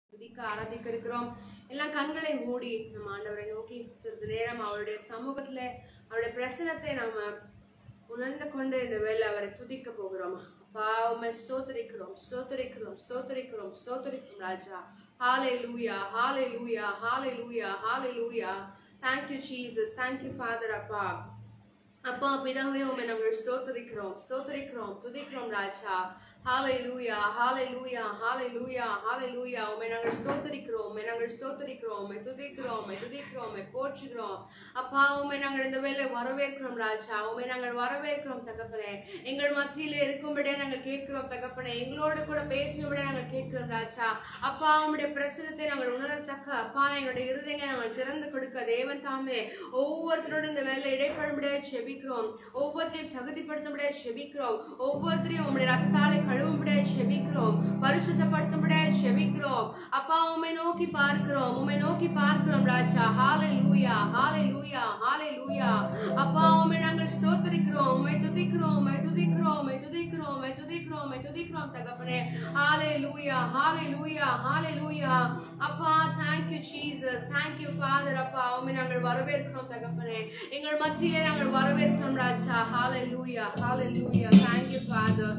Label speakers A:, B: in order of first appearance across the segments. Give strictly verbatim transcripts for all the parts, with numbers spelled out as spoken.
A: துதிக்க ஆராதிக்க இருக்கிறோம். எல்லாம் கண்களை மூடி நம்ம ஆண்டவரை நோக்கி சிறிது நேரம் அவருடைய சமூகத்துல அவருடைய பிரசனத்தை நாம உணர்ந்து கொண்டு இந்த வேலை அவரை துதிக்க போகிறோம். அப்பா உம்மை ஸ்தோத்திரிக்கிறோம் ஸ்தோத்திரிக்கிறோம் ஸ்தோத்திரிக்கிறோம் ஸ்தோத்திரிக்கிறோம் ராஜா. ஹalleluya hallelujah hallelujah hallelujah. Thank you Jesus, thank you Father. அப்பா அப்பா பிதாவே உம்மை நாங்கள் ஸ்தோத்திரிக்கிறோம் ஸ்தோத்திரிக்கிறோம் துதிக்கிறோம் ராஜா. Hallelujah, hallelujah, hallelujah, hallelujah. உம்மை நாங்கள் ஸ்தோத்திரிக்கிறோம், உம்மை நாங்கள் ஸ்தோத்திரிக்கிறோம், உம்மை துதிக்கிறோம், உம்மை துதிக்கிறோம், உம்மை போற்றுகிறோம். அப்பா உம்மை நாங்கள் இந்த வேளை வரவேற்கிறோம் ராஜா. உம்மை நாங்கள் வரவேற்கிறோம் தகப்பனே. எங்கள் மத்தியிலே இருக்கும்படியே நாங்கள் கேட்கிறோம் தகப்பனே. எங்களோடு கூட பேசும்படியே நாங்கள் கேட்கிறோம் ராஜா. அப்பா உம்முடைய பிரசனத்தை நாங்கள் உணரத்தக்க அப்பா எங்களுடைய இருதயங்களை நாங்கள் திறந்து கொடுக்க தேவன் தாமே ஒவ்வொருத்தரோடு இந்த வேலை இடைப்படும்படியே செபிக்கிறோம். ஒவ்வொருத்தரையும் தகுதிப்படுத்தும்படியே செபிக்கிறோம். ஒவ்வொருத்தரையும் உம்முடைய ரத்தத்தாலே கழுவும்படியே செபிக்கிறோம். பரிசுத்தப்படுத்தும்படியே செபிக்கிறோம். அப்பா உம்மை நோக்கி பார்க்கிறோம், உம்மை நோக்கி பார்க்கிறோம் ராஜா. ஹalleluya hallelujah hallelujah. அப்பா உம்மை நாங்கள் ஸ்தோத்திரிக்கிறோம், உம்மை துதிக்கிறோம், உம்மை துதிக்கிறோம், உம்மை துதிக்கிறோம், உம்மை துதிக்கிறோம், உம்மை துதிக்கிறோம் தகப்பனே. ஹalleluya hallelujah hallelujah. அப்பா thank you Jesus, thank you Father. அப்பா உம்மை நாங்கள் வரவேற்கிறோம் தகப்பனே. எங்கள் மத்தியிலே நாங்கள் வரவேற்கிறோம் ராஜா. ஹalleluya hallelujah. Thank you Father.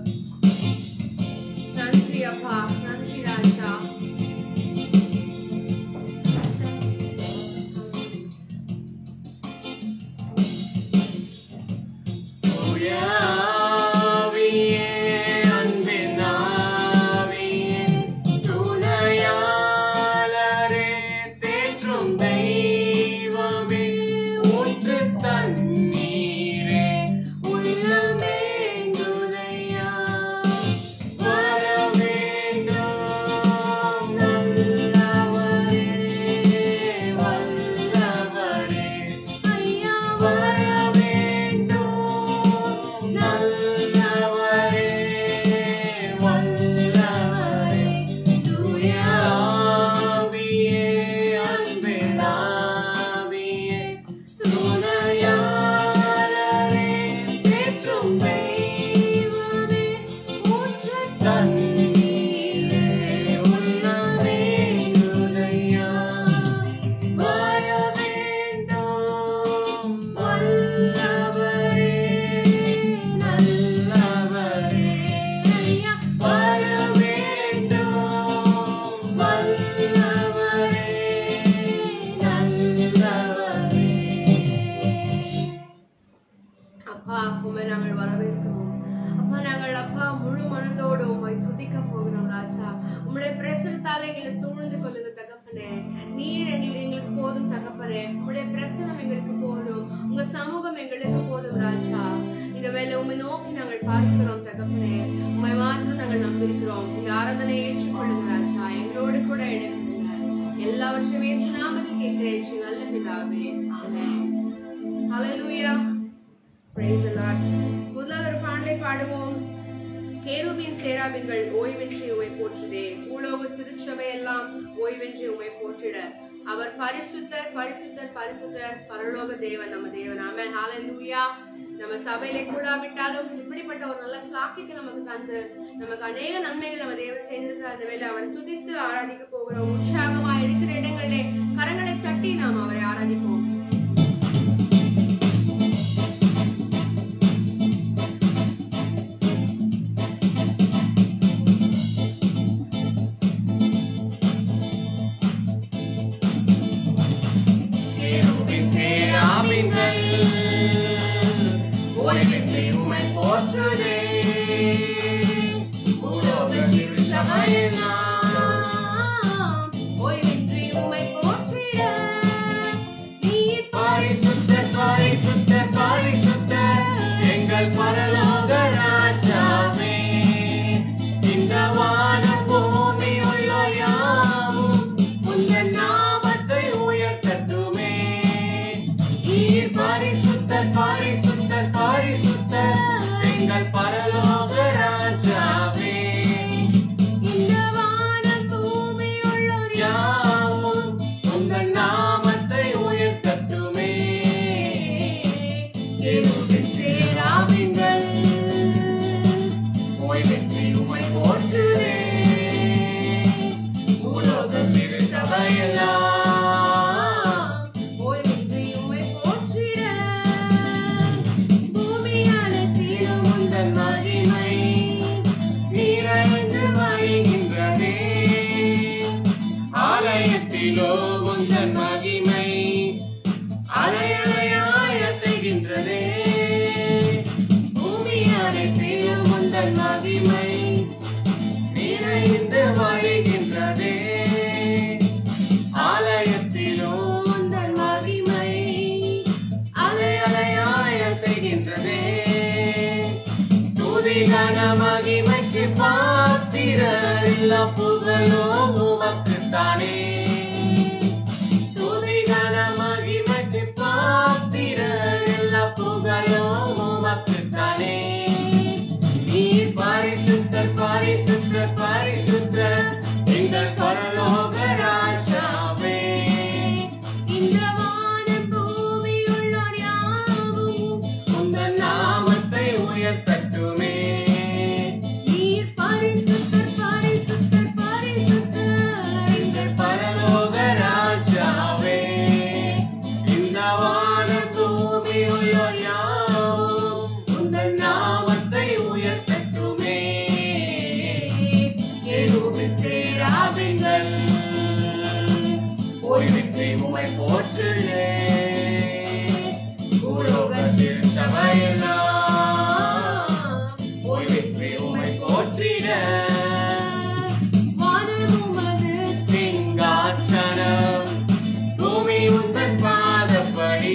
A: நன்றி அப்பா, நன்றி ராஜா. அவர் பரிசுத்தர் பரிசுத்தர் பரிசுத்தர் பரலோக தேவன் நம்ம தேவன். ஆமென். ஹalleluya. நம்ம சபையிலே கூடாவிட்டாலும் இப்படிப்பட்ட ஒரு நல்ல ஸ்லாக்கியத்தை நமக்கு தந்து நமக்கு அநேக நன்மைகள் நம்ம தேவன் செய்திருக்கிற அந்த வேலை அவரை துதித்து ஆராதிக்க போகிறோம். உற்சாகமா இருக்கிற இடங்களிலே கரங்களை தட்டி நாம் அவரை ஆராதிப்போம். Ulo
B: மகிமைக்கு பாத்திரர் எல்லா புகழும் உமக்குத்தானே. துதிகன மகிமைக்கு பாத்திரர் எல்லா புகழும் உமக்குத்தானே. நீர் பரிசுத்தர் பரிசுத்தர் பரிசுத்தர் எங்கள் பரலோக ராஜாவே.
A: இந்த வானம் பூமியுள்ளோர் யாவும்
B: உந்தன் நாமத்தை உயர்த்தட்டுமே. உமை போற்றுதே உலோகத்தில் சபையெல்லாம் ஓய்வின்றி உமை போற்றிட.
A: வானமுமது
B: சிங்காசனம் பூமி உந்தன் பாதப்படி.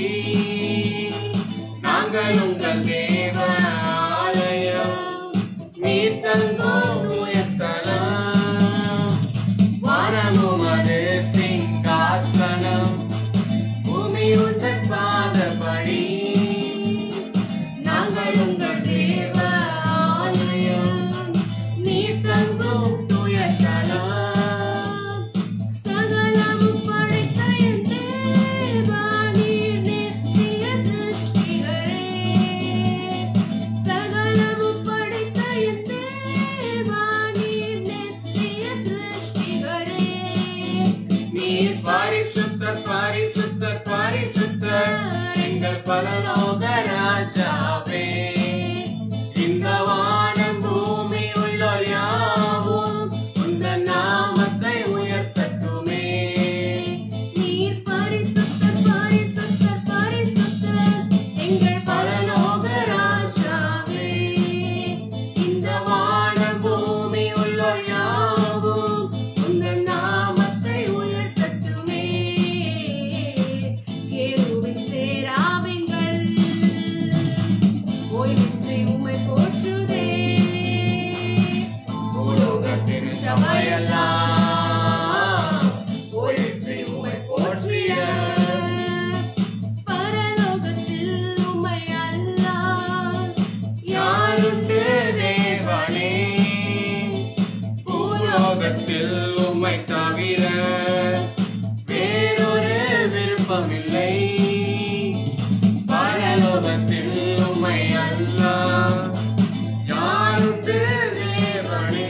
B: நாங்கள் உங்கள் தேவ ஆலயம் நீர் தந்தோம் தூய ஸ்தலம். வானமுமது சிங்காசனம் பூமி உந்தன் பாதப்படி. நாங்கள் உங்கள் தேவ ஆலயம் நீர் தங்கும் தூய ஸ்தலம்.
A: சகலமும் படைத்த என் தேவா நீர் நித்திய சிருஷ்டிகரே. சகலமும் படைத்த என் தேவா நீர் நித்திய சிருஷ்டிகரே.
B: நீர் பரிசுத்தர் பரிசுத்தர் பரிசுத்தர் எங்கள் பரலோக ராஜாவே. இந்த வானம் பூமி உள்ளோர் யாவும் உந்தன் நாமத்தை உயர்த்தட்டுமே.
A: நீர் பரிசுத்தர் பரிசுத்தர் பரிசுத்தர் எங்கள் பரலோக ராஜாவே.
B: இந்த வானம் பூமி உள்ளோர் யாவும் உந்தன் நாமத்தை உயர்த்தட்டுமே.
A: கேருபின் சேராவின்கள் ஓய்வின்றி உம்மை போற்றுதே.
B: உலோகத்தின் சபையெல்லாம் ஓய்வின்றி உம்மை போற்றிட.
A: பரலோகத்தில் உம்மை அல்லால்
B: யாருண்டு தேவனே. பூலோகத்தில் உம்மை தவிர வேறொரு விருப்பமில்லை. பரலோகத்தில் உம்மை அல்லால் யாருண்டு தேவனே.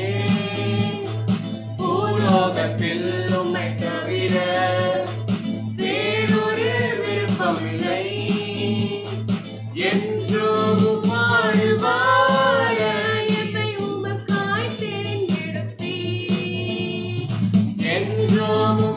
B: பூலோகத்தில் உம்மை தவிர வேறொரு விருப்பமில்லை. என்றும் பாடுவார
A: என்னை உமக்காய் தெரிந்தெடுத்தீர்.
B: என்றும்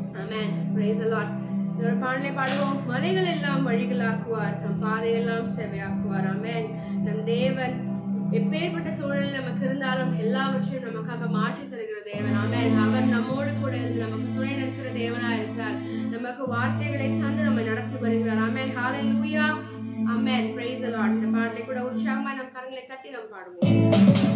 A: ஆமென். praise the lord. ஒரு பாடலை பாடுவோம். மலைகள் எல்லாம் வழிகளாக்குவார், நம் பாதையெல்லாம் செவ்வையாக்குவார். ஆமென். நம் தேவன் எப்பேற்பட்ட சூழல் நமக்கு இருந்தாலும் எல்லாவற்றையும் நமக்காக மாற்றி தருகிற தேவன். ஆமென். அவர் நம்மோடு கூட இருந்து நமக்கு துணை நிற்கிற தேவனா இருக்கிறார். நமக்கு வார்த்தைகளை தந்து நம்ம நடத்தி வருகிறார். ஆமென். ஹalleluya. ஆமென். praise the lord. இந்த பாடலை கூட உற்சாகமா நம் கரங்களை தட்டி நாம் பாடுவோம்.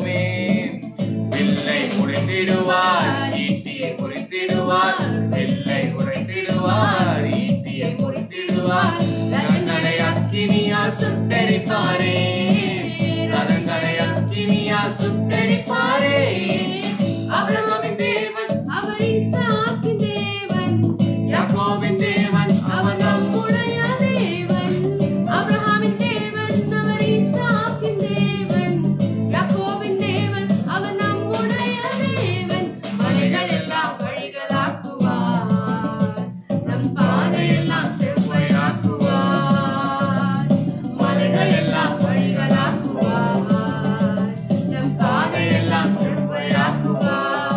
B: வில்லை ரதங்களை அக்கினியால் சுட்டெரிப்பாரே ரதங்களை அக்கினியால் சுட்டெரிப்பாரே ஆபிரகாமின் தேவன்
A: அவர் ஈசாக்கின் தேவன்
B: யாக்கோபின் தேவன்
A: அவர் நம்முடைய தேவன் ஆபிரகாமின் தேவன் அவர் ஈசாக்கின் தேவன் யாக்கோபின் தேவன் அவர் நம்முடைய தேவன் மலைகள் எல்லாம் வழிகளாக்குவார் நம் பாதையெல்லாம் செவ்வையாக்குவார் மலைகள் எல்லாம் வழிகளாக்குவார் நம் பாதையெல்லாம் செவ்வையாக்குவார்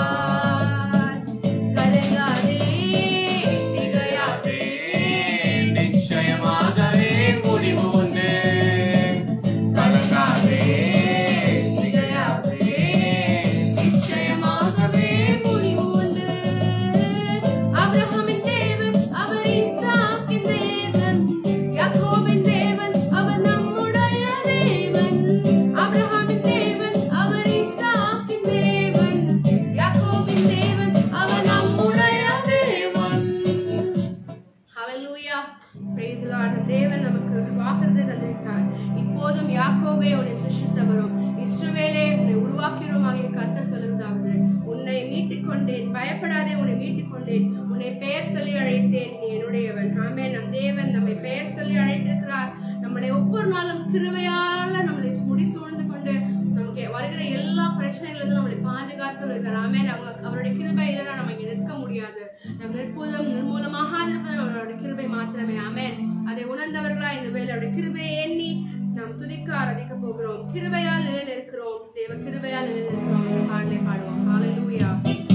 A: கலங்காதே திகையாதே
B: நிச்சயமாகவே முடிவு உண்டு கலங்காதே
A: திகையாதே நிச்சயமாகவே முடிவு உண்டு ஆபிரகாமின் தேவன் அவர் ஈசாக்கின் தேவன் யாக்கோபின் தேவன் அவர் நம்முடைய தேவன் ஆபிரகாமின் தேவன் அவர் ஈசாக்கின் தேவன் யாக்கோபின் தேவன் அவர் நம்முடைய தேவன் ஹalleluya praise the lord தேவன் நமக்கு வாக்குறுதி தந்திருக்கிறார் இப்போதும் யாக்கோபே உன்னை சிருஷ்டித்தவரும் இஸ்ரவேலே உன்னை உருவாக்கியவருமாகிய கர்த்தர் சொல்லுவதாவது உன்னை மீட்டுக் கொண்டேன் பயப்படாதே உன்னை மீட்டுக் கொண்டேன் உன்னை பெயர் சொல்லி அழைத்தேன் நீ என்னுடையவன் ஆமென் நம் தேவன் நம்மை பெயர் சொல்லி அழைத்திருக்கிறார் நம்மளை ஒவ்வொரு நாளும் கிருபையால நம்மளை முடிசூழ்ந்து கொண்டு நமக்கு வருகிற எல்லா பிரச்சனைகளிலும் நம்மளை பாதுகாத்து வருகிறார் ஆமென் அவங்க அவருடைய கிருபை இல்லைன்னா நம்ம இங்க நிற்க முடியாது நம் நிற்பதும் நிர்மூலமாக இருப்பதும் அவருடைய கிருபை மாத்திரமே ஆமென் அதை உணர்ந்தவர்களா இந்த வேலை அவருடைய கிருபையை எண்ணி நாம் துதிக்க ஆராதிக்க போகிறோம் கிருபையால் நிலைநிற்கிறோம் தேவ கிருபையால் நிலைநிற்கிறோம் இந்த பாடலை பாடுவோம் ஹalleluya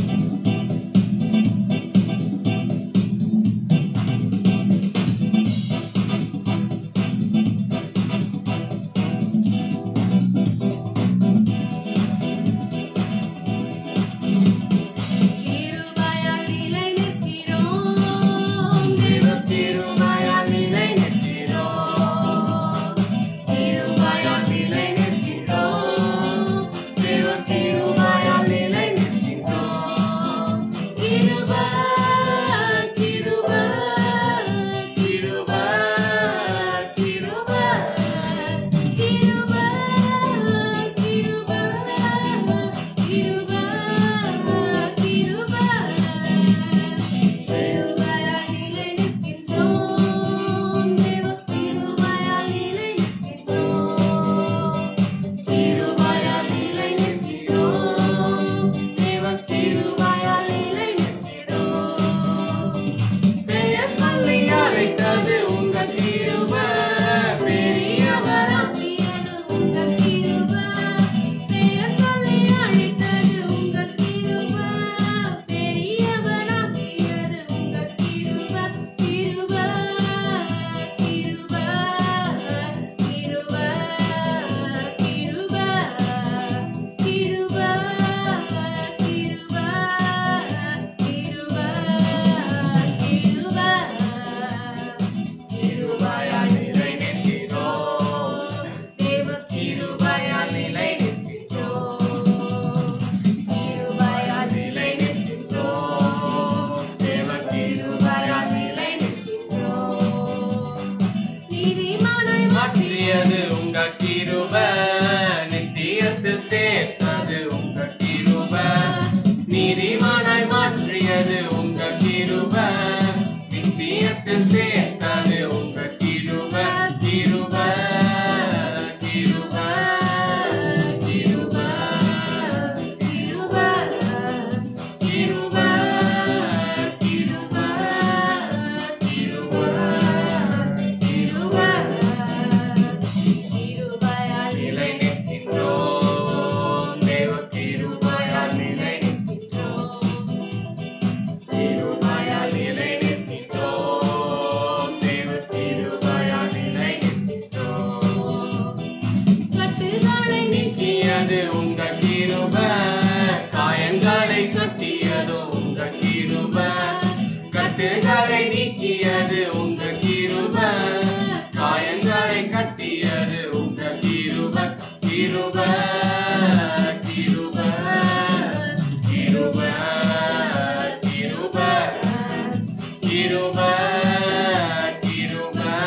A: கிருபையால் நிலைநிற்கிறோம் தேவ
B: கிருபையால் நிலைநிற்கிறோம்
A: கிருபையால் நிலைநிற்கிறோம்
B: தேவ கிருபையால் நிலைநிற்கிறோம்
A: கிருபை கிருபை
B: கிருபை கிருபை
A: கிருபை கிருபை கிருபை கிருபை கிருபையால் நிலைநிற்கின்றோம் தேவ கிருபையால் நிலைநிற்கின்றோம் கிருபையால் நிலைநிற்கின்றோம் தேவ கிருபையால் நிலைநிற்கின்றோம்
B: பெயர் சொல்லி அழைத்தது உங்க கிருபை பெரியவராக்கியது
A: உங்கள் கிருபை பெயர் சொல்லி அழைத்தது உங்கள் கிருபை பெரியவராக்கியது உங்கள் கிருபை கிருபை கிருபை கிருபை கிருபை கிருபை கிருபை கிருபையால் நிலைநிற்கிறோம் தேவ கிருபையால் நிலைநிற்கிறோம் கிருபையால் நிலைநிற்கிறோம் தேவ கிருபையால் நிலைநிற்கிறோம் நீதிமானை
B: மாற்றியது உங்க கிருபை நித்தியத்தில் சேர்த்தது உங்க கிருபை நீதிமானாய் மாற்றியது உங்க கிருபை நித்தியத்தில் சேர்த்தது உங்க கிருபை கிருபை கிருபை
A: கிருபை கிருபை கிருபை கிருபை கிருபை கிருபை கிருபையால்
B: நிலைநிற்கின்றோம் தேவ கிருபையால் நிலைநிற்கின்றோம் கிருபையால் நிலைநிற்கின்றோம் தேவ கிருபையால் நிலைநிற்கின்றோம்
A: கட்டுகளை
B: நீக்கியது உங்க கிருபை காயங்களை கட்டியது உங்க கிருபை கட்டுகளை நீக்கியது உங்க கிருபை காயங்களை கட்டியது உங்க கிருபை கிருபை கிருபை கிருபை கிருபை கிருபை கிருபை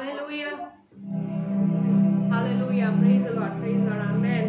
A: Hallelujah. Hallelujah. Praise the Lord. Praise the Lord. Amen.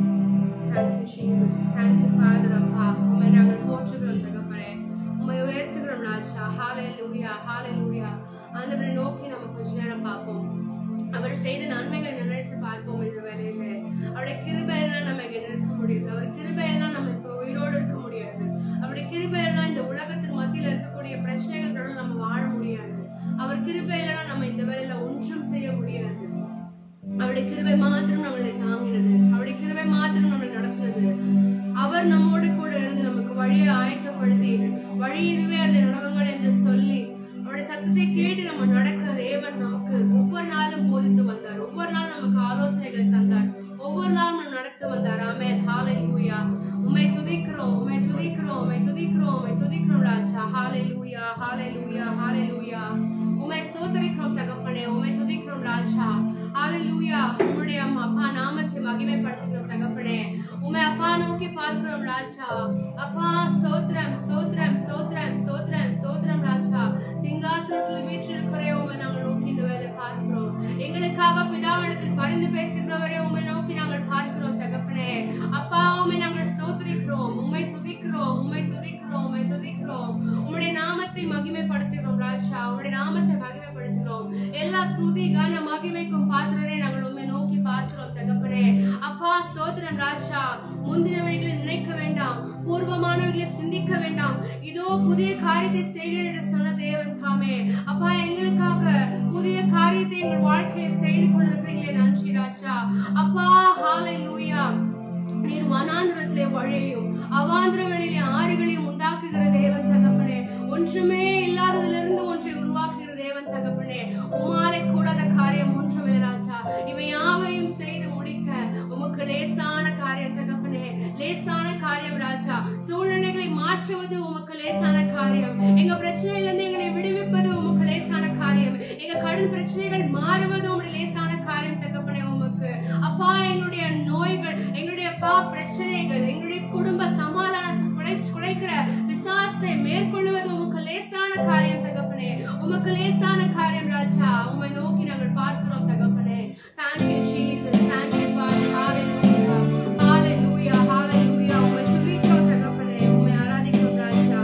A: Thank you, Jesus. Thank you, Father. அப்பா உம்மை நாங்கள் போற்றுகிறோம் தகப்பனே, உம்மை உயர்த்துகிறோம் ராஜா. Hallelujah. Hallelujah. ஆண்டவரை நோக்கி நம்ம கொஞ்ச நேரம் பார்ப்போம். அவர் செய்த நன்மைகளை நினைத்து பார்ப்போம். இந்த வேலையில அவருடைய கிருபையெல்லாம் நம்ம இங்க நிற்க முடியாது. அவர் கிருபையெல்லாம் நம்ம இப்போ உயிரோடு இருக்க முடியாது. அவருடைய கிருபையெல்லாம் இந்த உலகத்தின் மத்தியில இருக்கக்கூடிய பிரச்சனைகளோட நம்ம வாழ முடியாது. அவர் கிருபையெல்லாம் நம்ம இந்த வேலையில ஒன்றும் செய்ய முடியாது. அவருடைய கிருபை மாத்திரம் நம்மளை தாங்கினது. அவருடைய கிருபை மாத்திரம் நம்மளை நடத்தினது. அவர் நம்மோடு கூட இருந்து நமக்கு வழியை ஆயத்தப்படுத்தி வழி இதுவே அதில் நடவுங்கள் என்று சொல்லி அவருடைய சத்தத்தை கேட்டு நம்ம நடக்க தேவன் நமக்கு ஒவ்வொரு நாளும் போதித்து வந்தார். ஒவ்வொரு நாளும் நமக்கு ஆலோசனைகளை தந்தார். ஒவ்வொரு நாளும் நம்ம நடத்து வந்தார். ஆமென். ஹalleluya. உம்மை துதிக்கிறோம், உம்மை துதிக்கிறோம், உம்மை துதிக்கிறோம், உம்மை துதிக்கிறோம் ராஜா. ஹalleluya, ஹalleluya, ஹalleluya. உம்மை ஸ்தோத்திரிக்கிறோம் தகப்பனே, உம்மை துதிக்கிறோம் ராஜா. ஹalleluya. உம்முடைய அப்பா நாமத்தை மகிமைப்படுத்துகிறோம் தகப்பனே. உம்மை அப்பா நோக்கி பார்க்கிறோம் ராஜா. அப்பா ஸ்தோத்திரம், ஸ்தோத்திரம், ஸ்தோத்திரம், ஸ்தோத்திரம், ஸ்தோத்திரம் ராஜா. சிங்காசனத்தில் வீற்றிருக்கிறே உம்மை நாங்கள் நோக்கி இந்த வேளை பார்க்கிறோம். எங்களுக்காக பிதாவிடத்தில் பரிந்து பேசுகிறவரே உம்மை நோக்கி நாங்கள் பார்க்கிறோம் தகப்பனே. அப்பா உம்மை நாங்கள் ஸ்தோத்திரிக்கிறோம், உம்மை துதிக்கிறோம், உம்மை துதிக்கிறோம், உம்மை துதிக்கிறோம். உம்முடைய நாமத்தை மகிமைப்படுத்துகிறோம் ராஜா. உம்முடைய நாமத்தை மகிமைப்படுத்துகிறோம். எல்லா துதி கன மகிமைக்கும் பாத்திரரே நாங்கள் உம்மை நோக்கி பார்க்கிறோம் தகப்பனே. அப்பா ஸ்தோத்திரம் ராஜா. முந்தினவைகளை நினைக்க வேண்டாம், பூர்வமானவர்களை சிந்திக்க வேண்டாம். இதோ புதிய காரியத்தை செய்கிறேன் என்று சொன்ன தேவன் தாமே. அப்பா எங்களுக்காக புதிய காரியத்தை எங்கள் வாழ்க்கையை செய்து கொண்டிருக்கிறீங்களே, நன்றி ராஜா. அப்பா ஹalleluya. நீர் வனாந்திரத்திலே வழியையும் அவாந்திர வெளியிலே ஆறுகளையும் உண்டாக்குகிற தேவன் தகப்பனே. ஒன்றுமே இல்லாததிலிருந்து ஒன்றை உருவாக்குகிற தேவன் தகப்பனே. உம்மாலே கூடாத காரியம் ஒன்றுமே ராஜா. இவை யாவையும் செய்து முடிக்க உமக்கு லேசான காரியம் தகப்பனே. லேசான காரியம் ராஜா. சூழ்நிலைகளை மாற்றுவது உமக்கு லேசான காரியம். எங்க பிரச்சனையிலிருந்து எங்களை விடுவிப்பது உமக்கு லேசான காரியம். எங்க கடன் பிரச்சனைகள் மாறுவது உங்களுடைய லேசான காரியம் தகப்பனே உமக்கு. அப்பா எங்களுடைய நோய்கள், எங்களுடைய அப்பா பிரச்சனைகள், எங்களுடைய குடும்ப சமாதானத்தை குலை குலைக்கிற பிசாசை மேற்கொள்வது உமக்கு லேசான காரியம் தகப்பனே. உமக்கு லேசான காரியம் ராஜா. உம்மை நோக்கி நாங்கள் பார்க்கிறோம் தகப்பனே. Thank you Jesus. Thank you Father. Hallelujah. Hallelujah. Hallelujah. உம்மை துதிக்கிறோம் தகப்பனே. உம்மை ஆராதிக்கிறோம் ராஜா.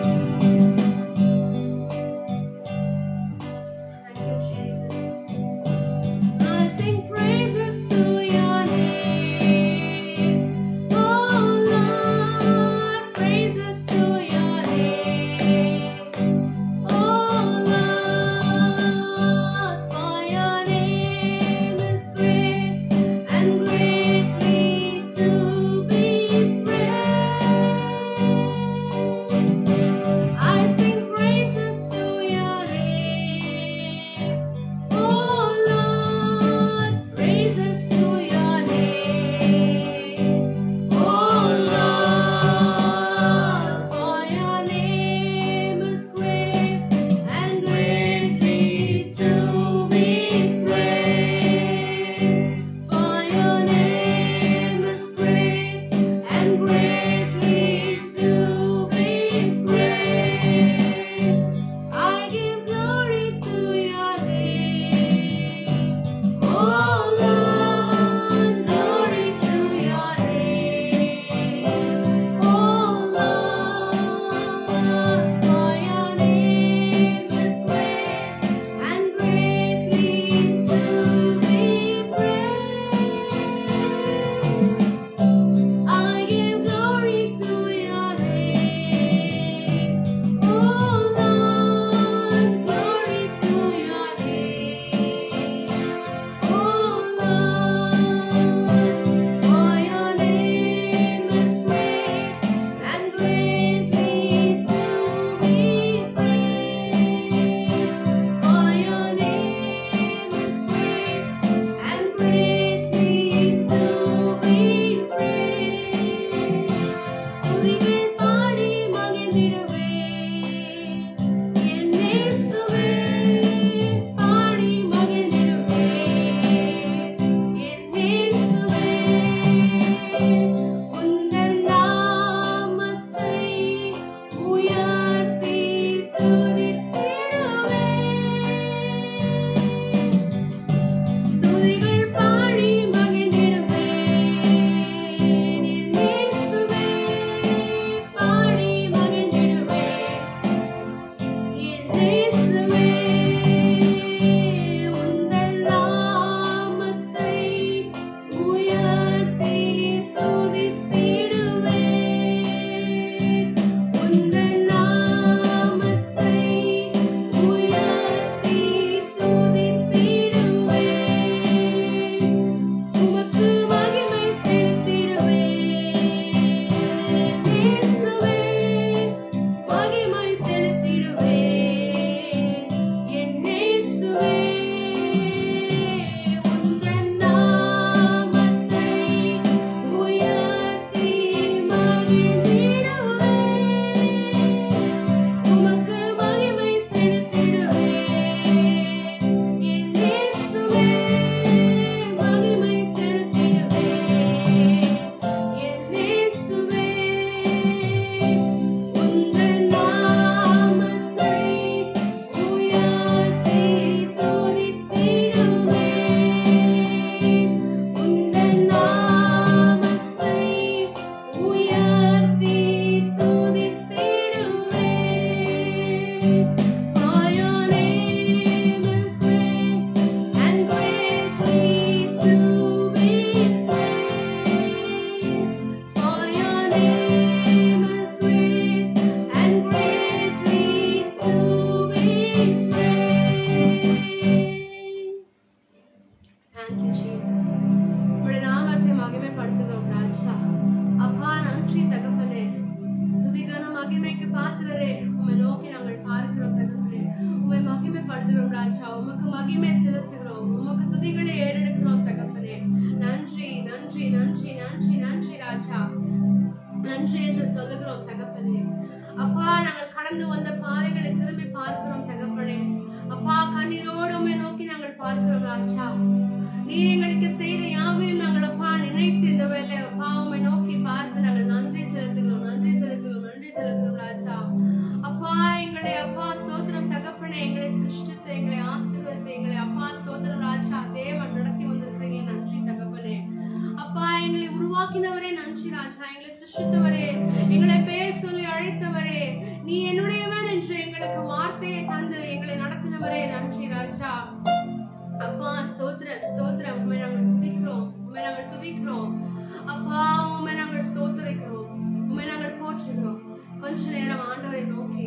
A: Thank you Jesus. I sing praises to your name. Oh Lord, praises to your name. Oh Lord, for your Thank you, Jesus. உம்முடைய நாமத்தை மகிமைப்படுத்துகிறோம் ராஜா. அப்பா நன்றி தகப்பனே. துதிகன மகிமைக்கு பாத்திரரே, உம்மை நோக்கி நாங்கள் பார்க்கிறோம் தகப்பனே. உம்மை மகிமைப்படுத்துகிறோம் ராஜா. உமக்கு மகிமை செலுத்துகிறோம். உமக்கு துதிகளை ஏறெடுக்கிறோம் தகப்பனே. நன்றி நன்றி நன்றி நன்றி நன்றி ராஜா. நன்றி என்று சொல்லுகிறோம் தகப்பனே. அப்பா நாங்கள் கடந்து வந்த பாதைகளை திரும்பி பார்க்கிறோம் தகப்பனே. அப்பா கண்ணீரோடு உம்மை நோக்கி நாங்கள் பார்க்கிறோம் ராஜா. நீர் எங்களுக்கு செய்த யாவையும் நாங்கள் அப்பா நினைத்து இந்த வேலை அப்பா உம்மை நோக்கி பார்த்து நாங்கள் நன்றி செலுத்துகிறோம் நன்றி செலுத்துகிறோம் நன்றி செலுத்துகிறோம் ராஜா. அப்பா எங்களை அப்பா சோதரம் தகப்பனே, எங்களை சிருஷ்டித்து எங்களை ஆசீர்வதித்து எங்களை அப்பா சோதரம் ராஜா தேவன் நடத்தி வந்திருக்கிறீங்க. நன்றி தகப்பனே. அப்பா எங்களை உருவாக்கினவரே நன்றி ராஜா. எங்களை சிருஷ்டித்தவரே, எங்களை பெயர் சொல்லி அழைத்தவரே, நீ என்னுடையவன் என்று எங்களுக்கு வார்த்தையை தந்து எங்களை நடத்தினவரே நன்றி ராஜா. அப்பா ஸ்தோத்திரம் ஸ்தோத்திரம். உம்மை நாங்கள் துதிக்கிறோம் உம்மை நாங்கள் துதிக்கிறோம் அப்பா. உம்மை நாங்கள் ஸ்தோத்திரிக்கிறோம் உம்மை நாங்கள் போற்றுகிறோம். கொஞ்ச நேரம் ஆண்டவரை நோக்கி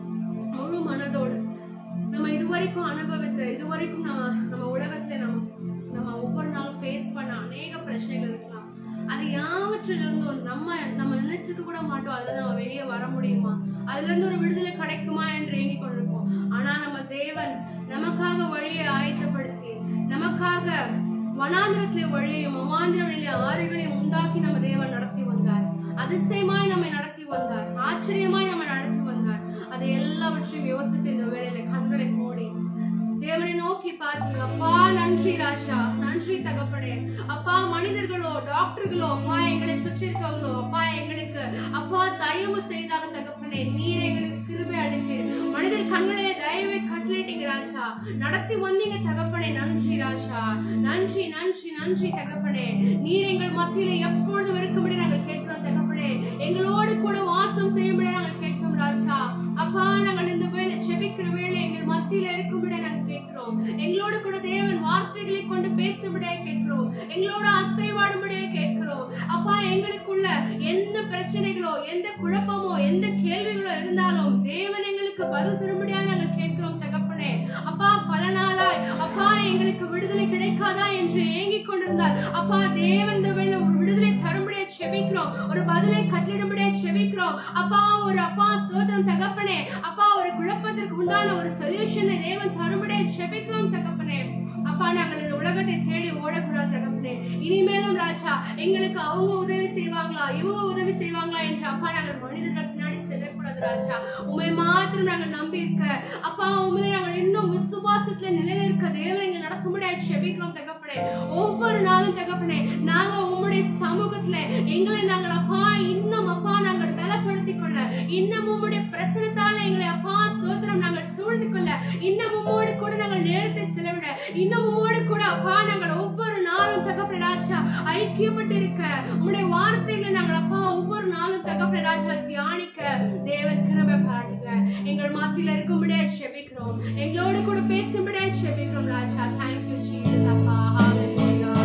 A: முழு மனதோடு நம்ம இதுவரைக்கும் அனுபவித்த இதுவரைக்கும் நம்ம நம்ம உலகத்துல நம்ம நம்ம ஒவ்வொரு நாளும் ஃபேஸ் பண்ண அநேக பிரச்சனைகள் இருக்கலாம். அது யாவற்றிலிருந்தும் நம்ம நம்ம நினைச்சிட்டு கூட மாட்டோம் அதுல நம்ம வெளியே வர முடியுமா, அதுல இருந்து ஒரு விடுதலை கிடைக்குமா என்று ஏங்கி கொண்டிருப்போம். ஆனா நம்ம தேவன் நமக்காக வழியை ஆயத்தப்படுத்தி நமக்காக வனாந்திரத்திலே வழியையும் அவாந்திர வழியிலே ஆறுகளையும் உண்டாக்கி நம்ம தேவன் நடத்தி வந்தார். அதிசயமாய் நம்மை நடத்தி வந்தார். ஆச்சரியமாய் நம்ம நடத்தி வந்தார். அதை எல்லாவற்றையும் யோசித்து இந்த வேளையில கண்களை மூடி தேவனை நோக்கி பார்த்து அப்பா நன்றி ராஜா நன்றி தகப்பனே. அப்பா மனிதர்களோ டாக்டர்களோ அப்பா எங்களை சுற்றி இருக்கவங்களோ அப்பா எங்களுக்கு அப்பா தயவு செய்தாக தகப்பனே, நீர் எங்களுக்கு கிருபை அளித்து மனிதர் கண்களே தயவை கட்டளையிட்டீங்க ராஜா, நடத்தி வந்தீங்க தகப்பனே. நன்றி ராஜா நன்றி நன்றி நன்றி தகப்பனே. நீர் எங்கள் மத்தியில எப்பொழுதும் இருக்கும்படி நாங்கள் கேட்கிறோம் தகப்பனே. எங்களோடு கூட வாசம் செய்யும்படி நாங்கள் கேட்கிறோம் ராஜா. அப்பா நாங்கள் இந்த வேளை செபிக்கிற வேளை எங்கள் மத்தியில இருக்கும்படி நாங்கள் கேட்கிறோம். எங்களோடு கூட தேவன் வார்த்தைகளை கொண்டு பேசும்படியே கேட்கிறோம். எங்களோட அசைவாடும்படியே கேட்கிறோம். அப்பா எங்களுக்குள்ள எந்த பிரச்சனைகளோ எந்த குழப்பமோ எந்த கேள்விகளோ இருந்தாலும் தேவன் எங்களுக்கு பதில் தரும்படியா நாங்கள் கேட்கிறோம் தகப்பனே. அப்பா பல நாளாய் அப்பா எங்களுக்கு விடுதலை கிடைக்காதா என்று ஏங்கிக் கொண்டிருந்தால் அப்பா தேவன் ஒரு விடுதலை தரும்படியே செபிக்கிறோம். ஒரு பதிலை கட்டளிடும்படியே செபிக்கிறோம். அப்பா ஒரு அப்பா சோதரம் தகப்பனே. அப்பா ஒரு குழப்பத்திற்கு உண்டான ஒரு சொல்யூஷனை தேவன் தரும்படியே செபிக்கிறோம் தகப்பனே. அப்பா நாங்கள் இந்த உலகத்தை தேடி ஓடக்கூடாது தகப்பனே. இனிமேலும் ராஜா எங்களுக்கு அவங்க உதவி செய்வாங்களா இவங்க உதவி செய்வாங்களா என்று அப்பா நாங்கள் மனிதர்கள் பின்னாடி செல்லக்கூடாது ராஜா. உண்மை மாத்திரம் நாங்கள் நம்பி இருக்க அப்பா உண்மையை நாங்கள் இன்னும் விசுவாசத்துல நிலையில இருக்க தேவன் எங்களை நடக்கும்படியாக செபிக்கிறோம் தகப்பனே. ஒவ்வொரு நாளும் தகப்பனே நாங்க உம்முடைய சமூகத்துல எங்களை நாங்கள் அப்பா இன்னும் அப்பா நாங்கள் பலப்படுத்திக் கொள்ள, இன்னும் உம்முடைய பிரசனத்தால எங்களை அப்பா சோதரம் நாங்கள் சூழ்ந்து கொள்ள, இன்னும் உம்மோடு கூட நாங்கள் நேரத்தை செலவிட, இன்னும் உம்மோடு கூட அப்பா நாங்கள் ஒவ்வொரு நாளும் தகப்பனே ராஜா ஐக்கியப்பட்டு இருக்க, உம்முடைய வார்த்தைகளை நாங்கள் அப்பா ஒவ்வொரு நாளும் தகப்பனே ராஜா தியானிக்க தேவன் கிருபை பாருங்க. எங்கள் மத்தியில இருக்கும்படியே செபிக்கிறோம். எங்களோடு கூட பேசும்படியே செபிக்கிறோம் ராஜா. Thank you Jesus அப்பா. Hallelujah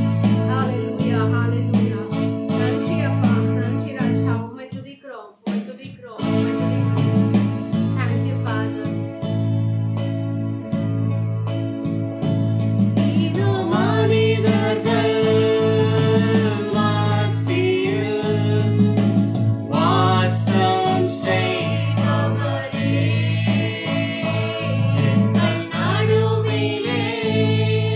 A: Hallelujah Hallelujah. நன்றி அப்பா நன்றி ராஜா. உம்மை துதிக்கிறோம் உம்மை துதிக்கிறோம் உம்மை துதிக்கிறோம். Thank you Father.
B: இதோ மனிதர்கள் மத்தியில் வாசம் செய்பவரே, எங்கள் நடுவிலே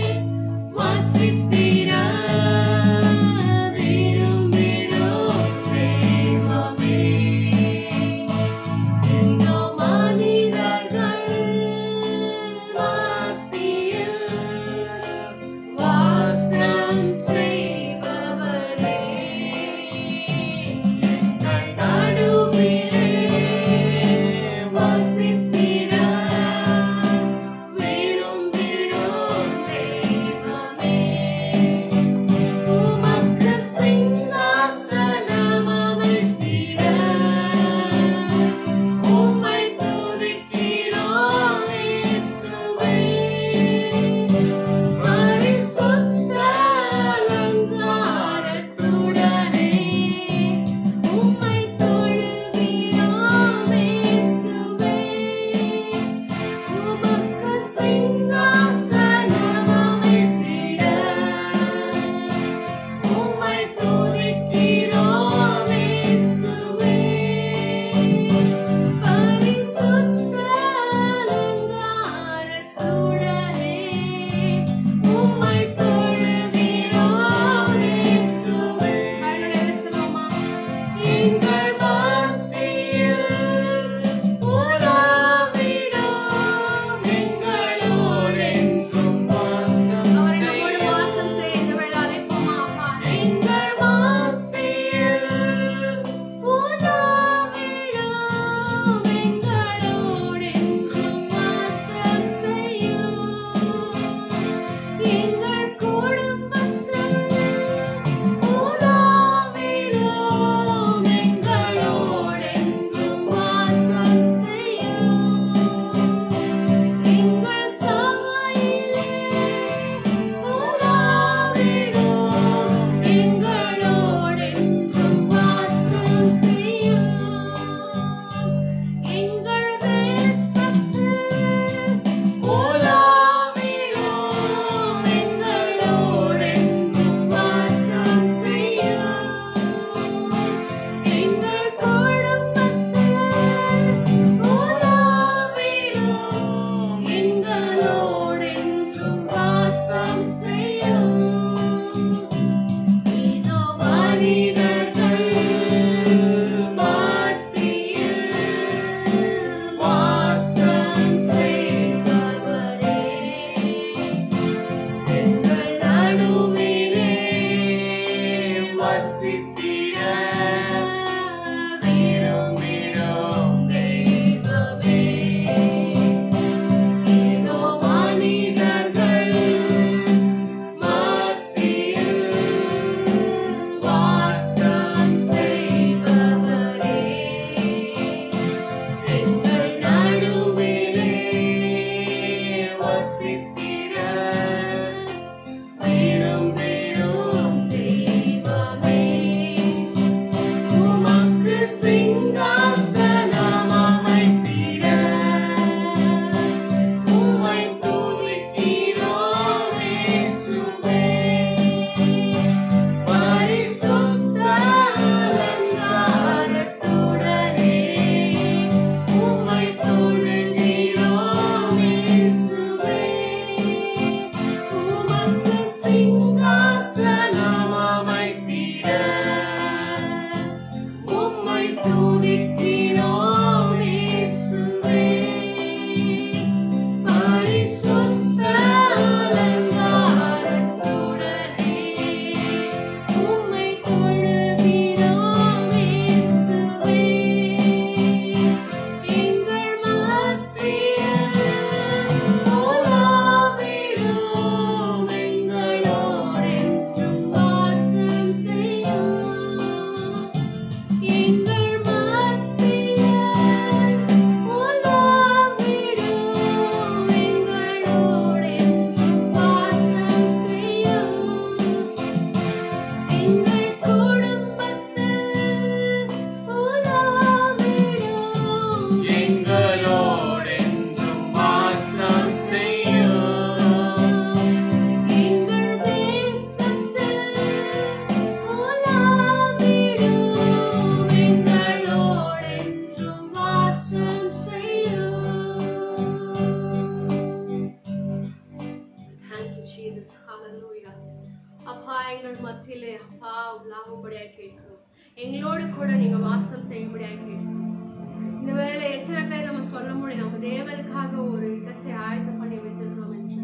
A: ஹalleluya. அப்பா எங்கள் மத்தியிலே அப்பா உலாவும்படியாக கேட்கிறோம். எங்களோடு கூட நீங்க வாசம் செய்யும்படியாக கேட்கிறோம். இந்த வேளை எத்தனை பேர் நம்ம சொல்ல முடியும் நம்ம தேவனுக்காக ஒரு இடத்தை ஆயத்தம் பண்ணி வைத்திருக்கிறோம் என்று.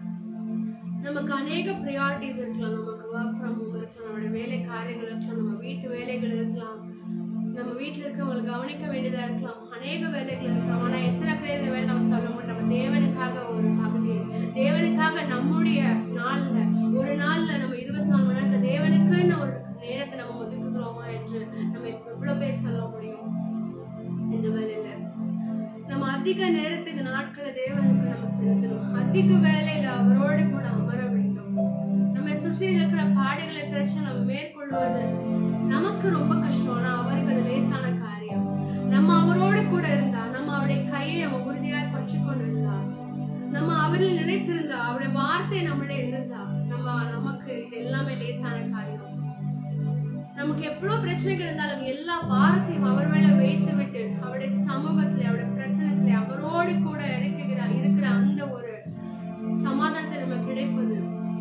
A: நமக்கு அநேக ப்ரியாரிட்டிஸ் இருக்கலாம். நமக்கு ஒர்க் ஃப்ரம் ஹோம் இருக்கலாம், நம்மளோட வேலை காரியங்கள் இருக்கலாம், நம்ம வீட்டு வேலைகள் இருக்கலாம், நம்ம வீட்டில் இருக்கவங்களை கவனிக்க வேண்டியதா இருக்கலாம், அநேக வேலைகள் இருக்கலாம். ஆனா எத்தனை பேர் இந்த வேலை நம்ம சொல்ல முடியும் நம்ம தேவனுக்காக ஒரு பகுதி, தேவனுக்காக நம்முடைய நாள்ல ஒரு நாள்ல நம்ம இருபத்தி நாலு மணி நேரத்துல தேவனுக்குன்னு ஒரு நேரத்தை நம்ம ஒதுக்குகிறோமா என்று நம்ம எவ்வளவு பேர் சொல்ல முடியும். இந்த வேலையில நம்ம அதிக நேரத்தை இந்த நாட்களை தேவனுக்கு நம்ம செலுத்தணும். அதிக வேலையில அவரோடு கூட அமர வேண்டும். நம்ம சுற்றி இருக்கிற பாடுகளை பிரச்சனை நம்ம மேற்கொள்வது நமக்கு ரொம்ப கஷ்டம். ஆனா அவருக்கு அது லேசான காரியம். நம்ம அவரோடு கூட இருந்தா, நம்ம அவருடைய கையை நம்ம உறுதியாய் பற்றி கொண்டு இருந்தா, நம்ம அவரில் நினைத்திருந்தா, அவருடைய வார்த்தை நம்மளே இருந்தா, நம்ம நமக்கு இது எல்லாமே லேசான காரியம். நமக்கு எவ்வளவு பிரச்சனைகள் இருந்தாலும் எல்லா வார்த்தையும் அவர் மேல வைத்து விட்டு அவருடைய சமூகத்துல அவருடைய பிரசனத்துல அவரோடு கூட இருக்கிற இருக்கிற அந்த ஒரு சமாதானத்தை நமக்கு கிடைப்பது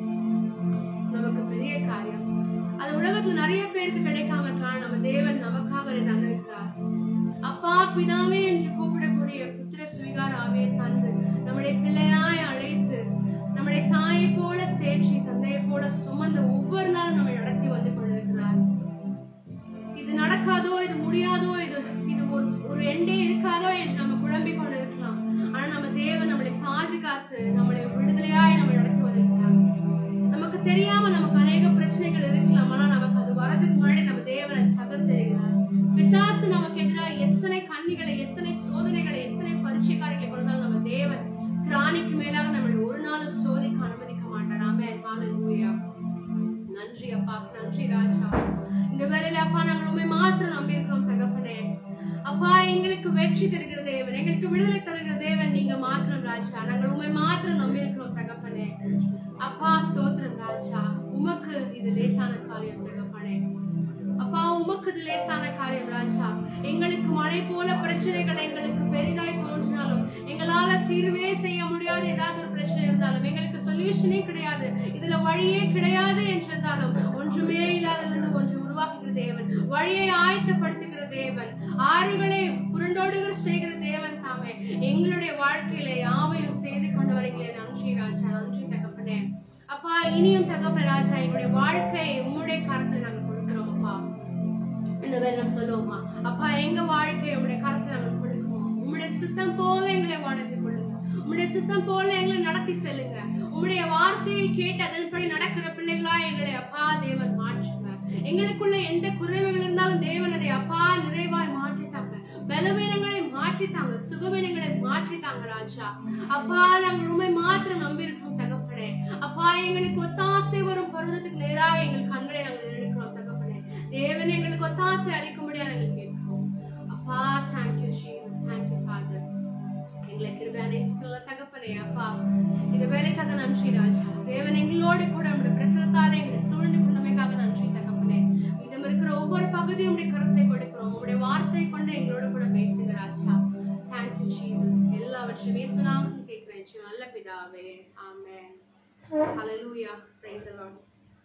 A: நமக்கு பெரிய காரியம். அது உலகத்துல நிறைய பேருக்கு கிடைக்காம இருக்கலாம். நம்ம தேவன் நமக்காக தந்திருக்கிறார். அப்பா பிதாவே என்று கூப்பிடக்கூடிய புத்திர சுவிகார ஆவியை தந்து நம்முடைய பிள்ளையாய் அழைத்து நம்முடைய தாயை போல தேற்றி தந்தையை போல சுமந்து ஒவ்வொரு நாளும் நம்மை நடத்தி வந்து கொண்டிருக்கிறார். இது நடக்காதோ, இது முடியாதோ, இது இது ஒரு ஒரு எண்டே இருக்காதோ என்று நம்ம குழம்பிக் கொண்டு இருக்கலாம். ஆனா நம்ம தேவன் நம்மளை பாதுகாத்து நம்மளை விடுதலையாய் நம்ம நடத்தி வந்திருக்கிறார். நமக்கு தெரியாம நமக்கு அநேக பிரச்சனைகள் இருக்கலாம். ஆனா நமக்கு அது வரதுக்கு முன்னாடி நம்ம தேவனை தகர்த்தெறிகிறார். பிசாசு நமக்கு எதிராக எத்தனை கண்ணிகளை, எத்தனை சோதனைகளை, எத்தனை பரீட்சைக்காரங்களை கொண்டாலும் நம்ம தேவன் திராணிக்கு மேலாக நம்மளை ஒரு நாளும் சோதிக்க அனுமதிக்க மாட்டார். ஆமென். ஹalleluya. நன்றி அப்பா, நன்றி ராஜா. இந்த வேளையில அப்பா நாங்கள் உண்மை மாத்திரம் நம்பி இருக்கிறோம் தகப்பனே. அப்பா எங்களுக்கு வெற்றி தருகிற தேவன், எங்களுக்கு விடுதலை தருகிற தேவன் நீங்க மாத்திரம் ராஜா. நாங்கள் உண்மை மாத்திரம் நம்பி இருக்கிறோம் தகப்பனே. அப்பா சோத்திரம் ராஜா. உமக்கு இது லேசான காரியம் தகப்பனே. அப்பா உமக்கு இது லேசான காரியம் ராஜா. எங்களுக்கு மழை போல பிரச்சனைகள் எங்களுக்கு பெரிதாய் தோன்றினாலும், எங்களால தீர்வே செய்ய முடியாது ஏதாவது ஒரு பிரச்சனை இருந்தாலும், எங்களுக்கு சொல்யூஷனே கிடையாது, இதுல வழியே கிடையாது என்றிருந்தாலும், ஒன்றுமே இல்லாதது ஒன்று உருவாக்குகிற தேவன், வழியை ஆயத்தப்படுத்துகிற தேவன், ஆறுகளை புரண்டோடுகிற செய்கிற தேவன் தாமே எங்களுடைய வாழ்க்கையில யாவையும் செய்து கொண்டு வரீங்களே. நன்றி ராஜா, நன்றி தகப்பனே. அப்பா இனியும் தகப்பனே ராஜா, எங்களுடைய வாழ்க்கை உம்முடைய கரத்தில் நாங்கள் கொடுக்கிறோம் அப்பா. இந்த வேலை நம்ம சொல்லுவோமா அப்பா, எங்க வாழ்க்கை உம்முடைய கரத்தில் நாங்கள் கொடுக்கிறோம். உம்முடைய சித்தம் போல எங்களை வாழ்ந்து கொள்ளுங்க. உம்முடைய சித்தம் போல எங்களை நடத்தி செல்லுங்க. உம்முடைய வார்த்தையை கேட்டு அதன்படி நடக்கிற பிள்ளைகளா எங்களை அப்பா தேவன் மாற்றுங்க. எங்களுக்குள்ள எந்த குறைவுகள் இருந்தாலும் தேவன் அதை அப்பா நிறைவாய் மாற்றித்தாங்க. பலவீனங்களை மாற்றித்தாங்க, சுகவீனங்களை மாற்றித்தாங்க ராஜா. அப்பா நாங்கள் உண்மை மாத்திரம் நம்பி இருக்கோம் தகப்பனே. அப்பா எங்களுக்கு ஒத்தாசை வரும் பருவத்துக்கு நேராக எங்கள் கண்களை நாங்கள் எடுக்கிறோம் தகப்பனே. தேவன் எங்களுக்கு ஒத்தாசை அளிக்கும்படியா நாங்கள் கேட்கிறோம் அப்பா. Thank you Jesus, thank you father. எங்களை கிருபையானே தகப்பனே அப்பா, இந்த வேலைக்காக நன்றி ராஜா. தேவன் எங்களோடு கூட நம்முடைய பிரசனத்தாலே எங்களை சூழ்ந்து கொண்டமைக்காக நன்றி தகப்பனே. இதம் இருக்கிற ஒவ்வொரு பகுதியும் உடைய கருத்தை கொடுக்கிறோம். உங்களுடைய வார்த்தை கொண்டு எங்களோட கூட பேசுங்க ராஜா. Thank you Jesus. எல்லாவற்றையும் இயேசு நாமத்தில் கேட்கிறேன் நல்ல பிதாவே. ஆமென். ஹalleluya. praise the lord.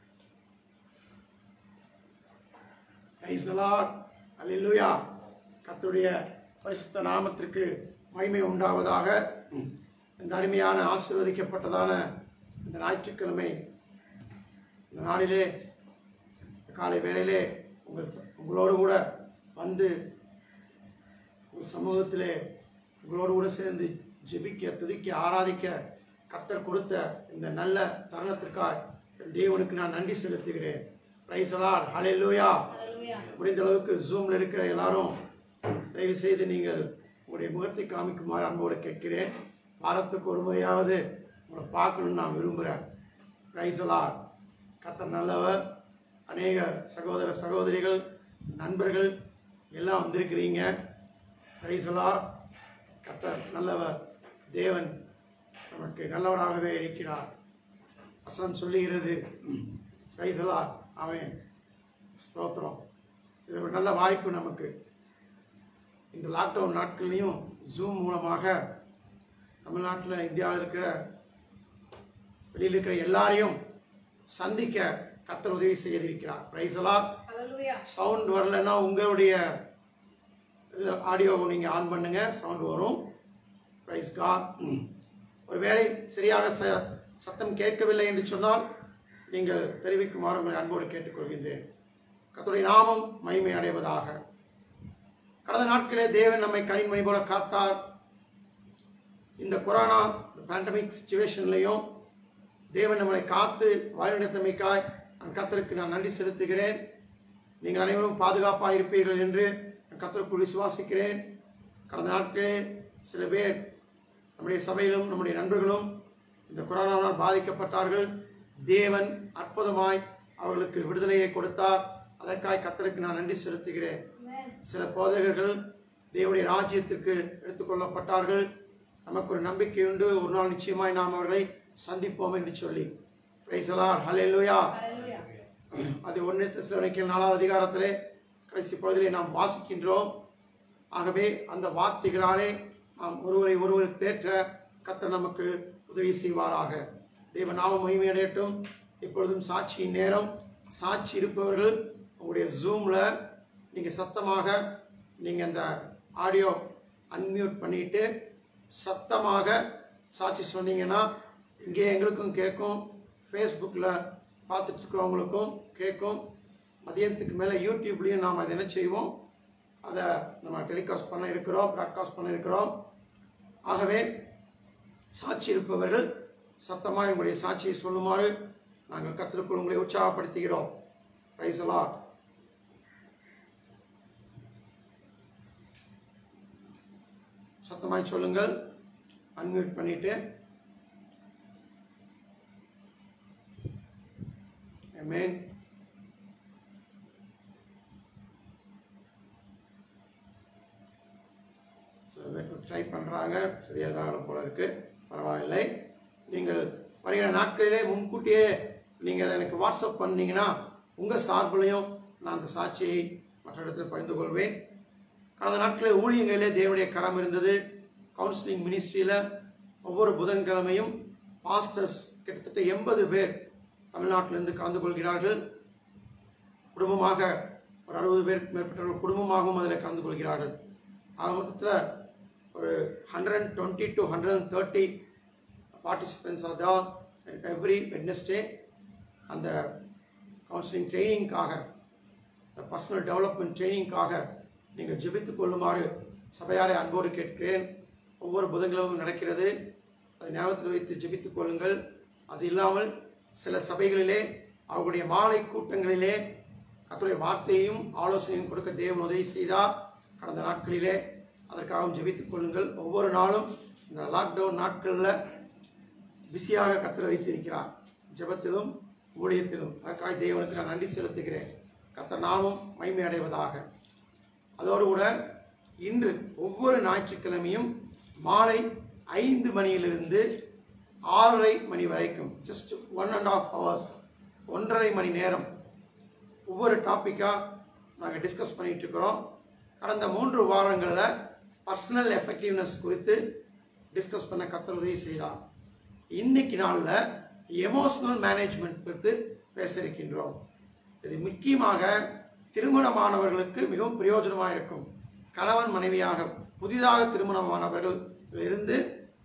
C: praise the lord. hallelujah. கர்த்தருடைய பரிசுத்த நாமத்திற்கு மகிமை உண்டாவதாக. இந்த அருமையான ஆசீர்வதிக்கப்பட்டதான இந்த ஞாயிற்றுக்கிழமை இந்த நாளிலே காலை வேளையிலே உங்கள் உங்களோடு கூட வந்து உங்கள் சமூகத்திலே உங்களோடு கூட சேர்ந்து ஜெபிக்க, துதிக்க, ஆராதிக்க கர்த்தர் கொடுத்த இந்த நல்ல தருணத்திற்காக தேவனுக்கு நான் நன்றி செலுத்துகிறேன். Praise the Lord. ஹல்லேலூயா. முடிந்த அளவுக்கு ஜூமில் இருக்கிற எல்லாரும் தயவு செய்து நீங்கள் உங்களுடைய முகத்தை காமிக்குமாறு அன்போடு கேட்கிறேன். வாரத்துக்கு ஒரு முறையாவது உங்களை பார்க்கணுன்னு நான் விரும்புகிறேன். Praise the Lord. கர்த்தர் நல்லவர். அநேக சகோதர சகோதரிகள், நண்பர்கள் எல்லாம் வந்திருக்கிறீங்க. Praise the Lord. கர்த்தர் நல்லவர். தேவன் நமக்கு நல்லவராகவே இருக்கிறார். வசனம் சொல்லுகிறது. Praise the Lord. ஆமென். ஸ்தோத்திரம். இது ஒரு நல்ல வாய்ப்பு நமக்கு. இந்த லாக்டவுன் நாட்கள்லையும் ஜூம் மூலமாக தமிழ்நாட்டில், இந்தியாவில் இருக்கிற வெளியில் இருக்கிற எல்லாரையும் சந்திக்க கர்த்தர் உதவி செய்திருக்கிறார். Praise the Lord.
A: Hallelujah.
C: Sound வரலன்னா உங்களுடைய ஆடியோ நீங்கள் ஆன் பண்ணுங்க, சவுண்ட் வரும். Praise God. ஒருவேளை சரியாக ச சத்தம் கேட்கவில்லை என்று சொன்னால் நீங்கள் தெரிவிக்குமாறு உங்களை அன்போடு கேட்டுக்கொள்கின்றேன். கர்த்தருடைய நாமம் மகிமை அடைவதாக. கடந்த நாட்களே தேவன் நம்மை கனிமணி போல காத்தார். இந்த கொரோனா பேண்டமிக் சிச்சுவேஷன்லையும் தேவன் நம்மளை காத்து வழிநடத்தமைக்காய் நான் கர்த்தருக்கு நான் நன்றி செலுத்துகிறேன். நீங்கள் அனைவரும் பாதுகாப்பாக இருப்பீர்கள் என்று நான் கர்த்தருக்குள் விசுவாசிக்கிறேன். கடந்த நாட்களே சில பேர் நம்முடைய சபையிலும் நம்முடைய நண்பர்களும் இந்த கொரோனாவால் பாதிக்கப்பட்டார்கள். தேவன் அற்புதமாய் அவர்களுக்கு விடுதலையை கொடுத்தார். அதற்காக கர்த்தருக்கு நான் நன்றி செலுத்துகிறேன். சில போதகர்கள் தேவனுடைய ராஜ்யத்திற்கு எடுத்துக்கொள்ளப்பட்டார்கள். நமக்கு ஒரு நம்பிக்கை உண்டு, ஒரு நாள் நிச்சயமாய் நாம் அவர்களை சந்திப்போம் என்று சொல்லி. Praise the Lord. ஹல்லேலூயா. அது ஒன்று தெசலோனிக்கேயர் நாலாவது அதிகாரத்திலே கடைசி பகுதியிலே நாம் வாசிக்கின்றோம். ஆகவே அந்த வார்த்தைகளாலே நாம் ஒருவரை ஒருவர் தேற்ற கர்த்தர் நமக்கு உதவி செய்வாராக. தேவ நாம மகிமை அடையட்டும். இப்பொழுதும் சாட்சியின் நேரம். சாட்சி இருப்பவர்கள் உங்களுடைய ஜூமில் நீங்கள் சத்தமாக நீங்கள் அந்த ஆடியோ அன்மியூட் பண்ணிட்டு சத்தமாக சாட்சி சொன்னீங்கன்னா இங்கே எங்களுக்கும் கேட்கும், ஃபேஸ்புக்கில் பார்த்துட்டு இருக்கிறவங்களுக்கும் கேட்கும். மதியத்துக்கு மேலே யூடியூப்லேயும் நாம் அதை என்ன செய்வோம், அதை நம்ம டெலிகாஸ்ட் பண்ண இருக்கிறோம், ப்ராட்காஸ்ட் பண்ண இருக்கிறோம். ஆகவே சாட்சி இருப்பவர்கள் சத்தமாக உங்களுடைய சாட்சியை சொல்லுமாறு நாங்கள் கர்த்தருக்குள் உங்களை உற்சாகப்படுத்துகிறோம். Price the Lord. சத்தமாய் சொல்லுங்கள், அன்மியூட் பண்ணிட்டு. ஆமென். ட்ரை பண்ணுறாங்க, சரியாதாக போல இருக்கு, பரவாயில்லை. நீங்கள் வருகிற நாட்களிலே முன்கூட்டியே நீங்கள் எனக்கு வாட்ஸ்அப் பண்ணீங்கன்னா உங்கள் சார்பிலையும் நான் அந்த சாட்சியை மற்ற இடத்தில் பகிர்ந்து கொள்வேன். கடந்த நாட்களில் ஊழியங்களிலே தேவனுடைய கரம் இருந்தது. கவுன்சிலிங் மினிஸ்ட்ரியில் ஒவ்வொரு புதன்கிழமையும் பாஸ்டர்ஸ் கிட்டத்தட்ட எண்பது பேர் தமிழ்நாட்டிலிருந்து கலந்து கொள்கிறார்கள். குடும்பமாக ஒரு அறுபது பேருக்கு மேற்பட்டவர்கள் குடும்பமாகவும் அதில் கலந்து கொள்கிறார்கள். ஆக மொத்தத்தில் ஒரு hundred and twenty to hundred and thirty participants are there every Wednesday. அந்த கவுன்சிலிங் ட்ரைனிங்காக, இந்த பர்சனல் டெவலப்மெண்ட் ட்ரைனிங்காக நீங்கள் ஜெபித்துக் கொள்ளுமாறு சபையாரை அன்போடு கேட்கிறேன். ஒவ்வொரு புதன்கிழமையும் நடக்கிறது. அதை ஞாபகத்தில் வைத்து ஜெபித்துக் கொள்ளுங்கள். அது இல்லாமல் சில சபைகளிலே அவர்களுடைய மாலை கூட்டங்களிலே கர்த்தருடைய வார்த்தையும் ஆலோசனையும் கொடுக்க தேவன் உதவி செய்தார். கடந்த நாட்களிலே அதற்காகவும் ஜெபித்துக் கொள்ளுங்கள். ஒவ்வொரு நாளும் இந்த லாக்டவுன் நாட்களில் பிஸியாக கர்த்தர் வைத்திருக்கிறார், ஜெபத்திலும் ஊழியத்திலும். அதற்காக தேவனுக்கு நான் நன்றி செலுத்துகிறேன். கர்த்தர் நாமும் மகிமை அடைவதாக. அதோடு கூட இன்று ஒவ்வொரு ஞாயிற்றுக்கிழமையும் மாலை ஐந்து மணியிலிருந்து ஆறரை மணி வரைக்கும், just one and half hours, ஒன்றரை மணி நேரம் ஒவ்வொரு டாப்பிக்காக நாங்கள் டிஸ்கஸ் பண்ணிட்டு இருக்கிறோம். கடந்த மூன்று வாரங்களில் பர்சனல் எஃபெக்டிவ்னஸ் குறித்து டிஸ்கஸ் பண்ண கர்த்தர் உதவி செய்தார். இன்னைக்கு நாளில் எமோஷனல் மேனேஜ்மெண்ட் குறித்து பேச இருக்கின்றோம். இது முக்கியமாக திருமணமானவர்களுக்கு மிகவும் பிரயோஜனமாக இருக்கும். கணவன் மனைவியாக புதிதாக திருமணமானவர்கள் இருந்து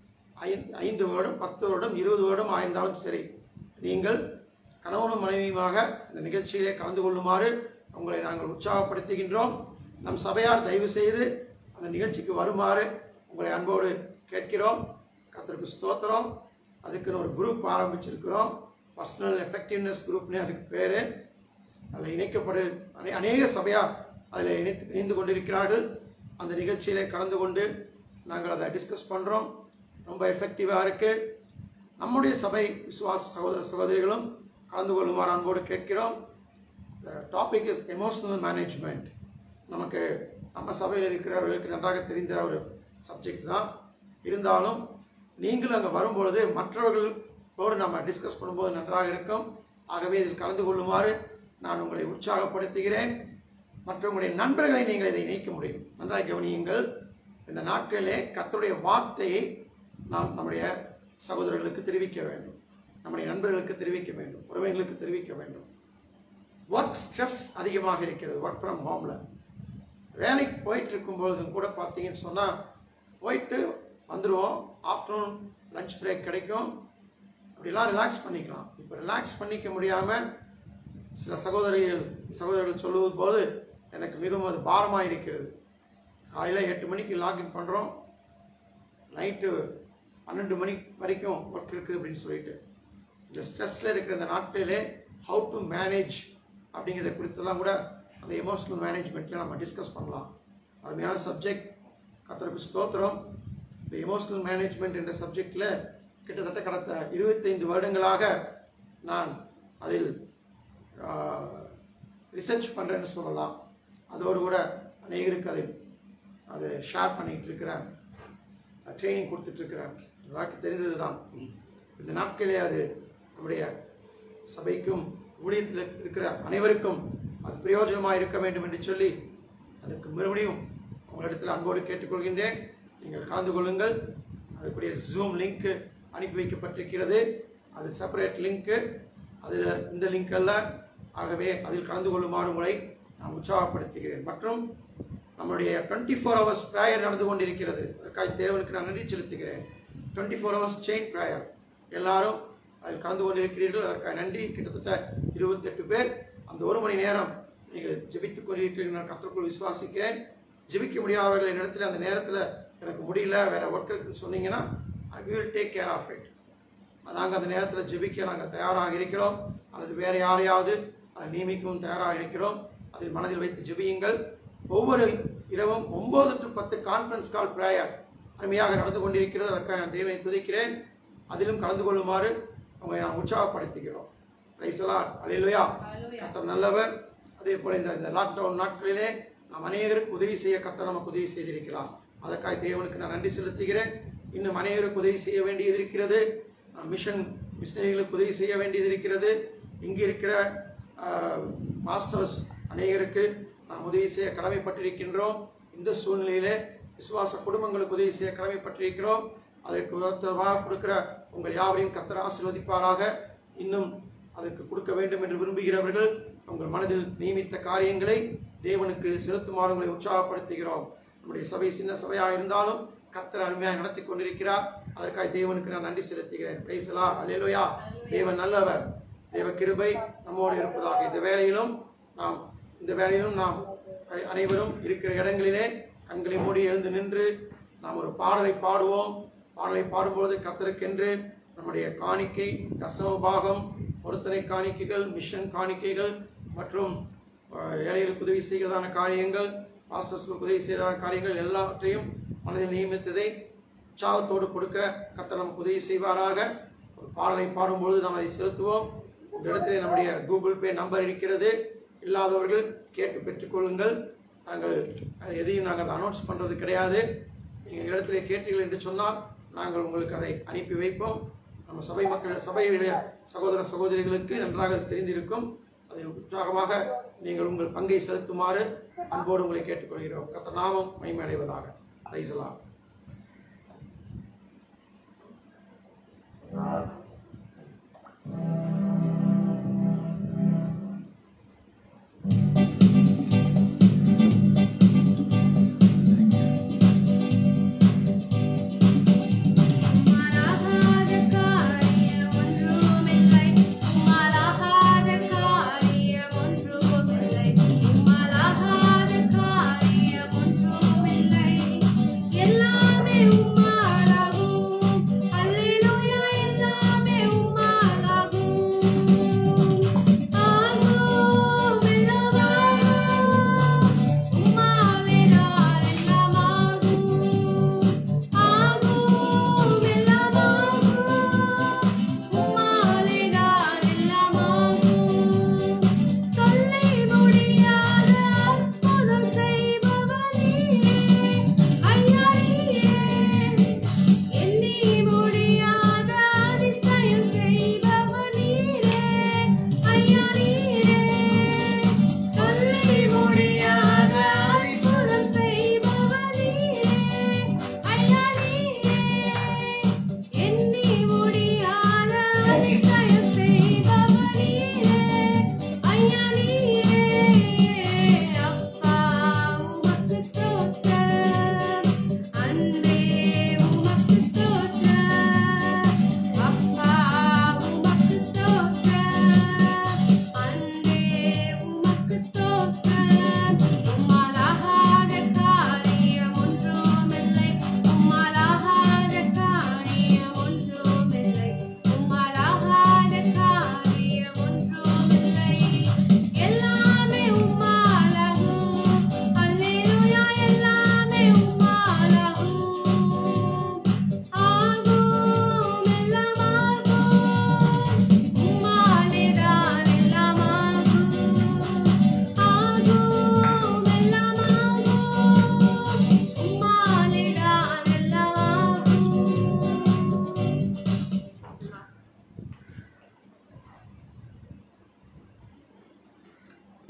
C: ஐந்து வருடம், பத்து வருடம், இருபது வருடம் ஆயிருந்தாலும் சரி, நீங்கள் கணவனும் மனைவியுமாக இந்த நிகழ்ச்சியிலே கலந்து கொள்ளுமாறு உங்களை நாங்கள் உற்சாகப்படுத்துகின்றோம். நம் சபையார் தயவு செய்து அந்த நிகழ்ச்சிக்கு வருமாறு உங்களை அன்போடு கேட்கிறோம். கர்த்தருக்கு ஸ்தோத்திரம். அதுக்குன்னு ஒரு குரூப் ஆரம்பிச்சிருக்கிறோம், பர்சனல் எஃபெக்டிவ்னஸ் குரூப்னே அதுக்கு பேர். அதில் இணைக்கப்படு அநே அநேக சபையார் அதில் இணைத்து இணைந்து கொண்டிருக்கிறார்கள். அந்த நிகழ்ச்சியிலே கலந்து கொண்டு நாங்கள் அதை டிஸ்கஸ் பண்ணுறோம். ரொம்ப எஃபெக்டிவாக இருக்குது. நம்முடைய சபை விசுவாச சகோதர சகோதரிகளும் கலந்து கொள்ளுமாறு அன்போடு கேட்கிறோம். Topic is emotional management. நமக்கு நம்ம சபையில் இருக்கிறவர்களுக்கு நன்றாக தெரிந்த ஒரு சப்ஜெக்ட் தான். இருந்தாலும் நீங்களும் அங்கே வரும்பொழுது மற்றவர்களோடு நம்ம டிஸ்கஸ் பண்ணும்போது நன்றாக இருக்கும். ஆகவே இதில் கலந்து கொள்ளுமாறு நான் உங்களை உற்சாகப்படுத்துகிறேன். மற்றவங்களுடைய நண்பர்களை நீங்கள் இதை இணைக்க முடியும். நன்றாக கவனியுங்கள். இந்த நாட்களிலே கர்த்தருடைய வார்த்தையை நாம் நம்முடைய சகோதரர்களுக்கு தெரிவிக்க வேண்டும். நம்முடைய நண்பர்களுக்கு தெரிவிக்க வேண்டும், உறவினர்களுக்கு தெரிவிக்க வேண்டும். ஒர்க் ஸ்ட்ரெஸ் அதிகமாக இருக்கிறது. ஒர்க் ஃப்ரம் ஹோமில் வேலைக்கு போயிட்டு இருக்கும்பொழுதும் கூட பார்த்தீங்கன்னு சொன்னால் போயிட்டு வந்துடுவோம். ஆஃப்டர்நூன் லஞ்ச் பிரேக் கிடைக்கும், அப்படிலாம் ரிலாக்ஸ் பண்ணிக்கலாம். இப்போ ரிலாக்ஸ் பண்ணிக்க முடியாமல் சில சகோதரிகள் சகோதரர்கள் சொல்லுவது போது எனக்கு மிகவும் அது பாரமாக இருக்கிறது. காலையில் எட்டு மணிக்கு லாகின் பண்ணுறோம், நைட்டு பன்னெண்டு மணி வரைக்கும் ஒர்க் இருக்குது அப்படின்னு சொல்லிட்டு இந்த ஸ்ட்ரெஸ்ஸில் இருக்கிற இந்த நாட்களிலே ஹவு டு மேனேஜ் அப்படிங்கிறத குறித்தெல்லாம் கூட அந்த எமோஷனல் மேனேஜ்மெண்ட்டில் நம்ம டிஸ்கஸ் பண்ணலாம். அருமையான சப்ஜெக்ட். கர்த்தருக்கு ஸ்தோத்திரம். இந்த எமோஷனல் மேனேஜ்மெண்ட் என்ற சப்ஜெக்டில் கிட்டத்தட்ட கடந்த இருபத்தைந்து வருடங்களாக நான் அதில் ரிசர்ச் பண்ணுறேன்னு சொல்லலாம். அதோடு கூட அநேகருக்கு அதை அதை ஷேர் பண்ணிகிட்டு இருக்கிறேன், ட்ரைனிங் கொடுத்துட்ருக்கிறேன். எல்லாருக்கும் தெரிந்தது தான். இந்த நாட்களே அது நம்முடைய சபைக்கும் ஊழியத்தில் இருக்கிற அனைவருக்கும் அது பிரயோஜனமாக இருக்க வேண்டும் என்று சொல்லி அதுக்கு மறுபடியும் உங்களிடத்தில் அன்போடு கேட்டுக்கொள்கின்றேன். நீங்கள் கலந்து கொள்ளுங்கள். அதுக்குரிய ஜூம் லிங்க்கு அனுப்பி வைக்கப்பட்டிருக்கிறது. அது செப்பரேட் லிங்க்கு, அதில் இந்த லிங்க் அல்ல. ஆகவே அதில் கலந்து கொள்ளுமாறு உங்களை நான் உற்சாகப்படுத்துகிறேன். மற்றும் நம்முடைய டுவெண்ட்டி ஃபோர் ஹவர்ஸ் ப்ரேயர் நடந்து கொண்டிருக்கிறது. அதுக்காக தேவனுக்கு நான் நன்றி செலுத்துகிறேன். Twenty four hours chain prayer எல்லாரும் அதில் கலந்து கொண்டிருக்கிறீர்கள். அதற்காக நன்றி. கிட்டத்தட்ட இருபத்தெட்டு பேர் அந்த ஒரு மணி நேரம் நீங்கள் ஜெபித்துக் கொண்டிருக்கிறீர்கள். நான் கர்த்தருக்குள் விசுவாசிக்கிறேன். ஜெபிக்க முடியாதவர்கள் இடத்துல அந்த நேரத்தில் எனக்கு முடியல, வேற ஒர்க் இருக்குன்னு சொன்னீங்கன்னா I will take care of it. நாங்கள் அந்த நேரத்தில் ஜெபிக்க நாங்கள் தயாராக இருக்கிறோம். அல்லது வேறு யாரையாவது அதை நியமிக்கவும் தயாராக இருக்கிறோம். அதில் மனதில் வைத்து ஜெபியுங்கள். ஒவ்வொரு இரவும் ஒன்பது டு பத்து கான்ஃபரன்ஸ் கால் பிரேயர் அருமையாக நடந்து கொண்டிருக்கிறது. அதற்காக நான் தேவனை துதிக்கிறேன். அதிலும் கலந்து கொள்ளுமாறு உங்களை நான் உற்சாகப்படுத்துகிறோம். Price the Lord. அல்லேலூயா. கர்த்தர் நல்லவர். அதே போல இந்த இந்த லாக்டவுன் நாட்களிலே நாம் அநேகருக்கு உதவி செய்ய கர்த்தர் நமக்கு உதவி செய்திருக்கிறார். அதற்காக தேவனுக்கு நான் நன்றி செலுத்துகிறேன். இன்னும் அநேகருக்கு உதவி செய்ய வேண்டியது இருக்கிறது. மிஷன் மிஷனரிகளுக்கு உதவி செய்ய வேண்டியது இருக்கிறது. இங்கே இருக்கிற மாஸ்டர்ஸ் அநேகருக்கு நாம் உதவி செய்ய கடமைப்பட்டிருக்கின்றோம். இந்த சூழ்நிலையிலே விசுவாச குடும்பங்களுக்கு உதவி செய்ய கடமைப்பட்டிருக்கிறோம். அதற்கு உதவியாக கொடுக்கிற உங்கள் யாவரையும் கர்த்தர் ஆசீர்வதிப்பாராக. இன்னும் அதற்கு கொடுக்க வேண்டும் என்று விரும்புகிறவர்கள் உங்கள் மனதில் நியமித்த காரியங்களை தேவனுக்கு செலுத்துமாறு உங்களை உற்சாகப்படுத்துகிறோம். நம்முடைய சபை சின்ன சபையாக இருந்தாலும் கர்த்தர் அருமையாக நடத்தி கொண்டிருக்கிறார். அதற்காக தேவனுக்கு நான் நன்றி செலுத்துகிறேன். Praise the Lord. அல்லேலூயா. தேவன் நல்லவர். தேவ கிருபை நம்மோடு இருப்பதாக. இந்த வேளையிலும் நாம் இந்த வேளையிலும் நாம் அனைவரும் இருக்கிற இடங்களிலே கண்களை மூடி எழுந்து நின்று நாம் ஒரு பாடலை பாடுவோம். பாடலை பாடும்போது கர்த்தருக்கென்று நம்முடைய காணிக்கை, தசம பாகம், பொருத்தனை காணிக்கைகள், மிஷன் காணிக்கைகள் மற்றும் ஏழைகளுக்கு உதவி செய்கிறதான காரியங்கள், பாஸ்டர்ஸ்களுக்கு உதவி செய்கிறதான காரியங்கள் எல்லாவற்றையும் மனதில் நியமித்ததை உற்சாகத்தோடு கொடுக்க கர்த்தர் நமக்கு உதவி செய்வாராக. ஒரு பாடலை பாடும்பொழுது நாம் அதை செலுத்துவோம். இந்த இடத்துல நம்முடைய கூகுள் பே நம்பர் இருக்கிறது. இல்லாதவர்கள் கேட்டு பெற்றுக்கொள்ளுங்கள். நாங்கள் எதையும் நாங்கள் அதை அனௌன்ஸ் பண்ணுறது கிடையாது. நீங்கள் இடத்துல கேட்டீர்கள் என்று சொன்னால் நாங்கள் உங்களுக்கு அதை அனுப்பி வைப்போம். நம்ம சபை மக்கள் சபையுடைய சகோதர சகோதரிகளுக்கு நன்றாக தெரிந்திருக்கும். அதில் உற்சாகமாக நீங்கள் உங்கள் பங்கை செலுத்துமாறு அன்போடு உங்களை கேட்டுக்கொள்கிறோம். கர்த்தர் நாமம் மகிமை அடைவதாக. Praise the Lord.
B: எல்லா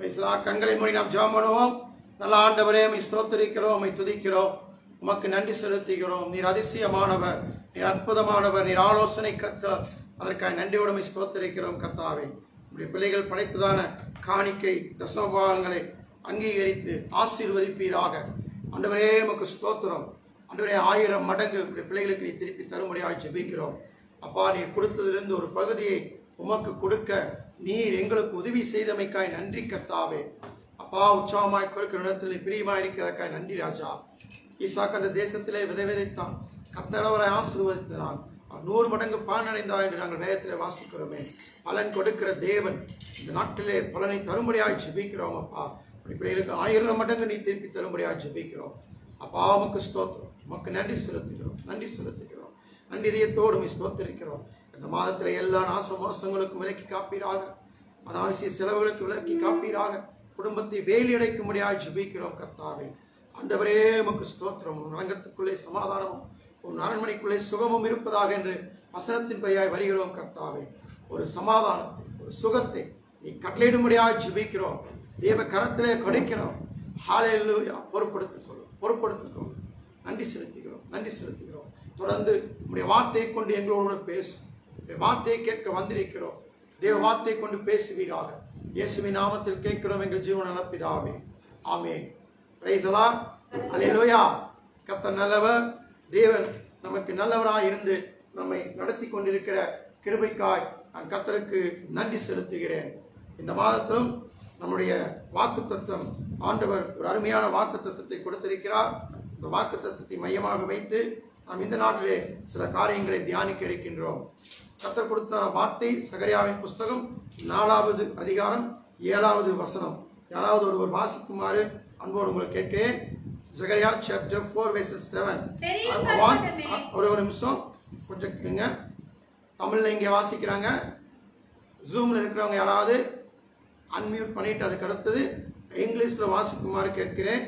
C: கண்களை மூடி நாம் ஜெபம் பண்ணுவோம். நல்ல ஆண்டவரே, உம்மை ஸ்தோத்திரிக்கிறோம், உம்மை துதிக்கிறோம், உமக்கு நன்றி செலுத்துகிறோம். நீர் அதிசயமானவர், நீர் அற்புதமானவர், நீர் ஆலோசனை கர்த்தர். அதற்காக நன்றியோடு உம்மை ஸ்தோத்திரிக்கிறோம் கர்த்தாவே. உம்முடைய பிள்ளைகள் படைத்ததான காணிக்கை தசமபாகங்களை அங்கீகரித்து ஆசீர்வதிப்பீராக. ஆண்டவரே உமக்கு ஸ்தோத்திரம். ஆண்டவரே, ஆயிரம் மடங்கு உம்முடைய பிள்ளைகளுக்கு நீ திருப்பி தரும்படியாக ஜெபிக்கிறோம். அப்பா, நீர் கொடுத்ததிலிருந்து ஒரு பகுதியை உமக்கு கொடுக்க நீர் எங்களுக்கு உதவி செய்தமைக்காய் நன்றி கர்த்தாவே. அப்பா, உற்சாகமாய் கொடுக்கிற இடத்தில் நீ பிரியமாய் இருக்கிறதற்காய் நன்றி ராஜா. ஈசாக்கு அந்த தேசத்திலே விதை விதைத்தான், கர்த்தர் அவரை ஆசீர்வதித்தான், நூறு மடங்கு பலன் அடைந்தார் என்று நாங்கள் வேதத்திலே வாசிக்கிறோமே. பலன் கொடுக்கிற தேவன் இந்த நாட்டிலே பலனை தரும்படியாய் ஜெபிக்கிறோம். அப்பா, பிள்ளைகளுக்கு ஆயிரம் மடங்கு நீ திருப்பி தரும்படியாய் ஜெபிக்கிறோம். அப்பா, உமக்கு ஸ்தோத்திரம், உமக்கு நன்றி செலுத்துகிறோம், நன்றி செலுத்துகிறோம், நன்றி இதயத்தோடு உம்மை ஸ்தோத்திரிக்கிறோம். இந்த மாதத்தில் எல்லா நாச மோசங்களுக்கும் விலக்கி காப்பீராக, அனாவசிய செலவுகளுக்கு விலக்கி காப்பீராக, குடும்பத்தை வேலி அடைக்கும்படியாய் ஜெபிக்கிறோம் கர்த்தாவே. ஆண்டவரே உமக்கு ஸ்தோத்திரம். உன் நலங்கத்துக்குள்ளே சமாதானமும் உன் அரண்மனைக்குள்ளே சுகமும் இருப்பதாக என்று வசனத்தின் பையாய் வருகிறோம் கர்த்தாவே. ஒரு சமாதானத்தை, ஒரு சுகத்தை நீ கட்டளையிடும்படியாய் ஜெபிக்கிறோம். தேவ கரத்திலே கொடுக்கிறோம். ஹல்லேலூயா. பொறுப்படுத்திக் கொள்ளும், பொறுப்படுத்திக் கொள்ளும். நன்றி செலுத்துகிறோம், நன்றி செலுத்துகிறோம். தொடர்ந்து உம்முடைய வார்த்தையை கொண்டு எங்களோடு பேசும். வார்த்தையை கேட்க வந்திருக்கிறோம். தேவ வார்த்தையை கொண்டு பேசுவீராக. இயேசுவின் நாமத்தில் கேட்கிறோம் எங்கள் ஜீவன நல்ல பிதாவே. ஆமென். Praise the Lord. ஹல்லேலூயா. கர்த்தர் நல்லவர். தேவன் நமக்கு நல்லவராய் இருந்து நம்மை நடத்தி கொண்டிருக்கிற கிருபைக்காய் நான் கர்த்தருக்கு நன்றி செலுத்துகிறேன். இந்த மாதத்திலும் நம்முடைய வாக்குத்தத்தம், ஆண்டவர் ஒரு அருமையான வாக்குத்தத்தத்தை கொடுத்திருக்கிறார். இந்த வாக்குத்தத்தத்தை மையமாக வைத்து நாம் இந்த நாட்டிலே சில காரியங்களை தியானிக்க இருக்கின்றோம். கர்த்தர் கொடுத்த வார்த்தை சகரியாவின் புஸ்தகம் நாலாவது அதிகாரம் ஏழாவது வசனம். யாராவது ஒருவர் வாசிக்குமாறு அன்போடு உங்களை கேட்கிறேன். சகரியா சாப்டர் ஃபோர் வெர்சஸ் செவன். ஒரு ஒரு நிமிஷம் கொஞ்சம் கேளுங்க. தமிழ்ல இங்கே வாசிக்கிறாங்க. ஜூம்ல இருக்கிறவங்க யாராவது அன்மியூட் பண்ணிட்டு அதுக்கு அடுத்தது இங்கிலீஷ்ல வாசிக்குமாறு கேட்கிறேன்.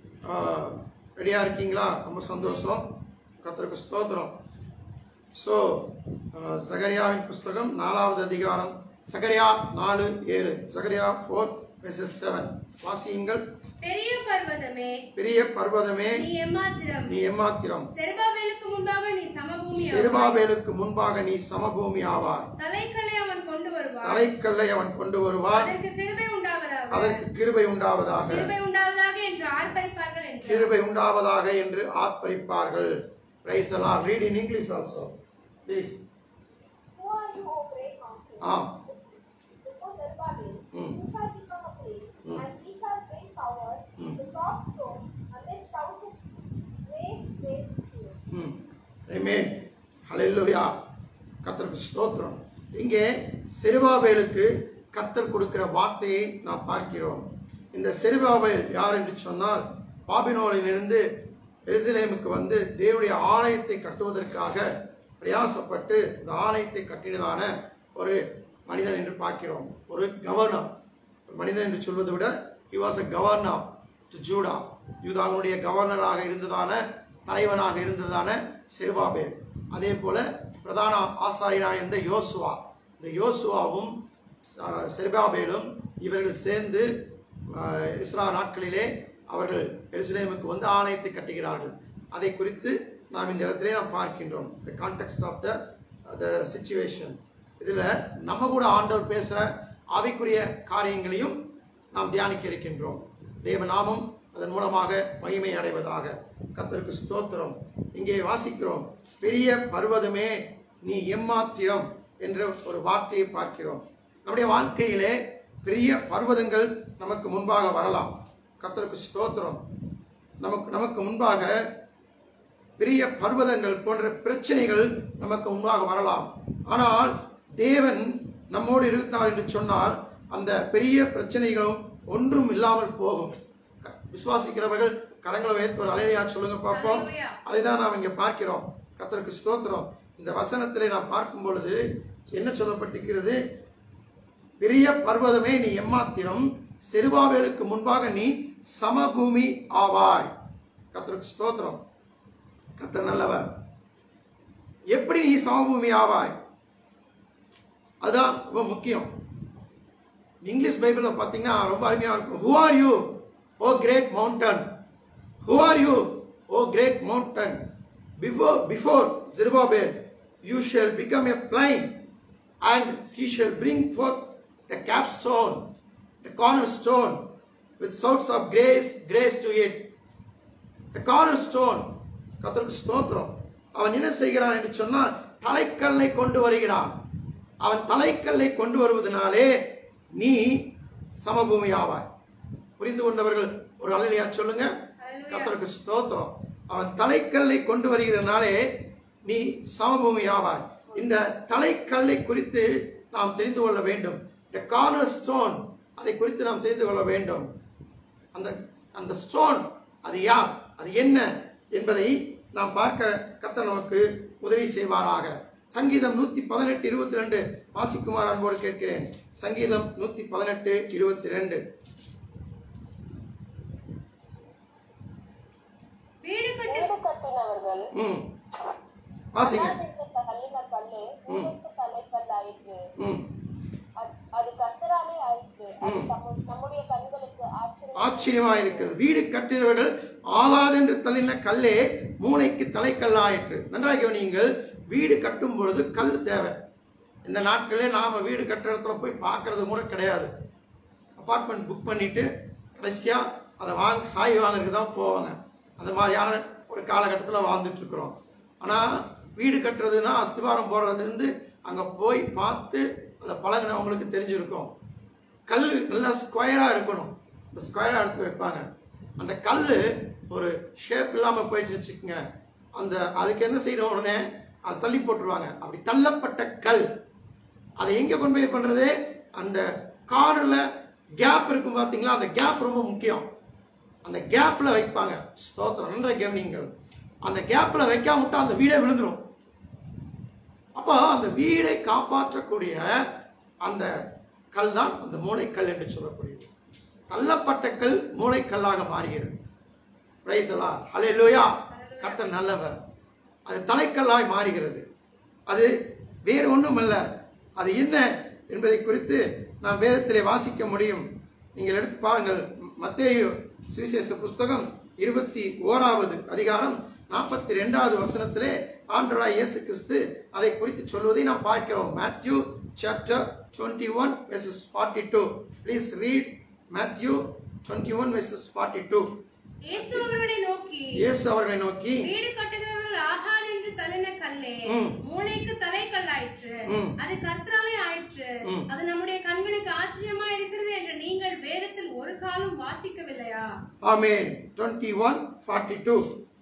C: ரெடியா இருக்கீங்களா? ரொம்ப சந்தோஷம். கர்த்தருக்கு ஸ்தோத்திரம். ஸோ சகரியாவின் புஸ்தகம் நாலாவது அதிகாரம், சகரியா நாலு ஏழு, சகரியா ஃபோர் வெர்சஸ் செவன். வாசியுங்கள்.
A: பெரிய பர்வதமே,
C: பெரிய பர்வதமே,
A: நீ எம்மாத்திரம்,
C: நீ எம்மாத்திரம்,
A: செருபாபேலுக்கு முன்பாக நீ சமபூமி,
C: செருபாபேலுக்கு முன்பாக நீ சமபூமி ஆவாய்.
A: தலைக்கல்லை அவன் கொண்டு வருவான்,
C: தலைக்கல்லை அவன் கொண்டு வருவான்.
A: அதற்கு கிருபை உண்டாவதாக,
C: அதற்கு கிருபை உண்டாவதாக,
A: கிருபை உண்டாவதாக என்று ஆர்ப்பரிப்பார்கள் என்று,
C: கிருபை உண்டாவதாக என்று ஆர்ப்பரிப்பார்கள். Praise the Lord. Read in English also, please.
D: Who are you, O great mountain?
C: Ah.
D: Before Zerubbabel,
C: Hmm.
D: you shall become a plain,
C: Hmm.
D: and he shall bring power,
C: Hmm.
D: the top stone, and then shout it, grace, grace to you.
C: ம். Amen. Hallelujah. கர்த்தருக்கு ஸ்தோத்திரம். இங்கே செருபாபேலுக்கு கர்த்தர் கொடுக்கிற வார்த்தையை நாம் பார்க்கிறோம். இந்த செருபாபேல் யார் என்று சொன்னால், பாபிலோனிலிருந்து எருசலேமுக்கு வந்து தேவனுடைய ஆலயத்தை கட்டுவதற்காக பிரயாசப்பட்டு இந்த ஆலயத்தை கட்டினதான ஒரு மனிதன் என்று பார்க்கிறோம். ஒரு கவர்னர், மனிதன் என்று சொல்வதை விட he was a governor to Judah. யூதாவுடைய கவர்னராக இருந்ததான, தலைவனாக இருந்ததான செருபாபேல். அதே போல பிரதான ஆசாரியனாக இருந்த யோசுவா. இந்த யோசுவாவும் செருபாபேலும் இவர்கள் சேர்ந்து இஸ்ரா நாட்களிலே அவர்கள் எருசலேமுக்கு வந்து ஆலயத்தை கட்டுகிறார்கள். அதை குறித்து நாம் இந்த இடத்திலே நாம் பார்க்கின்றோம். the context of the the situation. இதில் நம்ம கூட ஆண்டவர் பேசுகிற ஆவிக்குரிய காரியங்களையும் நாம் தியானிக்க இருக்கின்றோம். தேவ நாமம் அதன் மூலமாக மகிமை அடைவதாக. கர்த்தருக்கு ஸ்தோத்திரம். இங்கே வாசிக்கிறோம், பெரிய பர்வதமே நீ எம்மாத்திரம் என்ற ஒரு வார்த்தையை பார்க்கிறோம். நம்முடைய வாழ்க்கையிலே பெரிய பர்வதங்கள் நமக்கு முன்பாக வரலாம். கர்த்தருக்கு ஸ்தோத்திரம். நமக்கு நமக்கு முன்பாக பெரிய பர்வதங்கள் போன்ற பிரச்சனைகள் நமக்கு முன்பாக வரலாம். ஆனால் தேவன் நம்மோடு இருக்கிறார் என்று சொன்னால் அந்த பெரிய பிரச்சனைகளும் ஒன்றும் இல்லாமல் போகும். விசுவாசிக்கிறவர்கள் கரங்களை வைத்து ஒரு அலையா சொல்லுங்க பார்ப்போம். அதுதான் நாம் இங்கே பார்க்கிறோம். கர்த்தருக்கு ஸ்தோத்திரம். இந்த வசனத்திலே நாம் பார்க்கும் பொழுது என்ன சொல்லப்பட்டிருக்கிறது? பெரிய பர்வதமே நீ எம்மாத்திரம், செருபாபேலுக்கு முன்பாக நீ சமபூமி ஆவாய். கர்த்தருக்கு ஸ்தோத்திரம். கர்த்தர் நல்லவர். எப்படி நீ சமபூமி ஆவாய்? அதுதான் ரொம்ப முக்கியம். இங்கிலீஷ் பைபிள்ல பாத்தீங்கன்னா ரொம்ப அருமையா இருக்கும். Who are you, O great mountain? Who are you, O great mountain? Before before Zerubbabel, you shall become a plain, and he shall bring forth the capstone, the cornerstone, with shouts of grace, grace to it. The cornerstone. கர்த்தருக்கு ஸ்தோத்திரம். அவன் என்ன செய்கிறான் என்று சொன்னால் தலைக்கல்லை கொண்டு வருகிறான். அவன் தலைக்கல்லை கொண்டு வருவதனாலே நீ சமபூமி ஆவாய். புரிந்து கொண்டவர்கள் ஒரு அல்லேலூயா சொல்லுங்க. கர்த்தருக்கு ஸ்தோத்திரம். அவன் தலைக்கல்லை கொண்டு வருகிறதுனாலே நீ சமபூமி ஆவாய். இந்த தலைக்கல்லை குறித்து நாம் தெரிந்து கொள்ள வேண்டும். The cornerstone, அதை குறித்து நாம் தெரிந்து கொள்ள வேண்டும். அந்த அந்த ஸ்டோன் அது யார், அது என்ன என்பதை நாம் பார்க்க கர்த்தர் நமக்கு உதவி செய்வாராக. சங்கீதம் நூத்தி பதினெட்டு இருபத்தி ரெண்டு வாசிக்குமாறு அன்போடு கேட்கிறேன். சங்கீதம் நூத்தி பதினெட்டு இருபத்தி ரெண்டு.
A: வீடு கட்டி
D: வீடு கட்டினவர்கள்
C: ம் வாசிங்க.
D: அனாதிருந்த கல்லின கல்லே மூளைக்கு தலைக்கல்லாயிற்று.
C: ம்
D: அது- அது கர்த்தராலே ஆயிற்று. அது தம்மு- நம்முடைய கண்களுக்கு ஆச்சரியம்.
C: ஆச்சரியமா இருக்கிறது. வீடு கட்டினவர்கள் ஆகாதென்று தள்ளின கல்லே மூளைக்கு தலைக்கல்லாயிற்று. நன்றாக கவனியுங்கள். வீடு கட்டும் பொழுது கல் தேவை. இந்த நாட்களே நாம வீடு கட்டுற இடத்துல போய் பார்க்கறது கூட கிடையாது. அபார்ட்மெண்ட் புக் பண்ணிட்டு கடைசியா அதை வாங்க சாய் வாங்குறதுக்கு தான் போவாங்க. அந்த மாதிரியான ஒரு காலகட்டத்தில் வாழ்ந்துட்டு இருக்கிறோம். ஆனா வீடு கட்டுறதுன்னா அஸ்திவாரம் போடுறதுல இருந்து அங்க போய் பார்த்து அதை பழகினவங்களுக்கு தெரிஞ்சிருக்கும். கல் நல்லா ஸ்கொயரா இருக்கணும். இந்த ஸ்கொயரா எடுத்து வைப்பாங்க. அந்த கல் ஒரு ஷேப் இல்லாம போயிடுச்சு வச்சுக்கோங்க, அந்த அதுக்கு என்ன செய்யணும், உடனே அதை தள்ளி போட்டுருவாங்க. அப்படி தள்ளப்பட்ட கல் அதை எங்க கொண்டு போய் பண்றது, அந்த கார்ல கேப் இருக்கும் பாத்தீங்களா, அந்த கேப் ரொம்ப முக்கியம். அந்த கேப்ல வைப்பாங்க. ஸ்தோத்திரம். நன்ற கவனிங்கள். அந்த கேப்ல வைக்காம விட்டா அந்த வீடே விழுந்துரும். அப்போ அந்த வீடை காப்பாற்றக்கூடிய அந்த கல் தான் அந்த மூளைக்கல் என்று சொல்லக்கூடியது. தள்ளப்பட்ட கல் மூளைக்கல்லாக மாறுகிறது. பிரைஸ் எல்லாம் ஹல்லேலூயா. கர்த்தர் நல்லவர். அது தலைக்கல்லாய் மாறுகிறது. அது வேறு ஒன்றும் அல்ல. அது என்ன என்பதை குறித்து நாம் வேதத்திலே வாசிக்க முடியும். நீங்கள் எடுத்து பாருங்கள். மத்தேயு சுவிசேஷ புஸ்தகம் இருபத்தி ஓராவது அதிகாரம் நாற்பத்தி ரெண்டாவது வசனத்திலே ஆண்டவராய் இயேசு கிறிஸ்து அதை குறித்து சொல்வதை நாம் பார்க்கிறோம். Matthew chapter twenty one verses forty two. Please read Matthew twenty one verses forty two.
A: இயேசு அவர்களை நோக்கி
C: இயேசு அவர்களை நோக்கி
A: வீடு கட்டுகிறவர்கள் ஆகார் என்று தள்ளின கல்லே
C: ம்.
A: மூளைக்கு தலைக்கல்லாயிற்று.
C: ம்.
A: அது கர்த்தராலே ஆயிற்று.
C: ம்.
A: அது நம்முடைய கண்களுக்கு ஆச்சரியமா இருக்கிறது என்று நீங்கள் வேதத்தில் ஒரு காலம் வாசிக்கவில்லையா?
C: ஆமென். Twenty one forty two.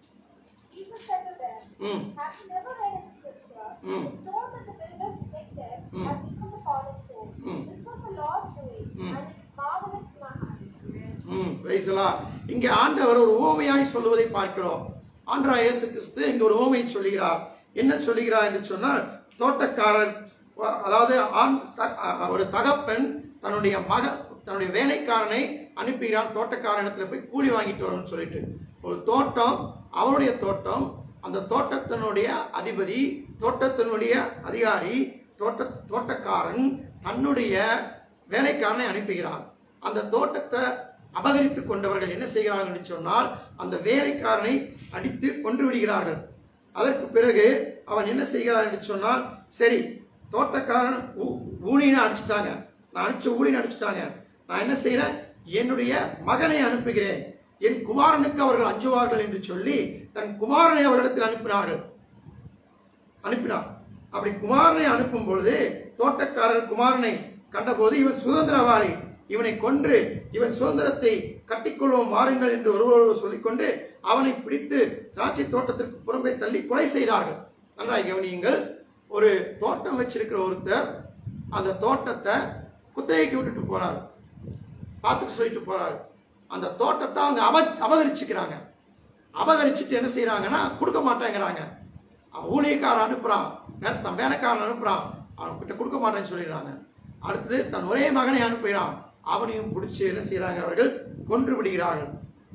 D: Jesus said to them,
C: ம்
D: have you never read in scripture,
C: Mm.
D: the stone that the builders rejected
C: Mm.
D: has become the cornerstone.
C: Mm.
D: This was the Lord's doing,
C: Mm.
D: and it is marvelous in our eyes.
C: Hmm praise the Lord. இங்கே ஆண்டவர் ஒரு உவமையாய் சொல்லுவதை பார்க்கிறோம். ஆண்டவராய் இயேசு கிறிஸ்து இங்க ஒரு உவமையை சொல்லுகிறார். என்ன சொல்லுகிறார் என்று சொன்னால், தோட்டக்காரர், அதாவது ஆண் த- ஒரு தகப்பன் தன்னுடைய மக தன்னுடைய வேலைக்காரனை அனுப்புகிறான் தோட்டக்காரனிடத்துல போய் கூலி வாங்கிட்டு வரணும்னு சொல்லிட்டு. ஒரு தோட்டம், அவருடைய தோட்டம், அந்த தோட்டத்தினுடைய அதிபதி, தோட்டத்தினுடைய அதிகாரி, தோட்ட தோட்டக்காரன் தன்னுடைய வேலைக்காரனை அனுப்புகிறான். அந்த தோட்டத்தை அபகரித்துக் கொண்டவர்கள் என்ன செய்கிறார்கள் என்று சொன்னால், அந்த வேலைக்காரனை அடித்து கொன்று விடுகிறார்கள். அதற்கு பிறகு அவன் என்ன செய்கிறான் என்று சொன்னால், சரி தோட்டக்காரன் ஊழியனை அடிச்சுட்டாங்க, நான் அனுப்பிச்ச ஊழியனை அடிச்சுட்டாங்க, நான் என்ன செய்யறேன், என்னுடைய மகனை அனுப்புகிறேன், என் குமாரனுக்கு அவர்கள் அஞ்சுவார்கள் என்று சொல்லி தன் குமாரனை அவரிடத்தில் அனுப்பினார்கள் அனுப்பினார். அப்படி குமாரனை அனுப்பும் பொழுது தோட்டக்காரர் குமாரனை கண்டபோது, இவன் சுதந்திரவாளி, இவனை கொன்று இவன் சுதந்திரத்தை கட்டிக்கொள்வோம் வாருங்கள் என்று ஒருவர் சொல்லிக்கொண்டு அவனை பிடித்து திராட்சை தோட்டத்திற்கு புறம்பே தள்ளி கொலை செய்தார்கள். நன்றாய் கவனியுங்கள். ஒரு தோட்டம் வச்சிருக்கிற ஒருத்தர் அந்த தோட்டத்தை குத்தகைக்கு விட்டுட்டு போறாரு, பார்த்துக்க சொல்லிட்டு போறாரு. அந்த தோட்டத்தை அவங்க அப அபகரிச்சுக்கிறாங்க. அபகரிச்சுட்டு என்ன செய்யறாங்கன்னா, கொடுக்க மாட்டேங்கிறாங்க. அவன் ஊழியக்காரன் அனுப்புறான், தன் வேலைக்காரன் அனுப்புறான், அவன் கிட்ட கொடுக்க மாட்டேன்னு சொல்லிடுறாங்க. அடுத்தது தன் ஒரே மகனை அனுப்புகிறான், அவனையும் பிடிச்சி என்ன செய்யறாங்க, அவர்கள் கொன்று விடுகிறார்கள்.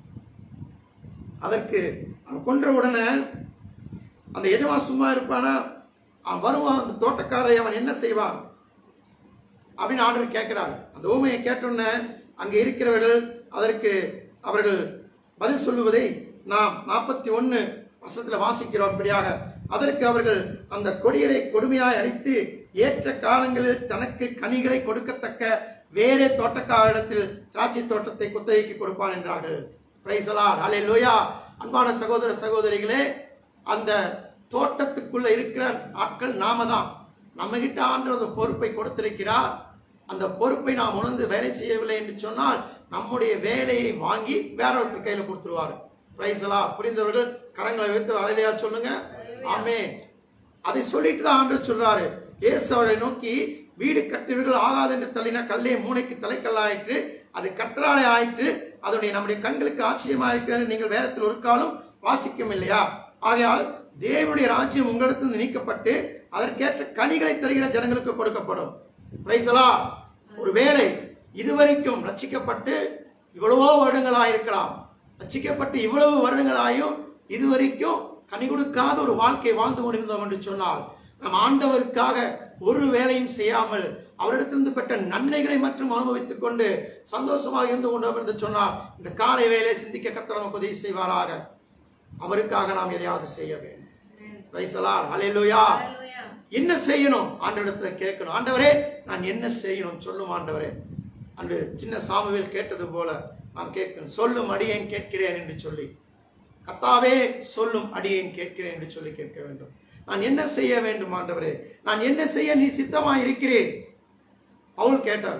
C: அதற்கு அவன் கொன்ற உடனே அந்த எஜமான் சும்மா இருப்பானா? அவன் வருவான், அந்த தோட்டக்காரரை அவன் என்ன செய்வான், அப்படின்னு ஆண்டவர் கேட்கிறார். அந்த ஊமையை கேட்டோன்னே அங்கே இருக்கிறவர்கள் அதற்கு அவர்கள் பதில் சொல்லுவதை நாம் நாற்பத்தி ஒன்னு வருஷத்துல வாசிக்கிறோம். இப்படியாக அதற்கு அவர்கள் அந்த கொடியரை கொடுமையாய் அழித்து ஏற்ற காலங்களில் தனக்கு கனிகளை கொடுக்கத்தக்க வேறே தோட்டக்காரிடத்தில் திராட்சை தோட்டத்தை குத்தகைக்கு கொடுப்பான் என்றார்கள். பிரைஸ் தி லார்ட், ஹல்லேலூயா. அன்பான சகோதர சகோதரிகளே, அந்த தோட்டத்துக்குள்ள இருக்கிற ஆட்கள் நாம தான். நம்ம கிட்ட ஆண்டவர் பொறுப்பை கொடுத்திருக்கிறார். அந்த பொறுப்பை நாம் உணர்ந்து வேலை செய்யவில்லை என்று சொன்னால் நம்முடைய வேலையை வாங்கி வேற ஒருத்தர் கையில கொடுத்துருவாரு. Price the Lord. புரிந்தவர்கள் கரங்களை வைத்து ஹல்லேலூயா சொல்லுங்க. ஆமென். அதை சொல்லிட்டு தான் ஆண்டவர் சொல்றாரு. இயேசு அவரை நோக்கி, வீடு கட்டுவீர்கள் ஆகாது என்று தள்ளின கல்லே மூளைக்கு தலைக்கல்லாயிற்று, அது கற்றாழை ஆயிற்று, அதனுடைய நம்முடைய கண்களுக்கு ஆச்சரியமா இருக்கிறது நீங்கள் வேதத்தில் ஒரு காலம் வாசிக்கும் இல்லையா? ஆகையால் தேவனுடைய ராஜ்யம் உங்களிடத்தில் நீக்கப்பட்டு அதற்கேற்ற கனிகளை தருகிற ஜனங்களுக்கு கொடுக்கப்படும். Praise the Lord. ஒருவேளை இதுவரைக்கும் ரட்சிக்கப்பட்டு இவ்வளவோ வருடங்களாக இருக்கலாம், ரட்சிக்கப்பட்டு இவ்வளவு வருடங்களாயும் இதுவரைக்கும் கனி கொடுக்காத ஒரு வாழ்க்கை வாழ்ந்து கொண்டிருந்தோம் என்று சொன்னால், நம் ஆண்டவருக்காக ஒரு வேலையும் செய்யாமல் அவரிடத்திலிருந்து பெற்ற நன்மைகளை மட்டும் அனுபவித்துக் கொண்டு சந்தோஷமாக இருந்து கொண்டோம் என்று சொன்னால், இந்த காலை வேலை சிந்திக்க கர்த்தர் நமக்கு உதவி செய்வாராக. அவருக்காக நாம் எதையாவது செய்ய வேண்டும். பிரைஸ் தி லார்ட், ஹல்லேலூயா. என்ன செய்யணும் ஆண்டவரிடத்துல கேட்கணும். ஆண்டவரே நான் என்ன செய்யணும் சொல்லும் ஆண்டவரே. அன்று சின்ன சாமுவேல் கேட்டது போல நாம் கேட்கணும். சொல்லும் அடியேன் கேட்கிறேன் என்று சொல்லி, கர்த்தாவே சொல்லும் அடியேன் கேட்கிறேன் என்று சொல்லி கேட்க வேண்டும். நான் என்ன செய்ய வேண்டும் ஆண்டவரே, நான் என்ன செய்ய நீ சித்தமா இருக்கிறேன். பவுல் கேட்டார்.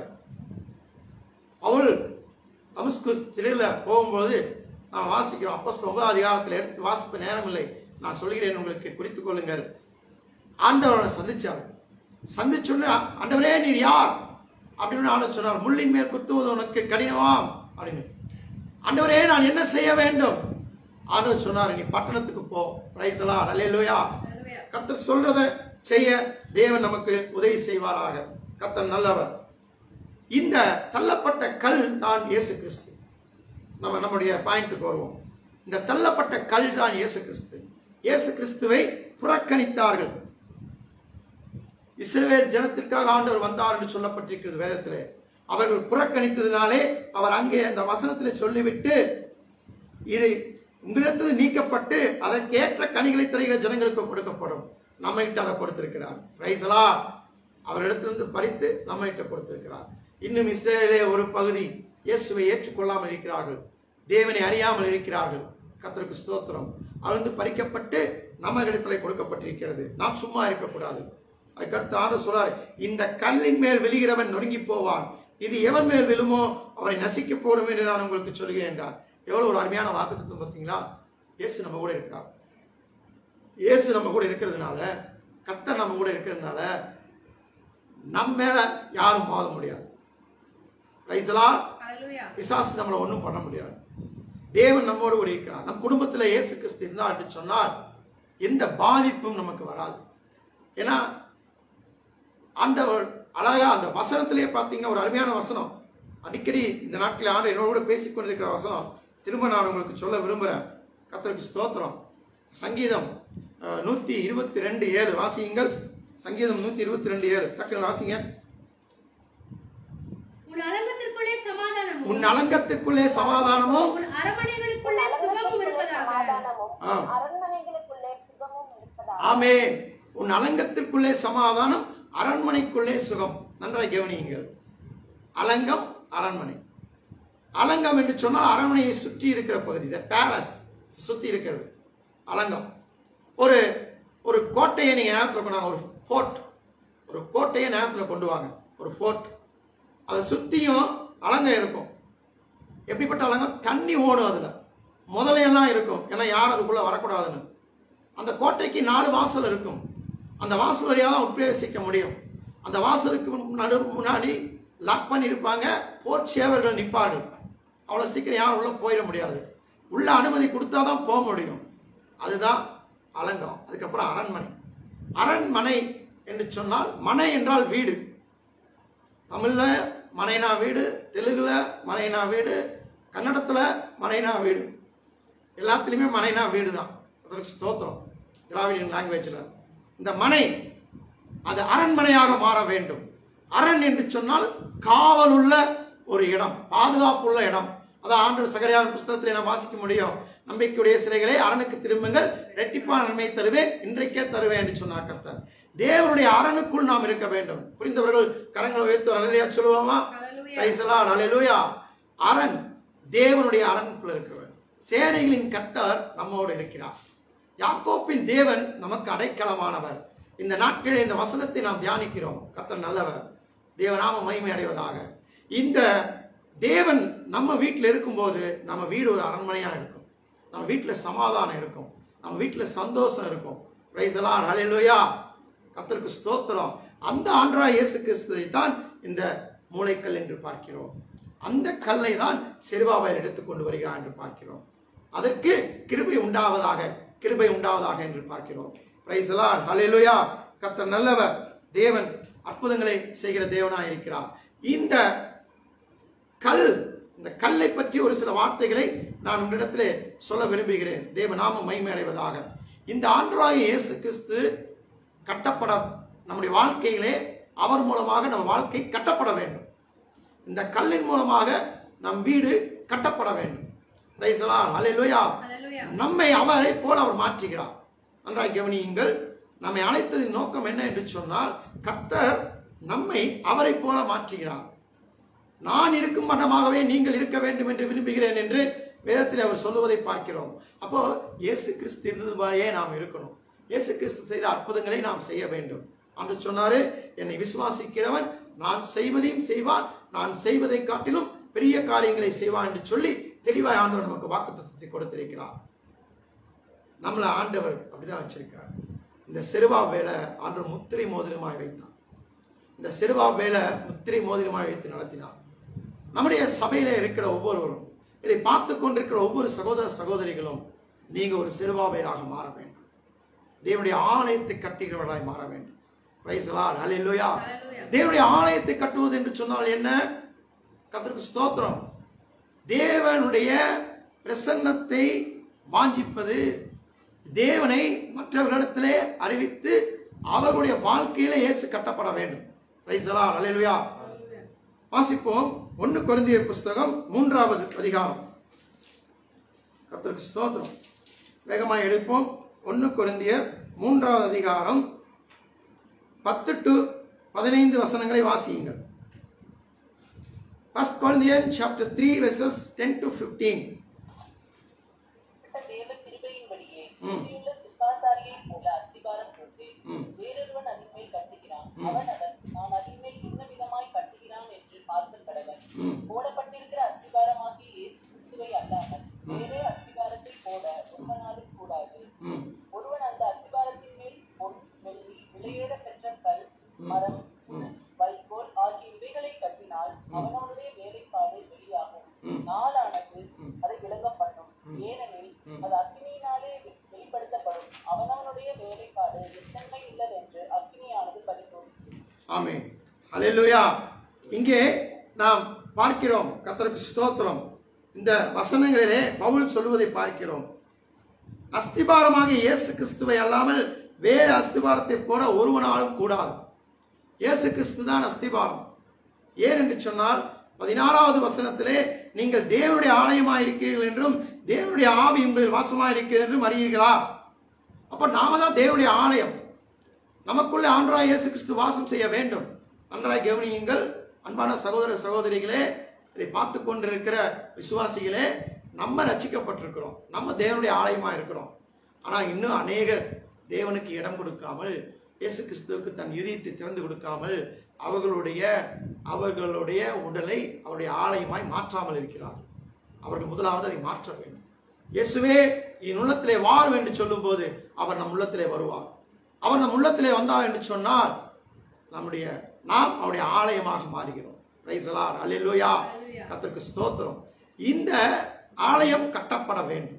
C: பவுல் தமஸ்குஸ் சிறையில போகும்போது நாம் வாசிக்கிறோம். அப்போஸ்தலர் ஒன்பதாம் அதிகாரத்தில் எடுத்து வாசிப்ப நேரம் இல்லை, நான் சொல்கிறேன் உங்களுக்கு, குறித்துக் கொள்ளுங்கள். ஆண்டவரை சந்திச்சார். சந்திச்சுன்னு, ஆண்டவரே நீர் யார் அப்படின்னு ஆண்டவர் சொன்னார். முள்ளின் மேல் குத்துவது உனக்கு கடினமாம் அப்படின்னு. ஆண்டவரே நான் என்ன செய்ய வேண்டும்? ஆண்டவர் சொன்னார், நீ பட்டணத்துக்கு போ. பிரைஸ் தி லார்ட், ஹல்லேலூயா. கர்த்தர் சொல்றத செய்ய தேவன் நமக்கு உதவி செய்வாராக. கர்த்தர் நல்லவர். இந்த தள்ளப்பட்ட கல் தான் இயேசு கிறிஸ்து. நம்ம நம்முடைய பாயிண்ட்டுக்கு வருவோம். இந்த தள்ளப்பட்ட கல் தான் இயேசு கிறிஸ்து. இயேசு கிறிஸ்துவை புறக்கணித்தார்கள். இஸ்ரவேல் ஜனத்திற்காக ஆண்டவர் வந்தார் என்று சொல்லப்பட்டிருக்கிறது வேதத்திலே. அவர்கள் புறக்கணித்ததினாலே அவர் அங்கே அந்த வசனத்திலே சொல்லிவிட்டு, இது உங்களிடத்தில் நீக்கப்பட்டு அதற்கேற்ற கனிகளை தருகிற ஜனங்களுக்கு கொடுக்கப்படும். நம்ம கிட்ட அதை கொடுத்திருக்கிறார். Praise the Lord. அவரிடத்திலிருந்து பறித்து நம்ம கிட்ட கொடுத்திருக்கிறார். இன்னும் இஸ்ரவேலிலே ஒரு பகுதி இயேசுவை ஏற்றுக்கொள்ளாமல் இருக்கிறார்கள், தேவனை அறியாமல் இருக்கிறார்கள். கர்த்தருக்கு ஸ்தோத்திரம். அவிழ்ந்து பறிக்கப்பட்டு நம்ம இடத்துல கொடுக்கப்பட்டிருக்கிறது. நாம் சும்மா இருக்கக்கூடாது. அதுக்கடுத்து ஆண்டவர் சொல்றாரு, இந்த கல்லின் மேல் விழுகிறவன் நொறுங்கி போவான், இது எவன் மேல் விழுமோ அவனை நசிக்க போடும் என்று நான் உங்களுக்கு சொல்கிறேன் என்றார். எவ்வளவு ஒரு அருமையான வாக்குத்தத்தம் பார்த்தீங்களா? இயேசு நம்ம கூட இருக்கிறார். இயேசு நம்ம கூட இருக்கிறதுனால, கர்த்தர் நம்ம கூட இருக்கிறதுனால நம்ம மேல யாரும் மோத முடியாது. Praise the Lord. பிசாசு நம்மளை ஒன்றும் பண்ண முடியாது. தேவன் நம்மோடு கூட இருக்கிறார். நம் குடும்பத்தில் இயேசு கிறிஸ்து இருந்தார் என்று சொன்னால் எந்த பாதிப்பும் நமக்கு வராது. ஏன்னா ஆண்டவர் அழகா அந்த வசனத்திலே பார்த்தீங்கன்னா ஒரு அருமையான வசனம், அடிக்கடி இந்த நாட்களில் ஆண்டு என்னோட கூட பேசிக்கொண்டிருக்கிற வசனம், திரும்ப நான் உங்களுக்கு சொல்ல விரும்புகிறேன். கர்த்தருக்கு ஸ்தோத்திரம். சங்கீதம் நூற்றி இருபத்தி ரெண்டு ஏழு வாசியுங்கள். சங்கீதம் நூற்றி இருபத்தி ரெண்டு ஏழு டக்குன்னு வாசிங்க.
A: உன் அலங்கத்திற்குள்ளே சமாதானமும்
C: உன் அலங்கத்திற்குள்ளே சமாதானமும்
A: உன் அரண்மனைகளுக்குள்ளே சுகமும் இருப்பதாக.
D: அரண்மனைகளுக்குள்ளே சுகமும் இருப்பதாக.
C: ஆமென். உன் அலங்கத்திற்குள்ளே சமாதானம், அரண்மனைக்குள்ளே சுகம். நன்றாக கவனியுங்கள். அலங்கம், அரண்மனை. அலங்கம் என்று சொன்னால் அரண்மனையை சுற்றி இருக்கிற பகுதி, பேலஸ் சுற்றி இருக்கிறது அலங்கம். ஒரு ஒரு கோட்டையை நீங்க ஞாபகத்தில் கொண்டாங்க. ஒரு ஃபோர்ட், ஒரு கோட்டையை ஞாபகத்தில் கொண்டு வாங்க. ஒரு ஃபோர்ட், அதை சுற்றியும் அலங்கம் இருக்கும். எப்படிப்பட்ட அலங்கம்? தண்ணி ஓடும், அதுல முதலையெல்லாம் இருக்கும். ஏன்னா யாரும் அதுக்குள்ள வரக்கூடாதுன்னு. அந்த கோட்டைக்கு நாலு வாசல் இருக்கும். அந்த வாசல் வழியாக தான் உட்பிரவேசிக்க முடியும். அந்த வாசலுக்கு நடு முன்னாடி லாக் பண்ணி இருப்பாங்க. போர் சேவர்கள் நிற்பார்கள். அவ்வளோ சீக்கிரம் யாரும் உள்ள போயிட முடியாது. உள்ள அனுமதி கொடுத்தாதான் போக முடியும். அதுதான் அலங்கம். அதுக்கப்புறம் அரண்மனை. அரண்மனை என்று சொன்னால், மனை என்றால் வீடு. தமிழ்ல மனைனா வீடு, தெலுங்குல மனைனா வீடு, கன்னடத்துல மனைனா வீடு, எல்லாத்துலேயுமே மனைனா வீடு தான். அதற்கு ஸ்தோத்திரம். திராவிடியன் லாங்குவேஜில் இந்த மனை அது அரண்மனையாக மாற வேண்டும். அரண் என்று சொன்னால் காவல் உள்ள ஒரு இடம், பாதுகாப்புள்ள இடம். அதான் ஆண்டவர் சகரியாவின் புஸ்தகத்திலே நாம் வாசிக்க முடியும். நம்பிக்கையுடைய சிறைகளே அரணுக்கு திரும்புங்கள், இரட்டிப்பான நன்மை தருவேன், இன்றைக்கே தருவேன் என்று சொன்னார் கர்த்தர். தேவனுடைய அரணுக்குள் நாம் இருக்க வேண்டும். புரிந்தவர்கள் கரங்களை உயர்த்து அல்லேலூயா சொல்லுவோமா? பிரைஸ் தி லார்ட், அல்லேலூயா. அரண், தேவனுடைய அரணுக்குள் இருக்க வேண்டும். சேனைகளின் கர்த்தர் நம்மோடு இருக்கிறார். யாக்கோப்பின் தேவன் நமக்கு அடைக்கலமானவர். இந்த நாட்களில் இந்த வசனத்தை நாம் தியானிக்கிறோம். கர்த்தர் நல்லவர், தேவநாம மகிமை அடைவதாக. இந்த தேவன் நம்ம வீட்டில் இருக்கும்போது நம்ம வீடு ஒரு அரண்மனையா இருக்கும். நம்ம வீட்டில் சமாதானம் இருக்கும், நம்ம வீட்டில் சந்தோஷம் இருக்கும். பிரைஸ் தி லார்ட், அல்லேலூயா. கர்த்தருக்கு ஸ்தோத்திரம். அந்த ஆண்டவராகிய இயேசு கிறிஸ்துவை தான் இந்த மூலைக்கல் என்று பார்க்கிறோம். அந்த கல்லை தான் செருபாபேல் எடுத்துக் கொண்டு வருகிறார் என்று பார்க்கிறோம். அதற்கு கிருபை உண்டாவதாக, கிருபை உண்டாவதாக என்று பார்க்கிறோம். பிரைஸ் தி லார்ட், அல்லேலூயா. கர்த்தர் நல்லவர், தேவன் அற்புதங்களை செய்கிற தேவனாய் இருக்கிறார். இந்த கல், இந்த கல்லை பற்றி ஒரு சில வார்த்தைகளை நான் உங்களிடத்திலே சொல்ல விரும்புகிறேன். தேவநாமம் மகிமை அடைவதாக. இந்த ஆண்டவராகிய இயேசு கிறிஸ்து கட்டப்பட, நம்முடைய வாழ்க்கையிலே அவர் மூலமாக நம் வாழ்க்கை கட்டப்பட வேண்டும். இந்த கல்லின் மூலமாக நம் வீடு கட்டப்பட வேண்டும். பிரைஸ் தி லார்ட், அல்லேலூயா. நம்மை அவரை போல அவர் மாற்றுகிறார். நன்றாய் கவனியுங்கள். நம்மை அழைத்ததின் நோக்கம் என்ன என்று சொன்னால், கர்த்தர் நம்மை அவரை போல மாற்றுகிறார். நான் இருக்கும் மட்டமாகவே நீங்கள் இருக்க வேண்டும் என்று விரும்புகிறேன் என்று வேதத்தில் அவர் சொல்லுவதை பார்க்கிறோம். அப்போ இயேசு கிறிஸ்து இருந்ததுபாயே நாம் இருக்கணும். இயேசு கிறிஸ்து செய்த அற்புதங்களை நாம் செய்ய வேண்டும். என்று சொன்னாரு, என்னை விசுவாசிக்கிறவன் நான் செய்வதையும் செய்வான், நான் செய்வதை காட்டிலும் பெரிய காரியங்களை செய்வான் என்று சொல்லி தெளிவாய் ஆண்டவர் நமக்கு வாக்குத்தத்தத்தை கொடுத்திருக்கிறார். நம்மளை ஆண்டவர் அப்படிதான் வச்சிருக்கார். இந்த செருபாபேலை ஆண்டவர் முத்திரை மோதிரமாய் வைத்தார். இந்த செருபாபேலை முத்திரை மோதிரமாய் வைத்து நடத்தினார். நம்முடைய சபையில இருக்கிற ஒவ்வொருவரும், இதை பார்த்து கொண்டிருக்கிற ஒவ்வொரு சகோதர சகோதரிகளும், நீங்க ஒரு செருபாபேலாக மாற வேண்டும். தேவனுடைய ஆலயத்தை கட்டுகிறவர்களாய் மாற வேண்டும். பிரைஸ் தி லார்ட், அல்லேலூயா. தேவனுடைய ஆலயத்தை கட்டுவது என்று சொன்னால் என்ன? கர்த்தருக்கு ஸ்தோத்திரம். தேவனுடைய பிரசன்னத்தை வாஞ்சிப்பது, தேவனை மற்றவர்களிடத்திலே அறிவித்து அவர்களுடைய வாழ்க்கையில இயேசு கட்டப்பட வேண்டும். பிரைஸ் தி லார்ட், அல்லேலூயா. வாசிப்போம். ஒன்று கொரிந்தியர் புஸ்தகம் மூன்றாவது அதிகாரம். கர்த்தருக்கு ஸ்தோத்திரம். வேகமாய் எடுப்போம். ஒன்று கொரிந்தியர் மூன்றாவது அதிகாரம் பத்து டு பதினைந்து வசனங்களை வாசியுங்கள். First Corinthians chapter three verses ten to fifteen.
E: தேவ கிருபையின்படியே புத்தியுள்ள சிற்பாசாரியை போல அஸ்திபாரம் போட்டு வேறொருவன் அதின் மேல் கட்டுகிறான். அவன் அவன் நான் அதின் மேல் இன்ன விதமாய் கட்டுகிறான் என்று பார்த்தல் கடவன். போடப்பட்டிருக்கிற அஸ்திபாரமாகிய இயேசு கிறிஸ்துவை அல்லாமல் வேறே அஸ்திபாரத்தை போட ஒருவனாலும் கூடாது. ஒருவன் அந்த அஸ்திபாரத்தின் மேல் பொன், வெள்ளி, விலையேற பெற்ற கல், மரம், வைக்கோல் ஆகிய இவைகளை கட்டினால் அவனவனுடைய வேலைப்பாடு வெளியாகும். நாளானது அதை விளங்க பண்ணும். ஏனெனில் அது அக்கினியினாலே வெளிப்படுத்தப்படும். அவனவனுடைய வேலைப்பாடு எத்தன்மை உள்ளது என்று அக்கினியானது பரிசோதிக்கும்.
C: ஆமென், அல்லேலூயா. இங்கே நாம் பார்க்கிறோம். கர்த்தருக்கு ஸ்தோத்திரம். இந்த வசனங்களிலே பவுல் சொல்வதை பார்க்கிறோம். அஸ்திபாரமாக இயேசு கிறிஸ்துவை அல்லாமல் வேறு அஸ்திபாரத்தை போட ஒருவனாலும் கூடாது. இயேசு கிறிஸ்து தான் அஸ்திபாரம். ஏன் என்று சொன்னால், பதினாறாவது வசனத்திலே நீங்கள் தேவனுடைய ஆலயமாக இருக்கிறீர்கள் என்றும் தேவனுடைய ஆவி உங்களில் வாசமாக இருக்கிறது என்றும் அறியீர்களா? அப்ப நாம தான் தேவனுடைய ஆலயம். நமக்குள்ளே ஆண்டவராகிய இயேசு கிறிஸ்து வாசம் செய்ய வேண்டும். நன்றாய் கவனியுங்கள். அன்பான சகோதர சகோதரிகளே, இதை பார்த்து கொண்டிருக்கிற விசுவாசிகளே, நம்ம ரட்சிக்கப்பட்டிருக்கிறோம், நம்ம தேவனுடைய ஆலயமா இருக்கிறோம். ஆனா இன்னும் அநேகர் தேவனுக்கு இடம் கொடுக்காமல், இயேசு கிறிஸ்துவுக்கு தன் இதயத்தை திறந்து கொடுக்காமல் அவர்களுடைய அவர்களுடைய உடலை அவருடைய ஆலயமாய் மாற்றாமல் இருக்கிறார். அவர்கள் முதலாவது அதை மாற்ற வேண்டும். இயேசுவே என் உள்ளத்திலே வாரும் என்று சொல்லும் போது அவர் நம் உள்ளத்திலே வருவார். அவர் நம் உள்ளத்திலே வந்தார் என்று சொன்னால் நம்முடைய நாம் அவருடைய ஆலயமாக மாறுகிறோம். பிரைஸ் தி லார்ட், அல்லேலூயா. கர்த்தருக்கு ஸ்தோத்திரம். இந்த ஆலயம் கட்டப்பட வேண்டும்.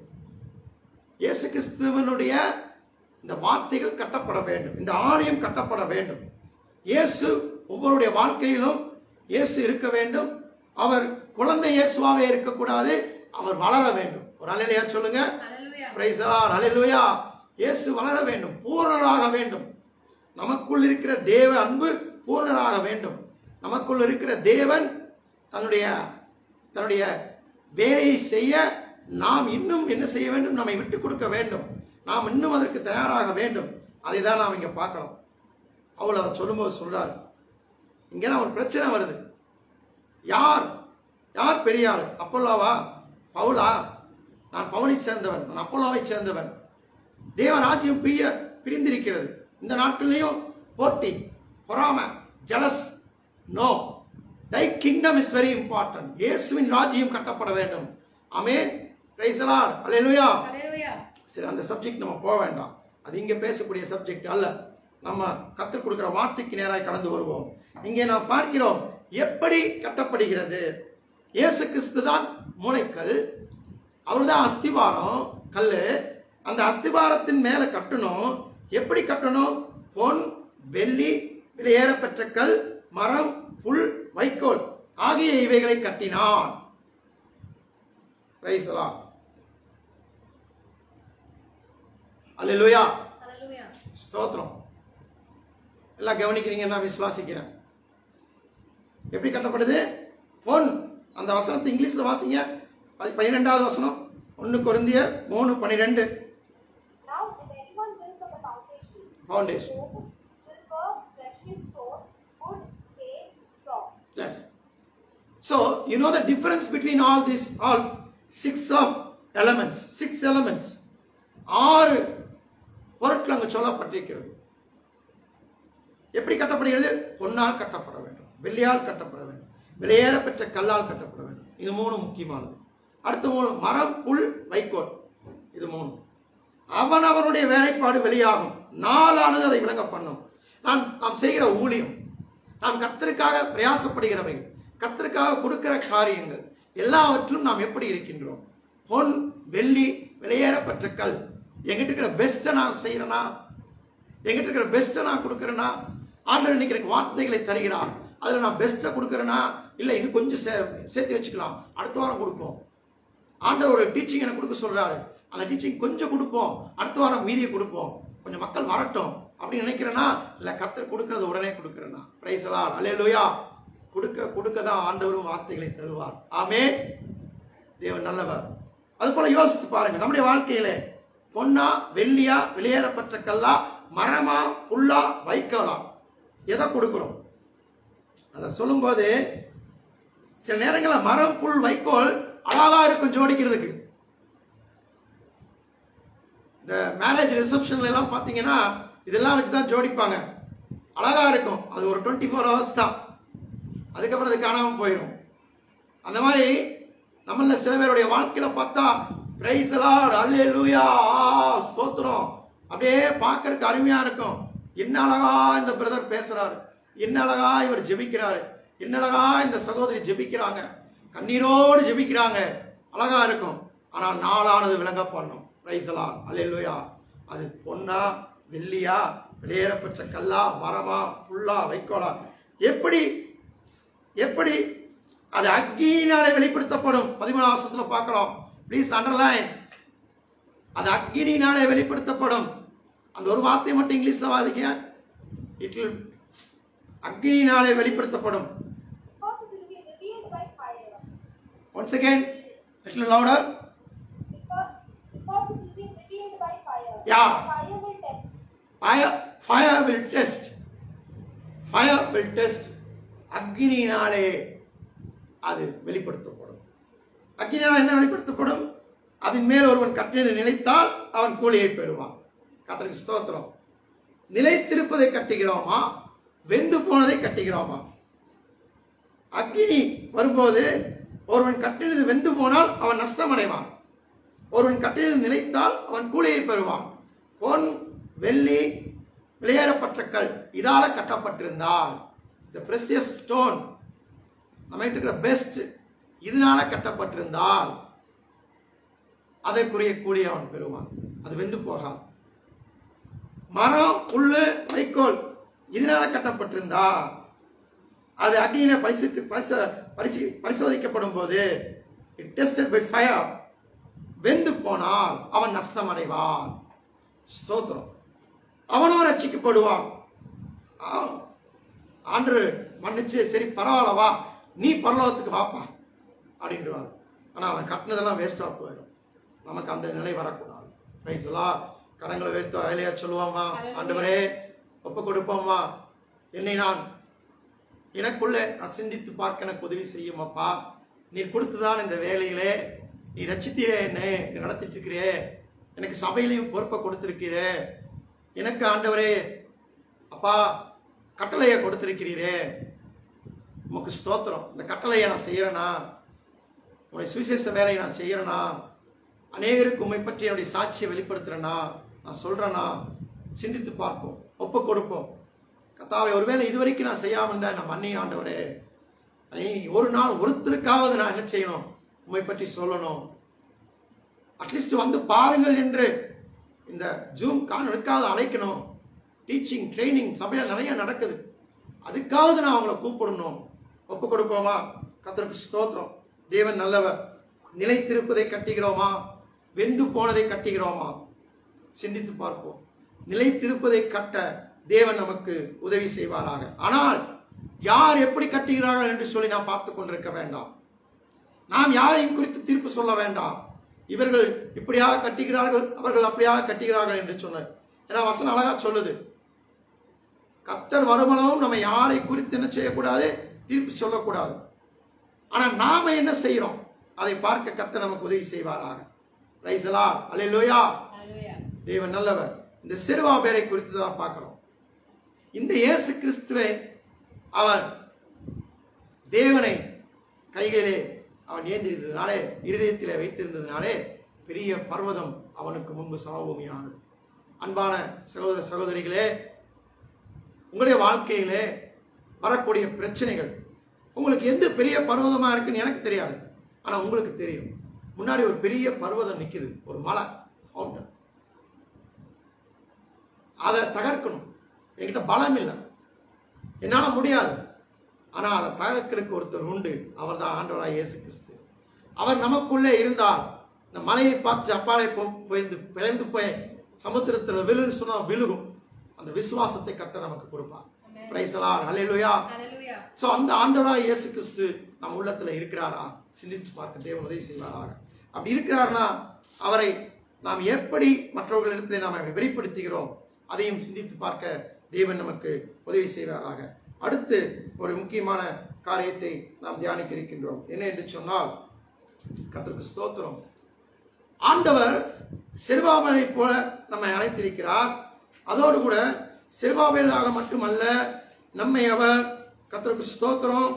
C: இயேசு கிறிஸ்துவினுடைய இந்த வார்த்தைகள் கட்டப்பட வேண்டும். இந்த ஆலயம் கட்டப்பட வேண்டும். இயேசு ஒவ்வொருடைய வாழ்க்கையிலும் இயேசு இருக்க வேண்டும். அவர் குழந்தை இயேசுவாவே இருக்கக்கூடாது, அவர் வளர வேண்டும். ஒரு அல்லேலூயா சொல்லுங்க. பிரைஸ் தி லார்ட், அல்லேலூயா. இயேசு வளர வேண்டும், பூரணராக வேண்டும். நமக்குள் இருக்கிற தேவ அன்பு பூரணராக வேண்டும். நமக்குள் இருக்கிற தேவன் தன்னுடைய தன்னுடைய வேலையை செய்ய நாம் இன்னும் என்ன செய்ய வேண்டும்? நம்மை விட்டு கொடுக்க வேண்டும். நாம் இன்னும் அதற்கு தயாராக வேண்டும். அதை தான் நாம் இங்க பார்க்கிறோம். அவள் அதை சொல்லும்போது சொல்றாரு, இங்கே ஒரு பிரச்சனை வருது. யார் யார் பெரிய ஆள்? அப்போல்லாவா? பவுலா? நான் பவுலை சேர்ந்தவன், நான் அப்போலாவை சேர்ந்தவன். தேவ ராஜ்யம் பிரிய பிரிந்திருக்கிறது. இந்த நாட்களிலையும் போட்டி, பொறாமை, jealous. No, thy kingdom is very important. இயேசுவின் ராஜ்யம் கட்டப்பட வேண்டும். ஆமென். Praise the Lord. ஹல்லேலூயா.
A: ஹல்லேலூயா.
C: சரி, அந்த சப்ஜெக்ட் நம்ம போக வேண்டாம். அது இங்க பேசக்கூடிய சப்ஜெக்ட் அல்ல. நம்ம கற்றுக் கொடுக்கிற வார்த்தைக்கு நேராக கடந்து வருவோம். இங்கே நாம் பார்க்கிறோம் எப்படி கட்டப்படுகிறது. இயேசு கிறிஸ்து தான் மூளைக்கல், அவர்தான் அஸ்திவாரம் கல்லு. அந்த அஸ்திவாரத்தின் மேல கட்டணும். எப்படி கட்டணும்? பொன், வெள்ளி, விலையேறப்பெற்ற கல், மரம், புல், வைக்கோல் ஆகிய இவைகளை கட்டினான். Praise the Lord. அல்லேலூயா.
A: ஹல்லேலூயா.
C: ஸ்தோத்திரம். எல்லாம் கவனிக்கிறீங்க, நான் விசுவாசிக்கிறேன். எப்படி கட்டப்படுது? பொன். அந்த வசனத்தை இங்கிலீஷ்ல வாசிங்க. பன்னிரெண்டாவது வசனம், ஒன்னு கொரிந்தியர் மூணு பன்னிரெண்டு.
D: Now, if anyone builds on the foundation,
C: Foundation.
D: gold, silver, precious stone, wood, hay, straw.
C: Yes. So you know the difference between all these, all six of elements, six elements. ஆறு பொருட்கள் அங்கு சொல்லப்பட்டிருக்கிறது. எப்படி கட்டப்படுகிறது? பொன்னால் கட்டப்பட வேண்டும், வெள்ளியால் கட்டப்பட வேண்டும், விலையேறப்பெற்ற கல்லால் கட்டப்பட வேண்டும். இது மூணு முக்கியமானது. அடுத்த மூணு, மரம், புல், வைக்கோல். இது மூணு. அவன் அவனுடைய வேலைப்பாடு வெளியாகும். நாளானது அதை விளங்க பண்ணும். நாம் நாம் செய்கிற ஊழியம், நாம் கர்த்தருக்காக பிரயாசப்படுகிறவை, கர்த்தருக்காக கொடுக்கிற காரியங்கள் எல்லாவற்றிலும் நாம் எப்படி இருக்கின்றோம்? பொன், வெள்ளி, விலையேறப்பெற்ற கல். எங்கிட்ட இருக்கிற பெஸ்ட்டை நான் செய்யறேனா? எங்கிட்ட இருக்கிற பெஸ்ட்டை நான் கொடுக்குறேனா? ஆண்டவர் இன்னைக்கு எனக்கு வார்த்தைகளை தருகிறார், அதில் நான் பெஸ்ட்டை கொடுக்குறேனா? இல்லை, இது கொஞ்சம் சே சேர்த்து வச்சுக்கலாம், அடுத்த வாரம் கொடுப்போம். ஆண்டவர் ஒரு டீச்சிங் எனக்கு கொடுக்க சொல்றாரு, அந்த டீச்சிங் கொஞ்சம் கொடுப்போம், அடுத்த வாரம் மீதியை கொடுப்போம், கொஞ்சம் மக்கள் வரட்டும் அப்படின்னு நினைக்கிறேன்னா? இல்லை, கர்த்தர் கொடுக்கறது உடனே கொடுக்குறேன்னா? Praise the Lord. அல்லேலூயா. கொடுக்க கொடுக்க தான் ஆண்டவரும் வார்த்தைகளை தருவார். ஆமென். தேவன் நல்லவர். அது போல யோசித்து பாருங்க, நம்முடைய வாழ்க்கையில பொன்னா, வெள்ளியா, வெளியேறப்பட்ட கல்லா, மரமா, புல்லா, வைக்கோலா, எதை கொடுக்கிறோம்? அதை சொல்லும்போது சில நேரங்களில் மரம், புல், வைக்கோல் அழகா இருக்கும் ஜோடிக்கிறதுக்கு. இந்த மேரேஜ் ரிசப்ஷன்ல எல்லாம் பார்த்தீங்கன்னா இதெல்லாம் வச்சுதான் ஜோடிப்பாங்க. அழகா இருக்கும். அது ஒரு டுவெண்ட்டி ஃபோர் ஹவர்ஸ் தான், அதுக்கப்புறம் அது காணாமல் போயிடும். அந்த மாதிரி நம்மள சில பேருடைய வாழ்க்கையில பார்த்தா பிரைஸ் தி லார்ட், அல்லேலூயா, ஸ்தோத்திரம், அப்படியே பார்க்கறதுக்கு அருமையா இருக்கும். என்ன அழகா இந்த பிரதர் பேசுறாரு, என்ன அழகா இவர் ஜெபிக்கிறாரு, என்ன அழகா இந்த சகோதரி ஜெபிக்கிறாங்க, கண்ணீரோடு ஜெபிக்கிறாங்க, அழகா இருக்கும். ஆனால் நாளானது விளங்க பண்ணும். பிரைஸ் தி லார்ட், அல்லேலூயா. அது பொன்னா, வெள்ளியா, வெளியேறப்பெற்ற கல்லா, மரமா, புல்லா, வைக்கோலா, எப்படி எப்படி அது அக்கினியினாலே வெளிப்படுத்தப்படும். பதிமூணாம் வசனத்துல பார்க்கிறோம். Please underline. அது அக்கினியினாலே வெளிப்படுத்தப்படும். அந்த ஒரு வார்த்தை மட்டும் இங்கிலீஷ்ல வாசிக்க. இட் வில் அக்கினியினாலே வெளிப்படுத்தப்படும்.
D: Because it will be revealed by fire.
C: Once again, little louder.
D: Because, because it will be revealed by fire.
C: Yeah.
D: Fire will test.
C: Fire, fire will test. Fire will test. அக்கினியினாலே அது வெளிப்படுத்தப்படும். அக்கினியால் என்ன வெளிப்படுத்தப்படும்? அதன் மேல் ஒருவன் கட்டினது நிலைத்தால் அவன் கூலியை பெறுவான். கர்த்தருக்கு ஸ்தோத்திரம். நிலைத்திருப்பதை கட்டுகிறோமா, வெந்து போனதை கட்டுகிறோமா? அக்கினி வரும்போது ஒருவன் கட்டினது வெந்து போனால் அவன் நஷ்டம் அடைவான். ஒருவன் கட்டினது நிலைத்தால் அவன் கூலியை பெறுவான். பொன், வெள்ளி, விலையேறப்பட்ட கல் இதால கட்டப்பட்டிருந்தால், the precious stone, நம்ம இருக்கிற பெஸ்ட், இதனால கட்டப்பட்டிருந்தால் அதற்குரிய கூலியை அவன் பெறுவான். அது வெந்து போகாது. மரம், புல்லு, வைக்கோல் இதனால கட்டப்பட்டிருந்தா அது அக்னியில பரிசுத்து பரிசு பரிசோதிக்கப்படும் போது டெஸ்டட் பை ஃபயர், வெந்து போனால் அவன் நஷ்டம் அடைவான். ஸ்தோத்திரம். அவனோ ரட்சிக்கப்படுவான். ஆண்டு மன்னிச்சு சரி பரவாயில்ல வா நீ பரலோகத்துக்கு வாப்பா அப்படின்றாரு. ஆனா அவன் கட்டினதெல்லாம் வேஸ்டா போயிடும். நமக்கு அந்த நிலை வரக்கூடாது. பிரைஸ் எல்லாம் கரங்களை வைத்து அலையா சொல்லுவாமா, ஆண்டவரே ஒப்பு கொடுப்போம்மா, என்னை நான் எனக்குள்ளே நான் சிந்தித்து பார்க்க எனக்கு உதவி செய்யும் அப்பா. நீ கொடுத்துதான் இந்த வேலையிலே நீ ரட்சித்தீரே, என்ன நீ நடத்திட்டு இருக்கிறே, எனக்கு சபையிலையும் பொறுப்பை கொடுத்திருக்கிறே, எனக்கு ஆண்டவரே அப்பா கட்டளையை கொடுத்திருக்கிறீரே, உமக்கு ஸ்தோத்திரம். இந்த கட்டளையை நான் செய்யறேனா, உன்னுடைய சுவிசேஷ வேலையை நான் செய்யறேனா, அநேகருக்கு உண்மை பற்றி என்னுடைய சாட்சியை வெளிப்படுத்துறேனா, நான் சொல்றேனா, சிந்தித்து பார்ப்போம், ஒப்பு கொடுப்போம். கர்த்தாவே ஒருவேளை இதுவரைக்கும் நான் செய்யாம இருந்த நான் மன்னி ஆண்டவரே, ஒரு நாள் ஒருத்தருக்காவது நான் என்ன செய்யணும், உண்மை பற்றி சொல்லணும். அட்லீஸ்ட் வந்து பாருங்கள் என்று இந்த ஜூம் காணொலிக்காவது அழைக்கணும். டீச்சிங் ட்ரைனிங் சபையில் நிறைய நடக்குது, அதுக்காவது நான் அவங்களை கூப்பிடணும். ஒப்பு கொடுப்போமா? கர்த்தருக்கு ஸ்தோத்திரம். தேவன் நல்லவர். நிலைத்திருப்பதை கட்டுகிறோமா, வெந்து போனதை கட்டுகிறோமா? சிந்தித்து பார்ப்போம். நிலைத்திருப்பதை கட்ட தேவன் நமக்கு உதவி செய்வாராக. ஆனால் யார் எப்படி கட்டுகிறார்கள் என்று சொல்லி நாம் பார்த்து கொண்டிருக்க வேண்டாம். நாம் யாரையும் குறித்து தீர்ப்பு சொல்ல வேண்டாம். இவர்கள் இப்படியாக கட்டுகிறார்கள், அவர்கள் அப்படியாக கட்டுகிறார்கள் என்று சொன்னார். ஏன்னா வசனம் அழகா சொல்லுது, கர்த்தர் வருமானமும் நம்ம யாரை குறித்து என்ன செய்யக்கூடாது, தீர்ப்பு சொல்லக்கூடாது. ஆனா நாம என்ன செய்யறோம் அதை பார்க்க கர்த்தர் நமக்கு உதவி செய்வாராக. Praise the Lord. அல்லேலூயா. தேவன் நல்லவர். இந்த செருபாபேலை குறித்து தான் பார்க்கிறோம். இந்த இயேசு கிறிஸ்துவை அவன் தேவனை கைகளிலே அவன் ஏந்திருந்ததினாலே, இருதயத்திலே வைத்திருந்ததினாலே பெரிய பர்வதம் அவனுக்கு முன்பு சமபூமியானது. அன்பான சகோதர சகோதரிகளே, உங்களுடைய வாழ்க்கையிலே வரக்கூடிய பிரச்சனைகள் உங்களுக்கு எந்த பெரிய பர்வதமா இருக்குன்னு எனக்கு தெரியாது. ஆனா உங்களுக்கு தெரியும், முன்னாடி ஒரு பெரிய பர்வதம் நிக்குது, ஒரு மலை மவுண்டன். அதை தகர்க்கணும். என்கிட்ட பலம் இல்லை, என்னால முடியாது. ஆனா அதை தகர்க்கிறதுக்கு ஒருத்தர் உண்டு, அவர் தான் ஆண்டவராய் இயேசு கிறிஸ்து. அவர் நமக்குள்ளே இருந்தால் இந்த மலையை பார்த்து அப்பாலே போய்ந்து பெயர்ந்து போய் சமுத்திரத்தில் விழுன்னு சொன்னா விழுகும். அந்த விசுவாசத்தை கர்த்தர் நமக்கு கொடுப்பார். Praise the Lord. ஹல்லேலூயா. சோ அந்த ஆண்டவராய் இயேசு கிறிஸ்து நம்ம உள்ளத்துல இருக்கிறாரா, சிந்தித்து பார்க்க தேவன் உதவி செய்வாராக. அப்படி இருக்கிறார்னா அவரை நாம் எப்படி மற்றவர்களிடத்தில் நாம் வெளிப்படுத்துகிறோம் அதையும் சிந்தித்து பார்க்க தேவன் நமக்கு உதவி செய்வாராக. அடுத்து ஒரு முக்கியமான காரியத்தை நாம் தியானிக்க இருக்கின்றோம். என்ன என்று சொன்னால், கர்த்தருக்கு ஸ்தோத்திரம், ஆண்டவர் செருபாபேலை போல நம்மை அழைத்திருக்கிறார். அதோடு கூட செருபாபேலாக மட்டுமல்ல, நம்மை அவர் கர்த்தருக்கு ஸ்தோத்திரம்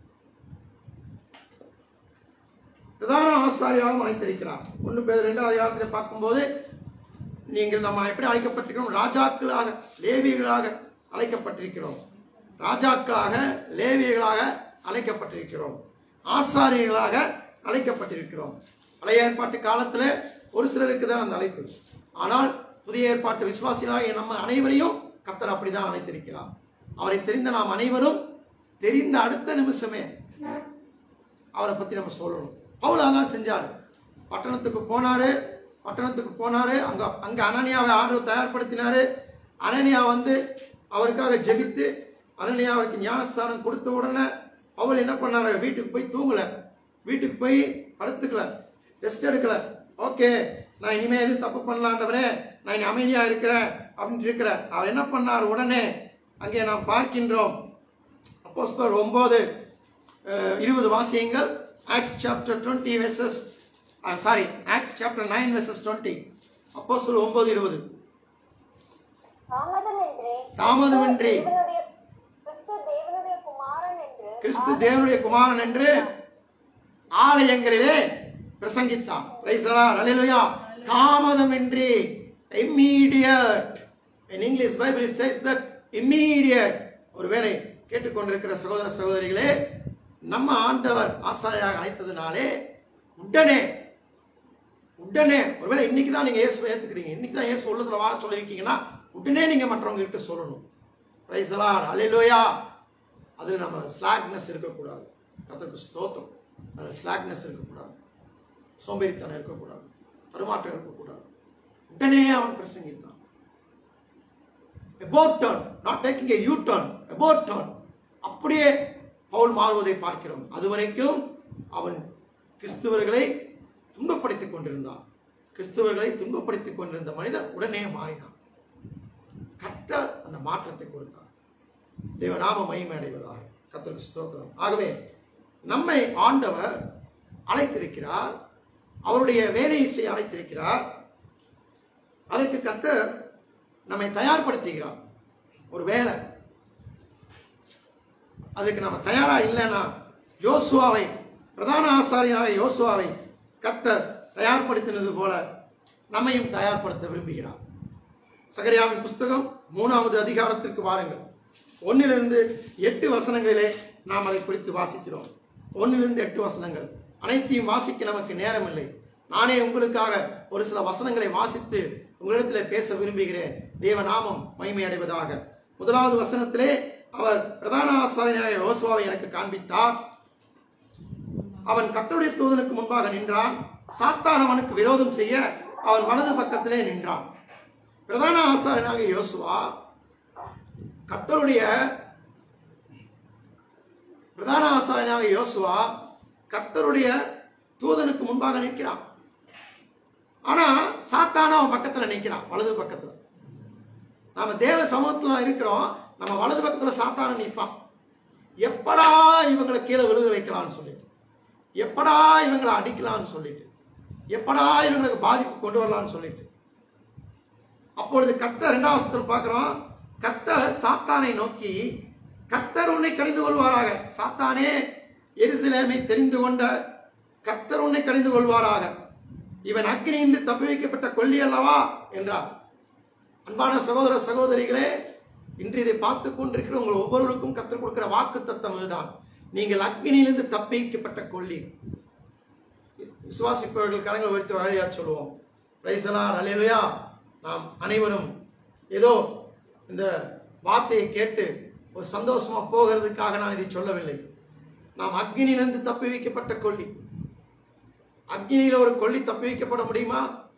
C: பிரதான ஆசாரியாகவும் அழைத்திருக்கிறார். ஒன்று பேர் இரண்டாவது அதிகாரத்தில் பார்க்கும்போது, நீங்கள் நம்ம எப்படி அழைக்கப்பட்டிருக்கிறோம், ராஜாக்களாக லேவியர்களாக அழைக்கப்பட்டிருக்கிறோம். ராஜாக்களாக லேவியர்களாக அழைக்கப்பட்டிருக்கிறோம். ஆசாரியர்களாக அழைக்கப்பட்டிருக்கிறோம். பழைய ஏற்பாட்டு காலத்தில் ஒரு சிலருக்கு தான் அந்த அழைப்பு. ஆனால் புதிய ஏற்பாட்டு விசுவாசிகளாக நம்ம அனைவரையும் கர்த்தர் அப்படிதான் அழைத்திருக்கிறார். அவரை தெரிந்த நாம் அனைவரும் தெரிந்த அடுத்த நிமிஷமே அவரை பத்தி நம்ம சொல்லணும். பவுல் அதான் செஞ்சாரு. பட்டணத்துக்கு போனாரு பட்டணத்துக்கு போனாரு அங்க அங்க அனனியாவை ஆண்டவர் தயார்படுத்தினாரு. அனனியா வந்து அவருக்காக ஜெபித்து அனனியா அவருக்கு ஞானஸ்தானம் கொடுத்த உடனே பவுல் என்ன பண்ணாரு, வீட்டுக்கு போய் தூங்கல, வீட்டுக்கு போய் படுத்துக்கல, ரெஸ்ட் எடுக்கல. ஓகே, நான் இனிமே எதுவும் தப்பு பண்ணலான்றவரே, நான் இனி அமைதியா இருக்கிறேன் அப்படின்னு இருக்கிற அவர் என்ன பண்ணார், உடனே அங்கே நாம் பார்க்கின்றோம். அப்போஸ்தலர் ஒன்பது இருபது வாசியங்கள். Acts chapter twenty verses sorry Acts chapter nine verses twenty. அப்போஸ்தலர் ஒன்பது இருபது.
D: தாமதமின்றி
C: தாமதமின்றி
D: தேவனுடைய- கிறிஸ்து தேவனுடைய குமாரன் என்று
C: கிறிஸ்து தேவனுடைய குமாரன் என்று ஆலயங்களிலே பிரசங்கித்தார். Price the Lord. ஹல்லேலூயா. தாமதமின்றி, immediate. In English Bible it says that immediate. ஒருவேளை கேட்டுக்கொண்டிருக்கிற சகோதர சகோதரிகளே, நம்ம ஆண்டவர் ஆசாரியாக அழைத்ததுனாலே உடனே உடனே ஒருவேளை இன்னைக்கு தான் நீங்க இயேசுவை ஏத்துக்கிறீங்க, இன்னைக்கு தான் இயேசு உள்ளத்துல வாழ சொல்லியிருக்கீங்கன்னா உடனே நீங்க மற்றவங்க கிட்ட சொல்லணும். Praise the Lord. ஹல்லேலூயா. அது நம்ம ஸ்லாக்னஸ் இருக்கக்கூடாது. கர்த்தருக்கு ஸ்தோத்திரம். அது ஸ்லாக்னஸ் இருக்கக்கூடாது, சோம்பேறித்தனம் இருக்கக்கூடாது, தடுமாற்றம் இருக்கக்கூடாது. உடனே அவன் பிரசங்கித்தான். About turn, not taking a U-turn, about turn. அப்படியே பவுல் மாறுவதை பார்க்கிறோம். அதுவரைக்கும் அவன் கிறிஸ்துவர்களை துன்பப்படுத்திக் கொண்டிருந்தான். கிறிஸ்துவர்களை துன்பப்படுத்திக் கொண்டிருந்த மனிதன் உடனே மாறினான். கர்த்தர் அந்த மாற்றத்தை கொடுத்தார். தேவநாம மகிமை அடைவதாக. கர்த்தருக்கு ஸ்தோத்திரம். ஆகவே நம்மை ஆண்டவர் அழைத்திருக்கிறார். அவருடைய வேலையை செய்ய அழைத்திருக்கிறார். அதற்கு கர்த்தர் நம்மை தயார்படுத்துகிறார். ஒரு வேலை அதுக்கு நம்ம தயாரா இல்லைன்னா யோசுவாவை, பிரதான ஆசாரியனாக யோசுவாவை கர்த்தர் தயார்படுத்தினது போல நம்மையும் தயார்படுத்த விரும்புகிறார். சகரியாவின் புஸ்தகம் மூணாவது அதிகாரத்திற்கு வாருங்கள். ஒன்னிலிருந்து எட்டு வசனங்களிலே நாம் அதை குறித்து வாசிக்கிறோம். ஒன்னிலிருந்து எட்டு வசனங்கள் அனைத்தையும் வாசிக்க நமக்கு நேரம் இல்லை. நானே உங்களுக்காக ஒரு சில வசனங்களை வாசித்து உங்களிடத்தில் பேச விரும்புகிறேன். தேவ நாமம் மகிமை அடைவதாக. முதலாவது வசனத்திலே அவர் பிரதான ஆசாரியனாகிய யோசுவாவை எனக்கு காண்பித்தார். அவன் கர்த்தருடைய தூதனுக்கு முன்பாக நின்றான். சாத்தான் அவனுக்கு விரோதம் செய்ய அவன் வலது பக்கத்திலே நின்றான். பிரதான ஆசாரியனாகிய யோசுவா கர்த்தருடைய பிரதான ஆசாரியனாகிய யோசுவா கர்த்தருடைய தூதனுக்கு முன்பாக நிற்கிறான். ஆனா சாத்தான அவன் பக்கத்துல நிற்கிறான், வலது பக்கத்துல. நாம தேவ சமூகத்துல இருக்கிறோம், நம்ம வலது பக்கத்துல சாத்தான நிற்பான். எப்படா இவங்களை கீழே விழுக வைக்கலாம்னு சொல்லிட்டு, எப்படா இவங்களை அடிக்கலாம்னு சொல்லிட்டு, எப்படா இவங்களுக்கு பாதிப்பு கொண்டு வரலாம்னு சொல்லிட்டு. அப்பொழுது கர்த்தர் இரண்டாம் வசனத்தில் பார்க்கிறோம், கர்த்தர் சாத்தானை நோக்கி, கர்த்தர் உன்னை கடிந்து கொள்வாராக. சாத்தானே, எருசலேமை தெரிந்து கொண்ட கர்த்தர் உன்னை கடிந்து கொள்வாராக. இவன் அக்கினியின்றி தப்பி வைக்கப்பட்ட கொல்லி அல்லவா என்றார். அன்பான சகோதர சகோதரிகளே, இன்று இதை பார்த்து கொண்டிருக்கிற உங்கள் ஒவ்வொருவருக்கும் கர்த்தர் கொடுக்கிற வாக்கு தத்தம் இதுதான். நீங்கள் அக்கினியிலிருந்து தப்பி வைக்கப்பட்ட கொல்லி. விசுவாசிப்பவர்கள் கரங்களை உயர்த்தி வழியா சொல்லுவோம். பிரைஸ் தி லார்ட், அல்லேலூயா. நாம் அனைவரும் ஏதோ இந்த வார்த்தையை கேட்டு ஒரு சந்தோஷமா போகிறதுக்காக நான் இதை சொல்லவில்லை. நாம் அக்னியிலிருந்து தப்பி வைக்கப்பட்ட கொல்லி. அக்னியில ஒரு கொல்லி தப்பி வைக்கப்பட முடியுமா?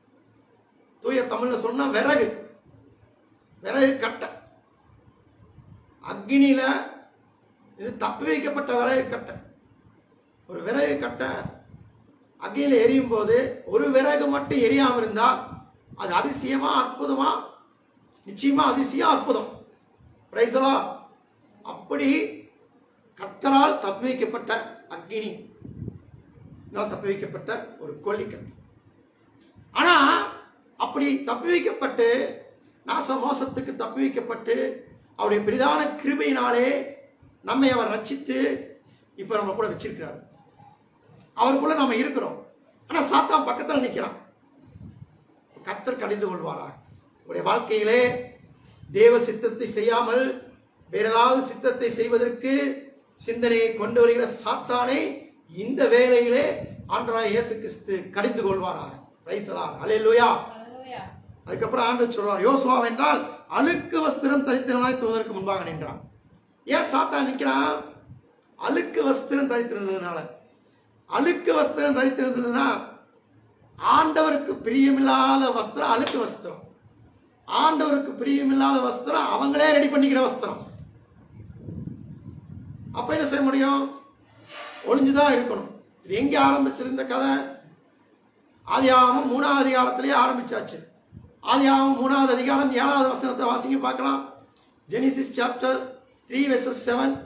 C: தூய தமிழ்ல சொன்னா விறகு, விறகு கட்டை. அக்னியில இது தப்பி வைக்கப்பட்ட விறகு கட்டை. ஒரு விறகு கட்டை அக்னியில எரியும் போது ஒரு விறகு மட்டும் எரியாம இருந்தா அது அதிசயமா அற்புதமா? நிச்சயமா அதிசயம் அற்புதம். Praise the Lord. அப்படி கர்த்தரால் தப்பி வைக்கப்பட்ட அக்னி, தப்பி வைக்கப்பட்ட ஒரு கொல்லிக்கட்டு. ஆனா அப்படி தப்பி வைக்கப்பட்டு நாச மோசத்துக்கு தப்பி வைக்கப்பட்டு அவருடைய பிரதான கிருபையினாலே நம்மை அவர் ரட்சித்து இப்ப நம்ம கூட வச்சிருக்கிறார். அவருக்குள்ள நம்ம இருக்கிறோம். ஆனா சாத்தான் பக்கத்துல நிக்கிறான். கர்த்தர் கடிந்து கொள்வாரா? உடைய வாழ்க்கையிலே தேவ சித்தத்தை செய்யாமல் வேற ஏதாவது சித்தத்தை செய்வதற்கு சிந்தனையை கொண்டு வருகிற சாத்தானை இந்த வேளையிலே ஆண்டவராகிய இயேசு கிறிஸ்து கடிந்து கொள்வாராக. பிரைஸ் தி லார்ட், அல்லேலூயா. அதுக்கப்புறம் ஆண்டவர் சொல்றார், யோசுவா என்றால் அழுக்கு வஸ்திரம் தரித்திரனாய் தூதனுக்கு முன்பாக நின்றான். ஏன் சாத்தான் நிற்கிறான்? அழுக்கு வஸ்திரம் தரித்திருந்ததுனால. அழுக்கு வஸ்திரம் தரித்திருந்ததுன்னா ஆண்டவருக்கு பிரியமில்லாத வஸ்திரம் அழுக்கு வஸ்திரம். ஆண்டவருக்கு பிரியமில்லாத வஸ்திரம் அவங்களே ரெடி பண்ணிக்கிற வஸ்திரம். அப்ப என்ன செய்ய முடியும்? ஒளிஞ்சுதான் இருக்கணும். இது எங்க ஆரம்பிச்சிருந்த கதை? ஆதியாகமம் மூணாவது அதிகாரத்திலேயே ஆரம்பிச்சாச்சு. ஆதியாகமம் மூணாவது அதிகாரம் ஏழாவது வசனத்தை வாசிங்க பார்க்கலாம். Genesis chapter three verses seven.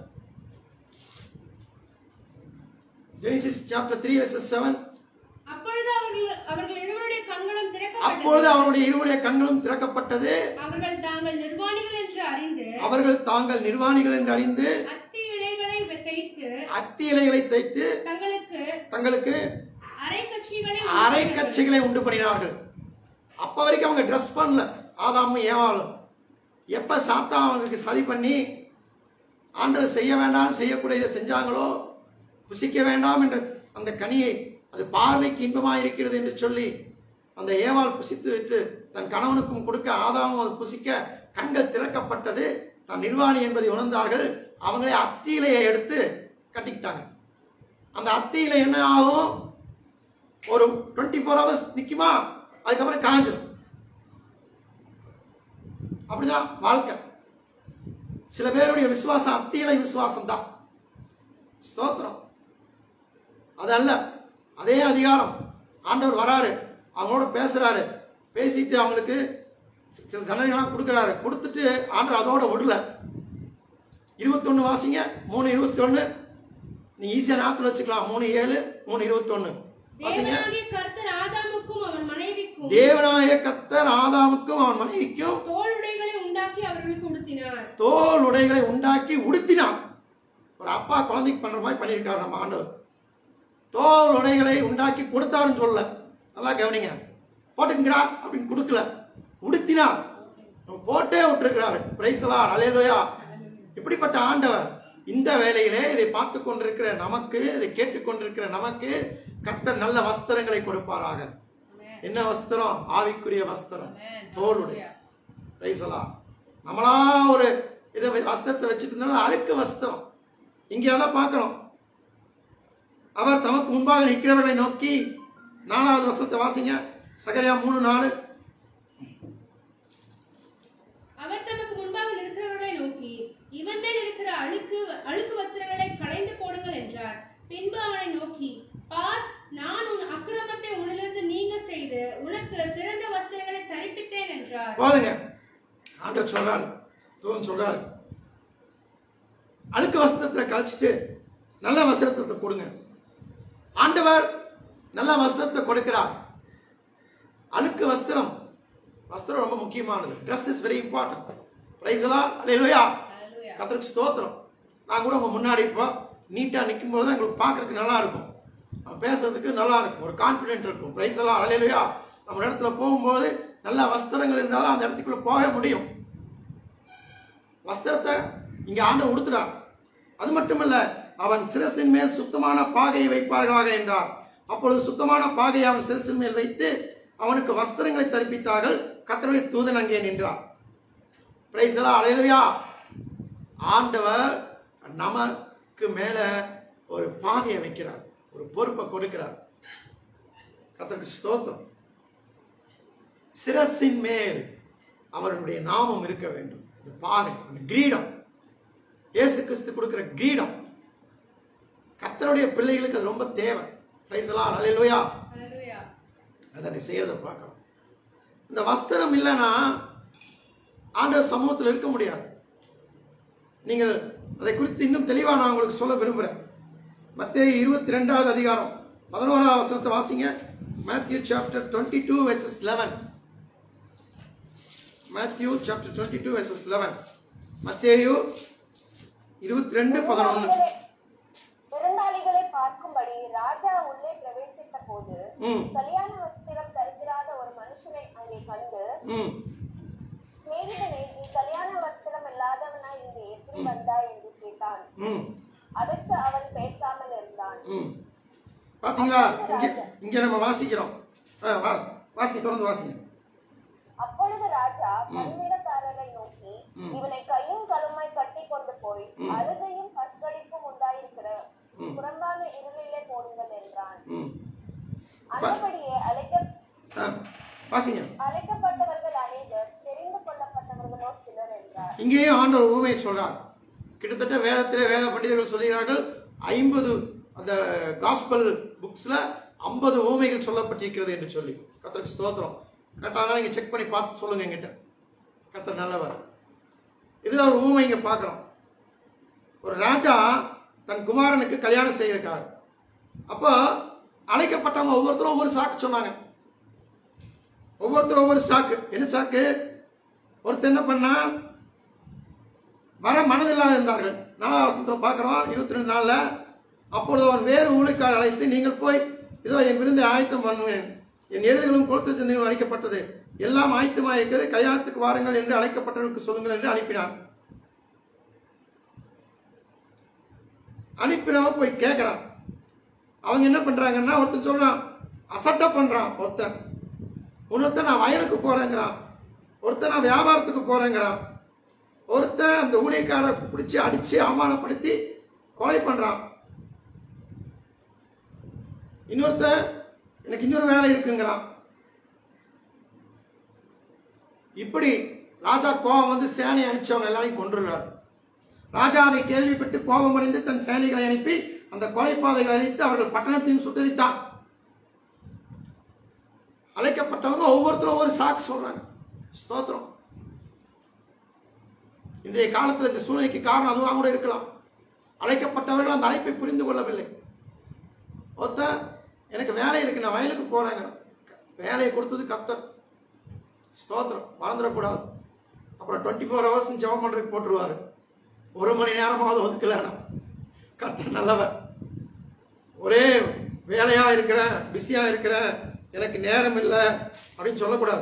C: Genesis chapter three verses seven.
A: அப்பொழுது அவர்கள் அவர்கள் இருவருடைய கண்களும் திறக்கப்பட்டது.
C: அப்பொழுது அவருடைய இருவருடைய கண்களும் திறக்கப்பட்டது.
A: அவர்கள் தாங்கள் நிர்வாணிகள் என்று அறிந்து
C: அவர்கள் தாங்கள் நிர்வாணிகள் என்று அறிந்து
A: அத்தி இலைகளை தைத்து
C: அத்தி இலைகளை தைத்து
A: தங்களுக்கு
C: தங்களுக்கு
A: அரைக்கச்சைகளை
C: அரைக்கச்சைகளை உண்டு பண்ணினார்கள். அப்ப வரைக்கும் அவங்க ட்ரெஸ் பண்ணல. ஆதாமும் ஏவாளும் எப்ப சாத்தான் அவங்களுக்கு சரி பண்ணி ஆண்டவர் செய்ய வேண்டாம் செய்யக்கூடியதை செஞ்சாங்களோ, புசிக்க வேண்டாம் என்ற அந்த கனியை அது பார்வைக்கு இன்பமாக இருக்கிறது என்று சொல்லி அந்த ஏவாள் புசித்து விட்டு தன் கணவனுக்கும் கொடுக்க ஆதாமும் அது புசிக்க கண்கள் திறக்கப்பட்டது. தான் நிர்வாணி என்பதை உணர்ந்தார்கள். அவங்களே அத்தி இலையை எடுத்து கட்டிக்கிட்டாங்க. அந்த அத்தி இலை என்ன ஆகும்? ஒரு டுவெண்ட்டி ஃபோர் ஹவர்ஸ் நிக்குமா, அதுக்கப்புறம் காஞ்சிடும். அப்படிதான் வாழ்க்கை. சில பேருடைய விசுவாசம் அத்தியலை விசுவாசம் தான். ஸ்தோத்திரம். அது அல்ல. அதே அதிகாரம் ஆண்டவர் வராரு, அவங்களோட பேசுறாரு, பேசிட்டு அவங்களுக்கு சில தண்டனைகள்லாம் கொடுக்குறாரு. கொடுத்துட்டு ஆண்டவர் அதோட விடல. இருபத்தொன்னு வாசிங்க. மூணு இருபத்தி ஒன்னு நீ ஈஸியா நாத்துல வச்சுக்கலாம். மூணு ஏழு மூணு இருபத்தி ஒன்னு வாசிங்க.
A: தேவனாகிய கர்த்தர் ஆதாமுக்கும் அவன் மனைவிக்கும்
C: தேவனாய கர்த்தர் ஆதாமுக்கும் அவன் மனைவிக்கும்
A: தோல் உடைகளை உண்டாக்கி அவர்களுக்கு உடுத்தினார்.
C: தோல் உடைகளை உண்டாக்கி உடுத்தினார். ஒரு அப்பா குழந்தைக்கு பண்ற மாதிரி பண்ணியிருக்காரு நம்ம ஆண்டவர். தோல் உடைகளை உண்டாக்கி கொடுத்தாருன்னு சொல்ல, நல்லா கவனிங்க. போட்டுக்கிறா அப்படின்னு கொடுக்கல, உடுத்தினார். போட்டே விட்டுருக்கிறாரு. Price the Lord. அல்லேலூயா. இப்படிப்பட்ட ஆண்டவர் இந்த வேளையிலே இதை பார்த்து கொண்டிருக்கிற நமக்கு, இதை கேட்டுக்கொண்டிருக்கிற நமக்கு கர்த்தர் நல்ல வஸ்திரங்களை கொடுப்பாராக. என்ன வஸ்திரம்? ஆவிக்குரிய வஸ்திரம், தோலுடைய. Price the Lord. நம்மளா ஒரு இதை வஸ்திரத்தை வச்சுட்டு இருந்தாலும் அழுக்கு வஸ்திரம். இங்கே அதான் பார்க்கணும். அவர் தமக்கு முன்பாக நிற்கிறவர்களை நோக்கி, நாலாவது வசனத்தை வாசிங்க. சகரியா மூணு நாலு.
A: அவர் தமக்கு முன்பாக நிற்கிறவர்களை நோக்கி, இவன் மேல் இருக்கிற அழுக்கு அழுக்கு வஸ்திரங்களை களைந்து போடுங்கள் என்றார். பின்பு அவனை நோக்கி, பார், நான் உன் அக்கிரமத்தை உன்னிலிருந்து நீங்க செய்து உனக்கு சிறந்த வஸ்திரங்களை தரிப்பித்தேன் என்றார்.
C: பாருங்க, ஆண்டவர் சொல்றாரு, தூண் சொல்றாரு, அழுக்கு வஸ்திரத்தை கழிச்சிட்டு நல்ல வஸ்திரத்தை கொடுங்க. ஆண்டவர் நல்ல வஸ்திரத்தை கொடுக்கிறார். அழுக்கு வஸ்திரம், வஸ்திரம் ரொம்ப முக்கியமானது. Dress is very important. Praise the Lord. Hallelujah. கர்த்தருக்கு ஸ்தோத்திரம். நான் கூட உங்க முன்னாடி இப்போ நீட்டா நிற்கும் போது எங்களுக்கு பார்க்கறதுக்கு நல்லா இருக்கும், பேசுறதுக்கு நல்லா இருக்கும், ஒரு கான்ஃபிடென்ட் இருக்கும். Praise the Lord. Hallelujah. நம்ம இடத்துல போகும்போது நல்ல வஸ்திரங்கள் இருந்தாலும் அந்த இடத்துக்குள்ள போக முடியும். வஸ்திரத்தை இங்க ஆண்டவர் உடுத்துறார். அது மட்டுமல்ல, அவன் சிரசின் மேல் சுத்தமான பாகையை வைப்பார்களாக என்றார். அப்பொழுது சுத்தமான பாகையை அவன் சிரசின் மேல் வைத்து அவனுக்கு வஸ்திரங்களை தரிப்பித்தார்கள். கர்த்தருடைய தூதன் அங்கே நின்றார். Praise the Lord. அல்லேலூயா. ஆண்டவர் நமக்கு மேல ஒரு பாகையை வைக்கிறார், ஒரு பொறுப்பை கொடுக்கிறார். கர்த்தருக்கு ஸ்தோத்திரம். சிரசின் மேல் அவருடைய நாமம் இருக்க வேண்டும். இந்த பாகை, அந்த கிரீடம், இயேசு கிறிஸ்து கொடுக்கிற கிரீடம் கர்த்தருடைய பிள்ளைகளுக்கு அது ரொம்ப தேவை. Praise the Lord. அல்லேலூயா.
A: அல்லேலூயா.
C: அதை செய்யறத பார்க்கலாம். இந்த வஸ்திரம் இல்லைன்னா ஆண்டவர் சமூகத்தில் இருக்க முடியாது. நீங்கள் அதை குறித்து இன்னும் தெளிவா நான் உங்களுக்கு சொல்ல விரும்புகிறேன். மத்தேயு இருபத்தி ரெண்டாவது அதிகாரம் பதினோராவது வசனத்தை வாசிங்க. Matthew chapter twenty-two verses eleven. Matthew chapter twenty-two verses eleven. மத்தேயு இருபத்தி ரெண்டு பதினொன்று.
D: விருந்தாளிகளை பார்க்கும்படி ராஜா உள்ளே பிரவேசித்த போது கல்யாண வஸ்திரம் தரித்திராத ஒரு மனுஷனை அங்கே கண்டு, சிநேகிதனே, நீ கல்யாண வஸ்திரம் இல்லாதவனாய் இங்கே எப்படி வந்தாய் என்று கேட்டான். அதற்கு அவன் பேசாமல் இருந்தான்.
C: பாத்தீங்களா? இங்க நம்ம வாசிக்கிறோம். வாசி, தொடர்ந்து வாசிங்க.
D: அப்பொழுது ராஜா பணிவிடக்காரரை நோக்கி, இவனை கையும் களுமாய் கட்டி கொண்டு போய் அழுகையும் கற்கடிப்பும் உண்டாயிருக்கிற புறம்பான இருளிலே போடுங்கள் என்றான். அந்தபடியே அழைக்க அழைக்கப்பட்டவர்கள் அநேகர், தெரிந்து கொள்ளப்பட்டவர்களோ சிலர் என்றார்.
C: இங்கேயும் ஆண்டவர் ஊமையை சொல்றார். கிட்டத்தட்ட வேதத்திலே வேத பண்டிதர்கள் சொல்கிறார்கள், ஐம்பது அந்த காஸ்பல் புக்ஸ்ல ஐம்பது ஊமைகள் சொல்லப்பட்டிருக்கிறது என்று சொல்லி. கர்த்தருக்கு ஸ்தோத்திரம். கரெக்டாக நீங்க செக் பண்ணி பார்த்து சொல்லுங்க என்கிட்ட. கர்த்தர் நல்லவர். இதுல ஒரு ஊமை இங்க பார்க்கிறோம். ஒரு ராஜா தன் குமாரனுக்கு கல்யாணம் செய்திருக்காரு. அப்போ அழைக்கப்பட்டவங்க ஒவ்வொருத்தரும் ஒவ்வொரு சாக்கு சொன்னாங்க. ஒவ்வொருத்தரும் ஒவ்வொரு சாக்கு. என்ன சாக்கு? ஒருத்தர் என்ன பண்ணா, வர மனதில்லாத இருந்தார்கள். நாலாவது வசனத்தில் பார்க்கிறோம் இருபத்தி ரெண்டு நாள்ல. அப்பொழுது அவன் வேறு ஊழியக்காரர் அழைத்து, நீங்கள் போய் இதோ என் விருந்தை ஆயத்தம் பண்ணுவேன், என் எருதுகளும் கொளுத்து சந்தைகளும் அழைக்கப்பட்டது, எல்லாம் ஆயத்தமாக இருக்கிறது, கல்யாணத்துக்கு வாருங்கள் என்று அழைக்கப்பட்டவர்களுக்கு சொல்லுங்கள் என்று அனுப்பினார். அனுப்பினவன் போய் கேட்கிறான். அவங்க என்ன பண்றாங்கன்னா, ஒருத்தன் சொல்றான், அசட்டா பண்றான். ஒருத்தன் இன்னொருத்தன் நான் வயலுக்கு போறேங்கிறான். ஒருத்தன் நான் வியாபாரத்துக்கு போறேங்கிறான். ஒருத்தன் அந்த ஊழியக்காரரை பிடிச்சி அடிச்சு அவமானப்படுத்தி கொலை பண்றான். இன்னொருத்தன் எனக்கு இன்னொரு வேலை இருக்குங்கிறான். இப்படி ராஜா கோபம் வந்து சேனை அனுப்பிச்சவங்க எல்லாரையும் கொன்றுறார். ராஜாவை கேள்விப்பட்டு கோபமடைந்து தன் சேனைகளை அனுப்பி அந்த கொலைப்பாதைகளை அழித்து அவர்கள் பட்டணத்தையும் சுட்டரித்தான். அழைக்கப்பட்டவங்க ஒவ்வொருத்தரும் ஒவ்வொரு சாக்கு சொல்றாங்க. ஸ்தோத்திரம். இன்றைய காலத்தில் இந்த சூழ்நிலைக்கு காரணம் அதுவாக கூட இருக்கலாம். அழைக்கப்பட்டவர்கள் அந்த அழைப்பை புரிந்து கொள்ளவில்லை. ஒருத்த எனக்கு வேலை இருக்கு, நான் வயலுக்கு போறேங்க. வேலையை கொடுத்தது கர்த்தர். ஸ்தோத்திரம். மறந்துடக்கூடாது. அப்புறம் டுவெண்ட்டி ஃபோர் ஹவர்ஸ் ஜெபம் பண்றதுக்கு போட்டுருவாரு. ஒரு மணி நேரமாவது ஒதுக்கலன்னா கர்த்தர் நல்லவர். ஒரே வேலையா இருக்கிறேன், பிஸியா இருக்கிறேன், எனக்கு நேரம் இல்லை அப்படின்னு சொல்லக்கூடாது.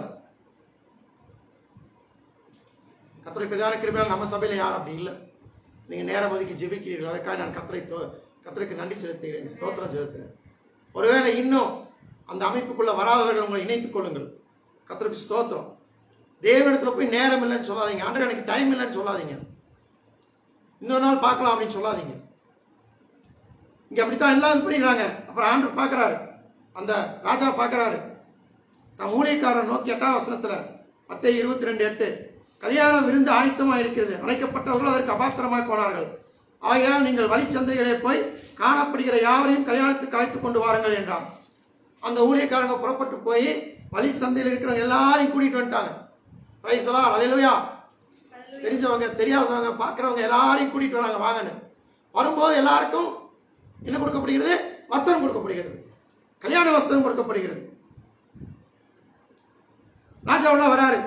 C: கர்த்தருடைய பிரதான கிருபையால் நம்ம சபையில யாரும் அப்படி இல்லை. நீங்க நேரம் ஒதுக்கி ஜெபிக்கிறீர்கள். அதுக்காக நான் கர்த்தரை கர்த்தருக்கு நன்றி செலுத்துகிறேன், ஸ்தோத்திரம் செலுத்துகிறேன். ஒருவேளை இன்னும் அந்த அமைப்புக்குள்ள வராதவர்கள் உங்களை இணைத்துக் கொள்ளுங்கள். கர்த்தருக்கு ஸ்தோத்திரம். தேவனிடத்துல போய் நேரம் இல்லைன்னு சொல்லாதீங்க. ஆண்டவர் எனக்கு டைம் இல்லைன்னு சொல்லாதீங்க. இன்னொரு நாள் பார்க்கலாம் அப்படின்னு சொல்லாதீங்க. இங்க அப்படித்தான் எல்லாம் இது பண்ணிடுறாங்க. அப்புறம் ஆண்டவர் பார்க்கிறாரு, அந்த ராஜா பார்க்கிறாரு. நான் ஊழியக்காரன் நோக்கி எட்டாம் வசனத்துல மத்தேயு இருபத்தி ரெண்டு எட்டு கல்யாண விருந்து ஆயத்தமாக இருக்கிறது, அழைக்கப்பட்டவர்கள் அதற்கு அபாத்திரமாய் போனார்கள். ஆகையால் நீங்கள் வழிச்சந்தைகளே போய் காணப்படுகிற யாவரையும் கல்யாணத்துக்கு அழைத்துக் கொண்டு வாருங்கள் என்றான். அந்த ஊழியக்காரங்க புறப்பட்டு போய் வழி சந்தையில் இருக்கிறவங்க எல்லாரையும் கூட்டிட்டு வந்துட்டாங்க. பிரைஸ் எல்லாம் அல்லேலூயா. தெரிஞ்சவங்க தெரியாதவங்க பார்க்கிறவங்க எல்லாரையும் கூட்டிட்டு வராங்க வாங்கன்னு. வரும்போது எல்லாருக்கும் என்ன கொடுக்கப்படுகிறது? வஸ்திரம் கொடுக்கப்படுகிறது. கல்யாண வஸ்திரம் கொடுக்கப்படுகிறது. ராஜா உள்ள வராரு.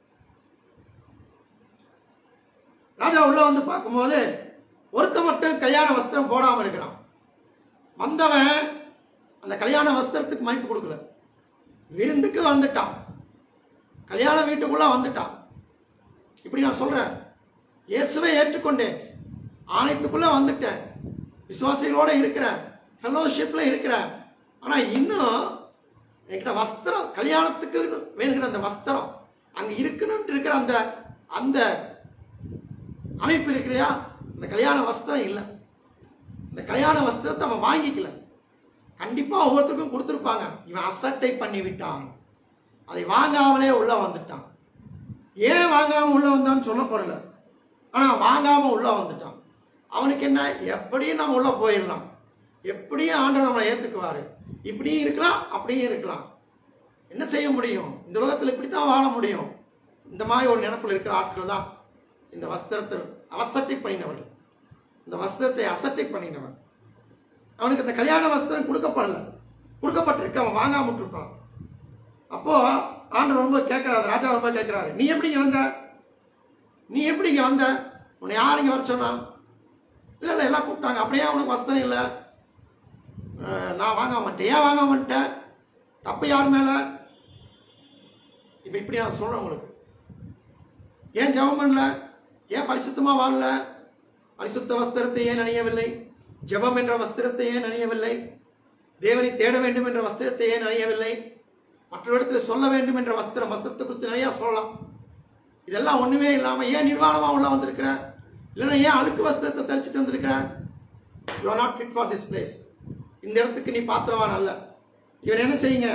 C: ராஜா உள்ள வந்து பார்க்கும்போது ஒருத்த மட்டும் கல்யாண வஸ்திரம் போடாம இருக்கிறான். வந்தவன் அந்த கல்யாண வஸ்திரத்துக்கு மதிப்பு கொடுக்கல. விருந்துக்கு வந்துட்டான், கல்யாண வீட்டுக்குள்ள வந்துட்டான். இப்படி நான் சொல்றேன், இயேசுவை ஏற்றுக்கொண்டேன், ஆணையத்துக்குள்ள வந்துட்டேன், விசுவாசிகளோட இருக்கிறேன், ஃபெலோஷிப்ல இருக்கிறேன். ஆனா இன்னும் என்கிட்ட வஸ்திரம், கல்யாணத்துக்கு வேணுங்கிற அந்த வஸ்திரம் அங்க இருக்கணும்னு இருக்கிற அந்த அந்த அமைப்பு இருக்கிறியா, அந்த கல்யாண வஸ்திரம் இல்லை. இந்த கல்யாண வஸ்திரத்தை அவன் வாங்கிக்கல. கண்டிப்பா ஒவ்வொருத்தருக்கும் கொடுத்துருப்பாங்க. இவன் அசட்டை பண்ணி விட்டான், அதை வாங்காமலே உள்ள வந்துட்டான். ஏன் வாங்காம உள்ள வந்தான்னு சொல்ல போறல, ஆனா வாங்காம உள்ள வந்துட்டான். அவனுக்கு என்ன, எப்படியும் நம்ம உள்ள போயிடலாம், எப்படியும் ஆண்டவர் நம்மளை ஏத்துக்குவாரு, இப்படியும் இருக்கலாம் அப்படியும் இருக்கலாம், என்ன செய்ய முடியும், இந்த உலகத்தில் இப்படித்தான் வாழ முடியும். இந்த மாதிரி ஒரு நினைப்பில் இருக்கிற ஆட்கள் தான் இந்த வஸ்திரத்தை அசட்டை பண்ணினவர்கள். இந்த வஸ்திரத்தை அசட்டை பண்ணினவன். அவனுக்கு அந்த கல்யாண வஸ்திரம் கொடுக்கப்படல, கொடுக்கப்பட்டிருக்கு, அவன் வாங்காம இருக்கான். அப்போ ஆண்டவர் ரொம்ப கேட்கிறாரு, ராஜா ரொம்ப கேட்கிறாரு, நீ எப்படி இங்க வந்த, நீ எப்படி இங்க வந்த, உன்னை யார் இங்க வர சொன்னா? இல்ல இல்ல எல்லாம் கூப்பிட்டாங்க. அப்படியே அவனுக்கு வஸ்திரம் இல்லை, நான் வாங்க மாட்டேன். ஏன் வாங்க மாட்டேன்? தப்பு யார் மேல? இப்ப இப்படி நான் சொல்றேன் உங்களுக்கு, ஏன் ஜெபம் பண்ணல, ஏன் பரிசுத்தமா வாழல, பரிசுத்த வஸ்திரத்தை ஏன் அணியவில்லை, ஜெபம் என்ற வஸ்திரத்தை ஏன் அணியவில்லை, தேவனை தேட வேண்டும் என்ற வஸ்திரத்தை ஏன் அணியவில்லை, மற்றவரிடத்தில் சொல்ல வேண்டும் என்ற வஸ்திரம், வஸ்திரத்தை குறித்து நிறைய சொல்லலாம். இதெல்லாம் ஒண்ணுமே இல்லாம ஏன் நிர்வாணமா உள்ள வந்திருக்கிற, இல்லைன்னா ஏன் அழுக்கு வஸ்திரத்தை தரிச்சிட்டு வந்திருக்கிற? You are not fit for this place. இந்த இடத்துக்கு நீ பாத்திரவான் அல்ல. இவன் என்ன செய்யுங்க,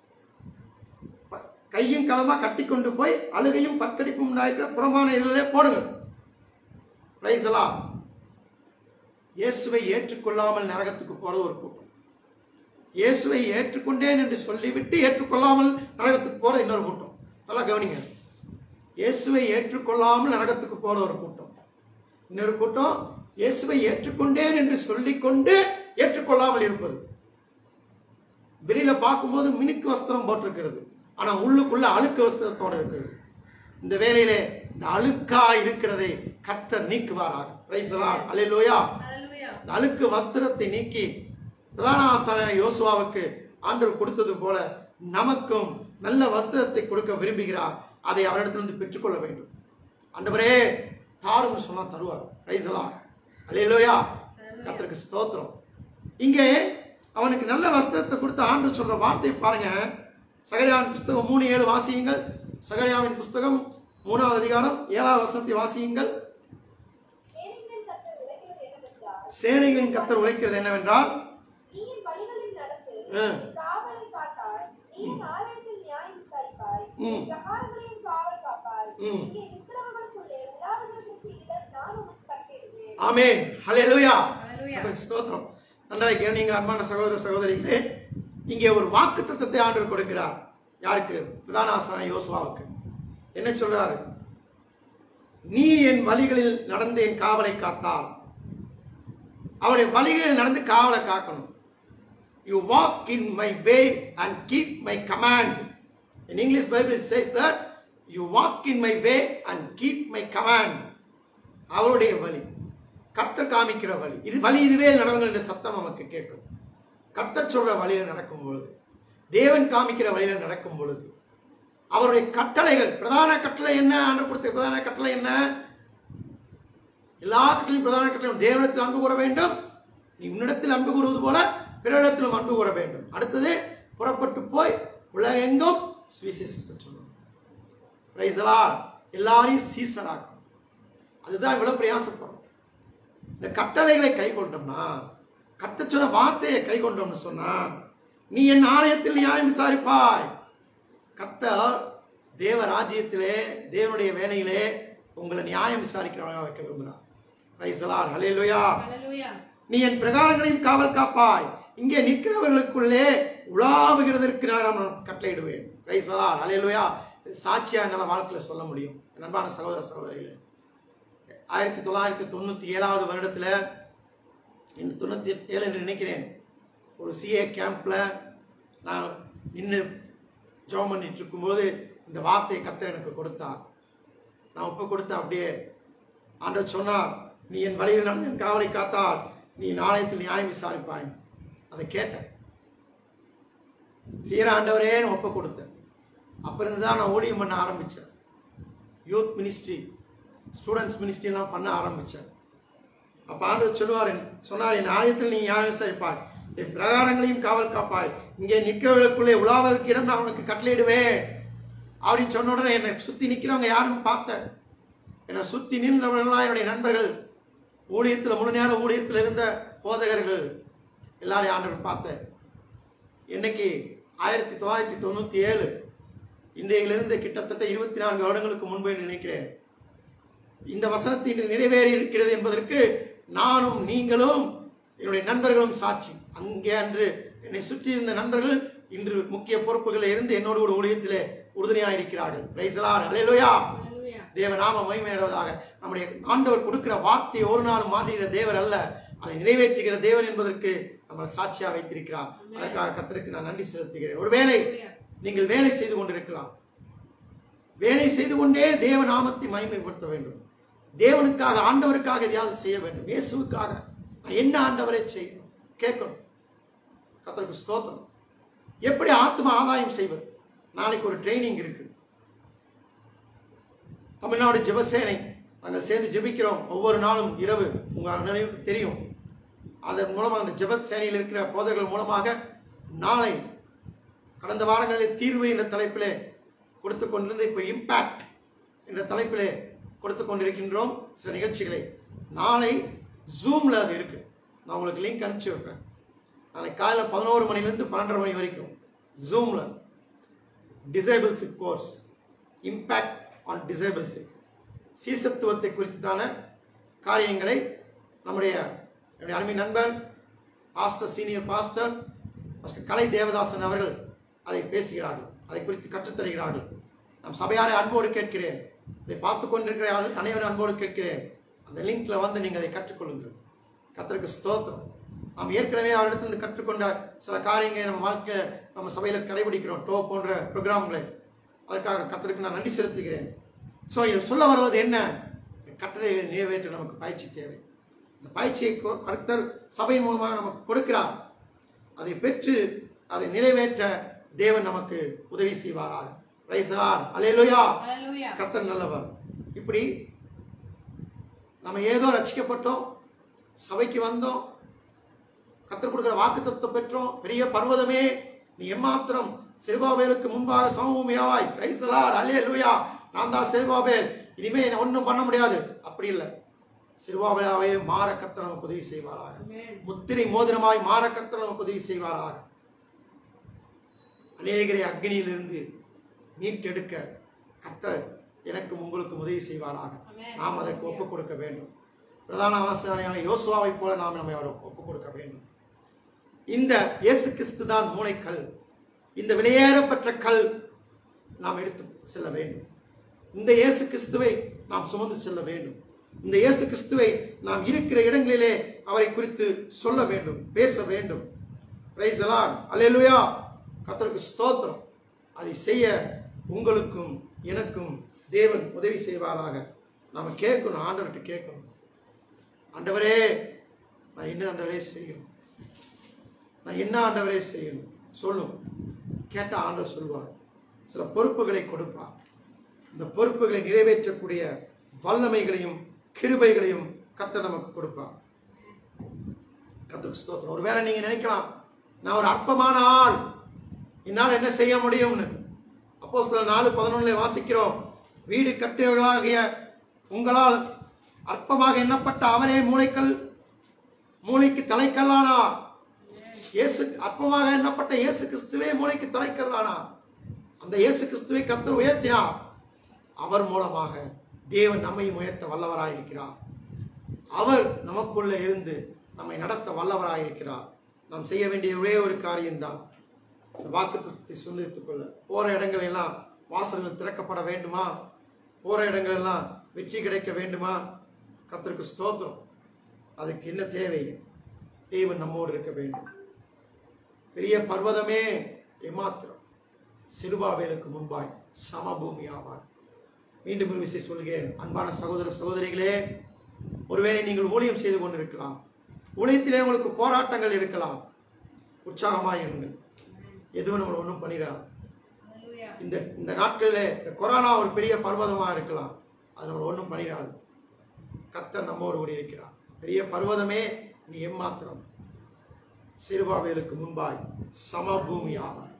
C: கையும் களமா கட்டி கொண்டு போய் அழுகையும் பற்கடிப்பும் உண்டாயிருக்கிற புறமான இருளிலே போடுங்க. பிரைஸ் எல்லாம். இயேசுவை ஏற்றுக்கொள்ளாமல் நரகத்துக்கு போற ஒரு கூட்டம், இயேசுவை ஏற்றுக்கொண்டேன் என்று சொல்லிவிட்டு ஏற்றுக்கொள்ளாமல் நரகத்துக்கு போற இன்னொரு கூட்டம். நல்லா கவனிங்க, இயேசுவை ஏற்றுக்கொள்ளாமல் நரகத்துக்கு போற ஒரு கூட்டம், இன்னொரு கூட்டம் இயேசுவை ஏற்றுக்கொண்டேன் என்று சொல்லிக்கொண்டு ஏற்றுக்கொள்ளாமல் இருப்பது. வெளியில பார்க்கும்போது மினுக்கு வஸ்திரம் போட்டிருக்கிறது, ஆனா உள்ளுக்குள்ள அழுக்கு வஸ்திரத்தோட இருக்கிறது. இந்த வேளையிலே இந்த அழுக்கா இருக்கிறதை கர்த்தர் நீக்குவாராக. Price the Lord. அல்லேலூயா. இந்த அழுக்கு வஸ்திரத்தை நீக்கி பிரதான ஆசாரியர் யோசுவாவுக்கு ஆண்டவர் கொடுத்தது போல நமக்கும் நல்ல வஸ்திரத்தை கொடுக்க விரும்புகிறார். அதை அவரிடத்திலிருந்து பெற்றுக்கொள்ள வேண்டும். ஆண்டவரே தாரும் சொன்னா தருவார். Praise the Lord. அல்லேலூயா. கர்த்தருக்கு ஸ்தோத்திரம். இங்கே அவனுக்கு நல்ல வஸ்திரத்தை கொடுத்த ஆண்டவர் சொல்ற வார்த்தை பாருங்க. சகரியாவின் புஸ்தகம் மூணு ஏழு வாசியுங்கள். சகரியாவின் புஸ்தகம் மூணாவது அதிகாரம் ஏழாவது வசனத்தை வாசியுங்கள். சேனைகளின் கர்த்தர் உரைக்கிறது என்னவென்றால், ஆமென். ஹல்லேலூயா.
A: ஹல்லேலூயா.
C: கர்த்தருக்கு ஸ்தோத்திரம். நன்றாய் கவனியுங்க அன்பான சகோதர சகோதரிகளே. இங்கே ஒரு வாக்குத்தத்தத்தை ஆண்டவர் கொடுக்கிறார். யாருக்கு? பிரதான ஆசாரியன் யோசுவாவுக்கு. என்ன சொல்றாரு? நீ என் வழிகளில் நடந்து என் காவலை காத்தால். அவருடைய வழிகளில் நடந்து காவலை காக்கணும். You walk in my way and keep my command. In English Bible it says that you walk in my way and keep my command. அவருடைய வழி, கர்த்தர் காமிக்கிற வழி, இது வழி இதுவே நடவுங்கள் என்ற சத்தம் நமக்கு கேட்கும். கர்த்தர் சொல்ற வழியில நடக்கும் பொழுது, தேவன் காமிக்கிற வழியில நடக்கும் பொழுது, அவருடைய கட்டளைகள், பிரதான கட்டளை என்ன? ஆண்டவர் கொடுத்த பிரதான கட்டளை என்ன? எல்லா கட்டளையும் பிரதான கட்டளையும் தேவனிடத்தில் அன்பு கூற வேண்டும். நீ உன்னிடத்தில் அன்பு கூறுவது போல பிறரிடத்திலும் அன்பு கூற வேண்டும். அடுத்தது, புறப்பட்டு போய் உலகெங்கும் சுவிசேஷத்தை சொல்லணும். Praise the Lord. எல்லாரையும் சீசனாக்கும். அதுதான் இவ்வளவு பிரயாசப்படும். இந்த கட்டளைகளை கை கொண்டோம்னா, கர்த்தர் சொன்ன வார்த்தையை கை கொண்டோம்னு சொன்னா, நீ என் ஆலயத்தில் நியாயம் விசாரிப்பாய். கர்த்தர் தேவ ராஜ்யத்திலே, தேவனுடைய வேலையிலே உங்களை நியாயம் விசாரிக்கிறவங்க வைக்க விரும்புகிறார். Praise the Lord. ஹல்லேலூயா.
A: ஹல்லேலூயா.
C: நீ என் பிரகாரங்களையும் காவல் காப்பாய். இங்கே நிற்கிறவர்களுக்குள்ளே உலாவுகிறதற்கு நான் கட்டளையிடுவேன். Price the Lord. ஹல்லேலூயா. சாட்சியா என்னால் வாழ்க்கையில சொல்ல முடியும். அன்பான சகோதர சகோதரிகளே, ஆயிரத்தி தொள்ளாயிரத்தி தொண்ணூத்தி ஏழாவது வருடத்துல, இந்த தொண்ணூத்தி ஏழு என்று நினைக்கிறேன், ஒரு சிஏ கேம்ப்ல நான் இன்னும் ஜெபம் பண்ணிட்டு இருக்கும்போது இந்த வார்த்தையை கர்த்தர் எனக்கு கொடுத்தார். நான் ஒப்பு கொடுத்த அப்படியே ஆண்டவர் சொன்னார், நீ என் வழியில் நடந்து என் காவலை காத்தால் நீ நாளையத்தில் நியாயம் விசாரிப்பாய். அதை கேட்டேன். சீர ஆண்டவரே ஒப்பு கொடுத்தேன். அப்ப இருந்து தான் நான் ஊழியம் பண்ண ஆரம்பிச்சேன். யூத் மினிஸ்ட்ரி, ஸ்டூடெண்ட்ஸ் மினிஸ்ட்ரி எல்லாம் பண்ண ஆரம்பிச்சேன். அப்ப ஆண்டவர் சொல்லுவார், சொன்னார், என் ஆலயத்தில் நீ நியாயம் விசாரிப்பாய், என் பிரகாரங்களையும் காவல் காப்பாய், இங்கே நிற்கிறவர்களுக்குள்ளே உலாவதற்கு இடம் நான் உனக்கு கட்டளையிடுவேன் அப்படின்னு சொன்ன உடனே என்னை சுத்தி நிற்கிறவங்க யாருன்னு பார்த்தேன். என்னை சுத்தி நின்றவர்கள்லாம் என்னுடைய நண்பர்கள், ஊழியத்தில் முழு நேர ஊழியத்தில் இருந்த போதகர்கள் எல்லாரையும் ஆண்டவர் பார்த்தேன். இன்னைக்கு ஆயிரத்தி தொள்ளாயிரத்தி தொண்ணூத்தி ஏழு இன்றையிலிருந்து கிட்டத்தட்ட இருபத்தி நான்கு வருடங்களுக்கு முன்பு நினைக்கிறேன். இந்த வசனத்தை இன்று நிறைவேறி இருக்கிறது என்பதற்கு நானும் நீங்களும் என்னுடைய நண்பர்களும் சாட்சி. அங்கே அன்று என்னை சுற்றி இருந்த நண்பர்கள் இன்று முக்கிய பொறுப்புகளில் இருந்து என்னோடு கூட ஊழியத்திலே உறுதுணையாக இருக்கிறார்கள். Praise the Lord. ஹல்லேலூயா. தேவ நாம மகிமையடைவதாக. நம்முடைய ஆண்டவர் கொடுக்கிற வார்த்தையை ஒரு நாள் மாற்றுகிற தேவர் அல்ல, அதை நிறைவேற்றுகிற தேவன் என்பதற்கு நம்ம சாட்சியா வைத்திருக்கிறார். அதற்காக கர்த்தருக்கு நான் நன்றி செலுத்துகிறேன். ஒருவேளை நீங்கள் வேலை செய்து கொண்டிருக்கலாம். வேலை செய்து கொண்டே தேவ நாமத்தை மகிமைப்படுத்த வேண்டும். தேவனுக்காக, ஆண்டவருக்காக எதையாவது செய்ய வேண்டும். இயேசுவுக்காக நான் என்ன ஆண்டவரை செய்யணும் கேட்கணும். கர்த்தருக்கு ஸ்தோத்திரம். எப்படி ஆத்ம ஆதாயம் செய்வது? நாளைக்கு ஒரு ட்ரைனிங் இருக்கு. தமிழ்நாடு ஜெபசேனை நாங்கள் சேர்ந்து ஜெபிக்கிறோம் ஒவ்வொரு நாளும் இரவு. உங்கள் அனைவருக்கும் தெரியும். அதன் மூலமாக அந்த ஜெபசேனையில் இருக்கிற போதகர்கள் மூலமாக நாளை, கடந்த வாரங்களில் தீர்வு என்ற தலைப்பிலே கொடுத்து கொண்டிருந்த இப்போ இம்பாக்ட் என்ற தலைப்பிலே கொடுத்து கொண்டிருக்கின்றோம் சில நிகழ்ச்சிகளை. நாளை ஜூமில் அது இருக்கு. நான் உங்களுக்கு லிங்க் அனுப்பிச்சு வைப்பேன். நாளை காலையில் பதினோரு மணிலேருந்து பன்னெண்டரை மணி வரைக்கும் ஜூமில் discipleship course, impact on discipleship, சீசத்துவத்தை குறித்தான காரியங்களை நம்முடைய என்னுடைய அருமை நண்பர் pastor, senior pastor pastor Kalai Devadasan அவர்கள் அதை பேசுகிறார்கள், அதை குறித்து கற்றுத்தருகிறார்கள். நம் சபையாரை அன்போடு கேட்கிறேன், இதை பார்த்து கொண்டிருக்கிற அனைவரும் அன்போடு கேட்கிறேன், அந்த லிங்க்ல வந்து நீங்கள் அதை கற்றுக்கொள்ளுங்கள். கர்த்தருக்கு ஸ்தோத்திரம். நாம் ஏற்கனவே அவரிடத்திலிருந்து கற்றுக்கொண்ட சில காரியங்களை நம்ம வாழ்க்கை நம்ம சபையில் கடைபிடிக்கிறோம், டோ போன்ற ப்ரோக்ராம்களை. அதுக்காக கர்த்தருக்கு நான் நன்றி செலுத்துகிறேன். ஸோ இது சொல்ல வருவது என்ன? கட்டளையை நிறைவேற்ற நமக்கு பயிற்சி தேவை. இந்த பயிற்சியை கர்த்தர் சபையின் மூலமாக நமக்கு கொடுக்கிறார். அதை பெற்று அதை நிறைவேற்ற தேவன் நமக்கு உதவி செய்வாராக. Praise the Lord. ஹல்லேலூயா. கர்த்தர் நல்லவர். இப்படி நம்ம ஏதோ ரட்சிக்கப்பட்டோம், சபைக்கு வந்தோம், கர்த்தர் கொடுக்கிற வாக்குத்தத்தத்தை பெற்றோம், பெரிய பர்வதமே நீ எம்மாத்திரம் செருபாபேலுக்கு முன்பாக சமபூமியாவாய். Price the Lord. ஹல்லேலூயா. நான் தான் செருபாபேல், இனிமே என்ன ஒன்றும் பண்ண முடியாது. அப்படி இல்லை. செருபாபேலாவே மாற கர்த்தர் நமக்கு உதவி செய்வாராக. முத்திரை மோதிரமாய் மாற கர்த்தர் நமக்கு உதவி செய்வாராக. அநேகரை அக்னியிலிருந்து மீட்டெடுக்க கர்த்தர் எனக்கு உங்களுக்கு உதவி செய்வாராக. நாம் அதற்கு ஒப்புக் கொடுக்க வேண்டும். பிரதான ஆசாரியனான யோசுவாவை போல நாம் நம்மை அவர் ஒப்புக் கொடுக்க வேண்டும். இந்த இயேசு கிறிஸ்து தான் மூளைக்கல். இந்த வெளியேறப்பட்ட கல் நாம் எடுத்து செல்ல வேண்டும். இந்த இயேசு கிறிஸ்துவை நாம் சுமந்து செல்ல வேண்டும். இந்த இயேசு கிறிஸ்துவை நாம் இருக்கிற இடங்களிலே அவரை குறித்து சொல்ல வேண்டும், பேச வேண்டும். பிரைஸ் தி லார்ட், அல்லேலூயா. கர்த்தருக்கு ஸ்தோத்திரம். அதை செய்ய உங்களுக்கும் எனக்கும் தேவன் உதவி செய்வாராக. நாம கேட்கணும், ஆண்டவர்கிட்ட கேட்கணும். ஆண்டவரே, நான் என்ன ஆண்டவரே செய்யணும், நான் என்ன ஆண்டவரே செய்யணும் சொல்லும். கேட்ட ஆண்டவர் சொல்வார். சில பொறுப்புகளை கொடுப்பார். இந்த பொறுப்புகளை நிறைவேற்றக்கூடிய வல்லமைகளையும் கிருபைகளையும் கர்த்தர் நமக்கு கொடுப்பார். கர்த்தருக்கு ஸ்தோத்திரம். ஒருவேளை நீங்க நினைக்கலாம், நான் ஒரு அற்பமான ஆள், என்னால் என்ன செய்ய முடியும்னு. அப்போஸ்தலர் நாலு பதினொன்றுல வாசிக்கிறோம், வீடு கட்டியவர்களாகிய உங்களால் அற்பமாக எண்ணப்பட்ட அவரே மூளைக்கல் மூளைக்கு தலைக்கல்லானார். இயேசு அற்பமாக எண்ணப்பட்ட இயேசு கிறிஸ்துவே மூளைக்கு தலைக்கல்லானார். அந்த இயேசு கிறிஸ்துவை கர்த்தர் உயர்த்தினார். அவர் மூலமாக தேவன் நம்மையும் உயர்த்த வல்லவராயிருக்கிறார். அவர் நமக்குள்ள இருந்து நம்மை நடத்த வல்லவராயிருக்கிறார். நாம் செய்ய வேண்டிய ஒரே ஒரு காரியம்தான், இந்த வாக்குத்தத்தத்தை சுதந்திரித்துக் கொள்ள. போற இடங்கள் எல்லாம் வாசல்கள் திறக்கப்பட வேண்டுமா? போற இடங்கள் எல்லாம் வெற்றி கிடைக்க வேண்டுமா? கர்த்தருக்கு ஸ்தோத்திரம். அதுக்கு என்ன தேவை? தேவன் நம்மோடு இருக்க வேண்டும். பெரிய பர்வதமே ஏமாத்திரம், சிறுபாவேலுக்கு முன்பாய் சமபூமி ஆவார். மீண்டும் ஒரு விஷயம் சொல்கிறேன், அன்பான சகோதர சகோதரிகளே, ஒருவேளை நீங்கள் ஊழியம் செய்து கொண்டிருக்கலாம், ஊழியத்திலே உங்களுக்கு போராட்டங்கள் இருக்கலாம். உற்சாகமாக இருங்கள். எதுவும் நம்ம ஒன்றும் பண்ணிடாது. இந்த இந்த நாட்களில் இந்த கொரோனா ஒரு பெரிய பர்வதமாக இருக்கலாம், அது நம்ம ஒன்றும் பண்ணிடாது. கர்த்தர் நம்மோடு கூட இருக்கிறார். பெரிய பர்வதமே நீ ஏமாத்திரம், சிறுபாவேலுக்கு முன்பாய் சமபூமி ஆவார்.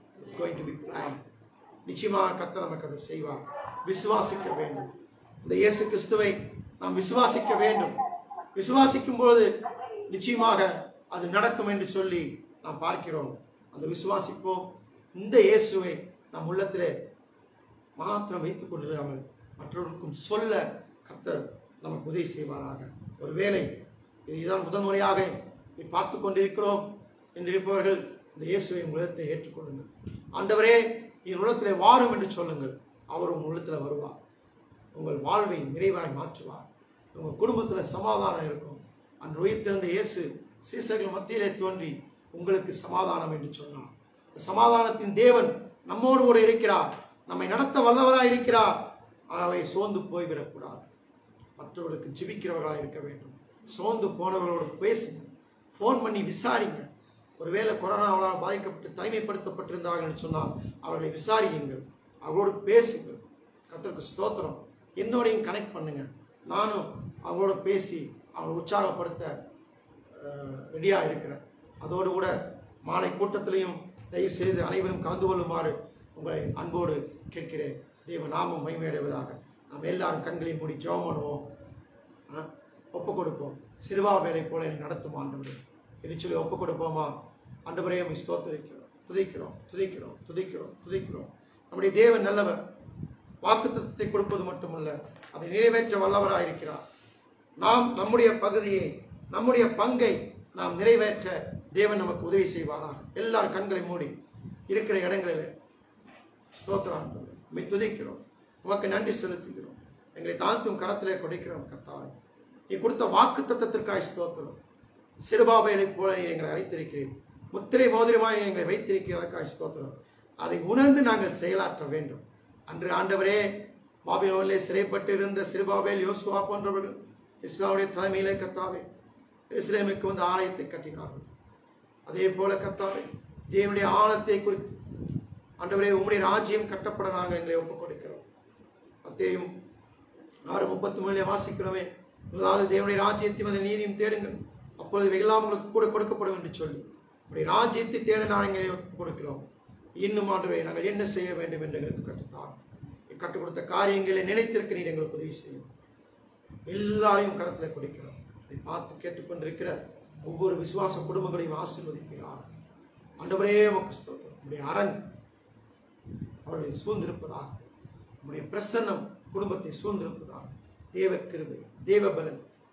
C: நிச்சயமாக கர்த்தர் நமக்கு அதை செய்வார். விசுவாசிக்க வேண்டும். இந்த இயேசு கிறிஸ்துவை நாம் விசுவாசிக்க வேண்டும். விசுவாசிக்கும் போது நிச்சயமாக அது நடக்கும் என்று சொல்லி நாம் பார்க்கிறோம். அந்த விசுவாசிப்போம். இந்த இயேசுவை நம் உள்ளத்திலே மாத்திரம் வைத்துக் கொள்ளாமல் மற்றவர்களுக்கும் சொல்ல கர்த்தர் நமக்கு உதவி செய்வாராக. ஒருவேளை இதுதான் முதல் முறையாக இதை பார்த்து கொண்டிருக்கிறோம் என்றிருப்பவர்கள் இந்த இயேசுவை உள்ளத்தை ஏற்றுக்கொள்ளுங்கள். ஆண்டவரே, என் உள்ளத்திலே வாரும் என்று சொல்லுங்கள். அவர் உங்கள் உள்ளத்தில் வருவார். உங்கள் வாழ்வை நிறைவாய் மாற்றுவார். உங்கள் குடும்பத்தில் சமாதானம் இருக்கும். அன்று உயிர்த்தெழுந்த இயேசு சீசர்கள் மத்தியிலே தோன்றி உங்களுக்கு சமாதானம் என்று சொன்னார். சமாதானத்தின் தேவன் நம்மோடு கூட இருக்கிறார். நம்மை நடத்த வல்லவராய் இருக்கிறார். அவை சோர்ந்து போய்விடக்கூடாது. மற்றவர்களுக்கு ஜெபிக்கிறவர்களாக இருக்க வேண்டும். சோர்ந்து போனவர்களோடு பேசுங்க, ஃபோன் பண்ணி விசாரிங்க. ஒருவேளை கொரோனாவால் பாதிக்கப்பட்டு தனிமைப்படுத்தப்பட்டிருந்தார்கள் என்று சொன்னால் அவர்களை விசாரியுங்கள், அவர்களோடு பேசுங்கள். கர்த்தருக்கு ஸ்தோத்திரம். என்னோடையும் கனெக்ட் பண்ணுங்க. நானும் அவங்களோட பேசி அவங்களை உற்சாகப்படுத்த ரெடியாக இருக்கிறேன். அதோடு கூட மாலை கூட்டத்திலையும் தயவு செய்து அனைவரும் கலந்து கொள்ளுமாறு உங்களை அன்போடு கேட்கிறேன். தேவ நாமம் மகிமையடைவதாக. நாம் எல்லாரும் கண்களையும் மூடி ஜெபம் பண்ணுவோம், ஒப்புக் கொடுப்போம். சிறுவா வேலை போல என்னை நடத்தும் ஆண்டவரே என்று சொல்லி ஒப்புக் கொடுப்போமா? ஆண்டவரே, உம்மை ஸ்தோத்திரிக்கிறோம், துதிக்கிறோம் துதிக்கிறோம் துதிக்கிறோம் துதிக்கிறோம். நம்முடைய தேவன் நல்லவர். வாக்குத்தத்தத்தை கொடுப்பது மட்டுமல்ல, அதை நிறைவேற்ற வல்லவராக இருக்கிறார். நாம் நம்முடைய பகுதியை, நம்முடைய பங்கை நாம் நிறைவேற்ற தேவன் நமக்கு உதவி செய்வாராக. எல்லாரும் கண்களை மூடி இருக்கிற இடங்களில் ஸ்தோத்திரம் உம்மை துதிக்கிறோம், உமக்கு நன்றி செலுத்துகிறோம். எங்களை தாழ்த்தும் கரத்திலே கொடுக்கிறோம். கர்த்தாவே, நீ கொடுத்த வாக்குத்தத்தத்திற்காய் ஸ்தோத்திரம். சிறுபாபேலை போல நீ எங்களை அழைத்திருக்கிறேன். முத்திரை மோதிரமாய் எங்களை வைத்திருக்கிறதற்காய் ஸ்தோத்திரம். அதை உணர்ந்து நாங்கள் செயலாற்ற வேண்டும். அன்று ஆண்டவரே, பாபிலோனிலே சிறைப்பட்டு இருந்த சிறுபாபேல், யோசுவா போன்றவர்கள் இஸ்லாமுடைய தலைமையிலே கர்த்தாவே எருசலேமுக்கு வந்து ஆலயத்தை கட்டினார்கள். அதே போல கர்த்தாவே, தேவனுடைய ஆலயத்தை குறித்து ஆண்டவரே, உம்முடைய ராஜ்யம் கட்டப்பட நாங்கள் எங்களை ஒப்புக் கொடுக்கிறோம். மத்தேயும் ஆறு முப்பத்தி மூணுல வாசிக்கிறோமே, முதலாவது தேவனுடைய ராஜ்யத்தையும் அந்த நீதியும் தேடுங்கள், அப்பொழுது இவையெல்லாம் உங்களுக்கு கூட கொடுக்கப்படும் என்று சொல்லி உம்முடைய ராஜ்யத்தை தேட நாங்கள் எங்களை ஒப்புக் கொடுக்கிறோம். இன்னும் ஆண்டவரே, நாங்கள் என்ன செய்ய வேண்டும் என்று எங்களுக்கு கற்றுத்தார். கற்றுக் கொடுத்த காரியங்களை நினைத்திருக்க நீர் எங்களுக்கு உதவி செய்யும். எல்லாரையும் கரத்தில் கொடுக்கிறோம். இதை பார்த்து கேட்டுக்கொண்டிருக்கிற ஒவ்வொரு விசுவாச குடும்பங்களையும் ஆசீர்வதிக்கிறார். ஆண்டவரே, உமக்கு ஸ்தோத்திரம். உம்முடைய அரண் அவர்களை சூழ்ந்திருப்பதாக, உம்முடைய பிரசன்னம் குடும்பத்தை சூழ்ந்திருப்பதாக, தேவ கிருபை, தேவ பலன்,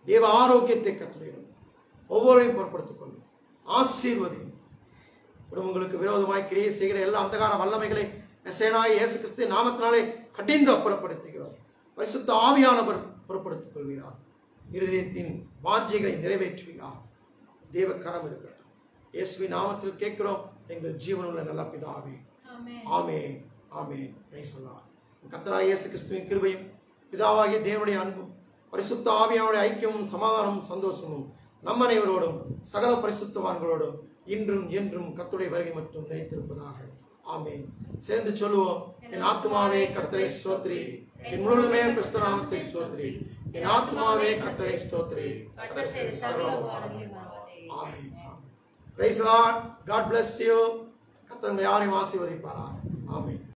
C: தேவ ஆரோக்கியத்தை கட்டளையிடும். ஒவ்வொருவரையும் பொருட்படுத்திக் கொள்ளும், ஆசீர்வதியும். குடும்பங்களுக்கு விரோதமாய் கிரியை செய்கிற எல்லா அந்தகார வல்லமைகளை நசேனாய் இயேசு கிறிஸ்து நாமத்தினாலே கடிந்து அப்புறப்படுத்துகிறோம். பரிசுத்த ஆவியானவர் பொருட்படுத்திக் கொள்கிறார். இருதயத்தின் வாஞ்சைகளை நிறைவேற்றுகிறார். தேவ கரம் இருக்கட்டும். இயேசுவின் நாமத்தில் கேட்கிறோம் எங்கள் ஜீவனுள்ள நல்ல பிதாவே. ஆமென் ஆமென். Praise the Lord. கர்த்தராகிய இயேசு கிறிஸ்துவின் கிருபையும் பிதாவாகிய தேவனுடைய அன்பும் பரிசுத்த ஆவியானுடைய ஐக்கியமும் சமாதானமும் சந்தோஷமும் நம் அனைவரோடும் சகல பரிசுத்தவான்களோடும் இன்றும் என்றும் கர்த்தருடைய வருகை மட்டும் நிலைத்திருப்பதாக. ஆமென். சேர்ந்து சொல்லுவோம். என் ஆத்துமாவே கர்த்தரை ஸ்தோத்திரி, என் முழுமே கிறிஸ்து நாமத்தை ஸ்தோத்திரி, என் ஆத்துமாவே கர்த்தரை ஸ்தோத்திரி. ஆமென். Praise the Lord. God bless you. கர்த்தர் யாரையும் ஆசீர்வதிப்பாராக. ஆமென்.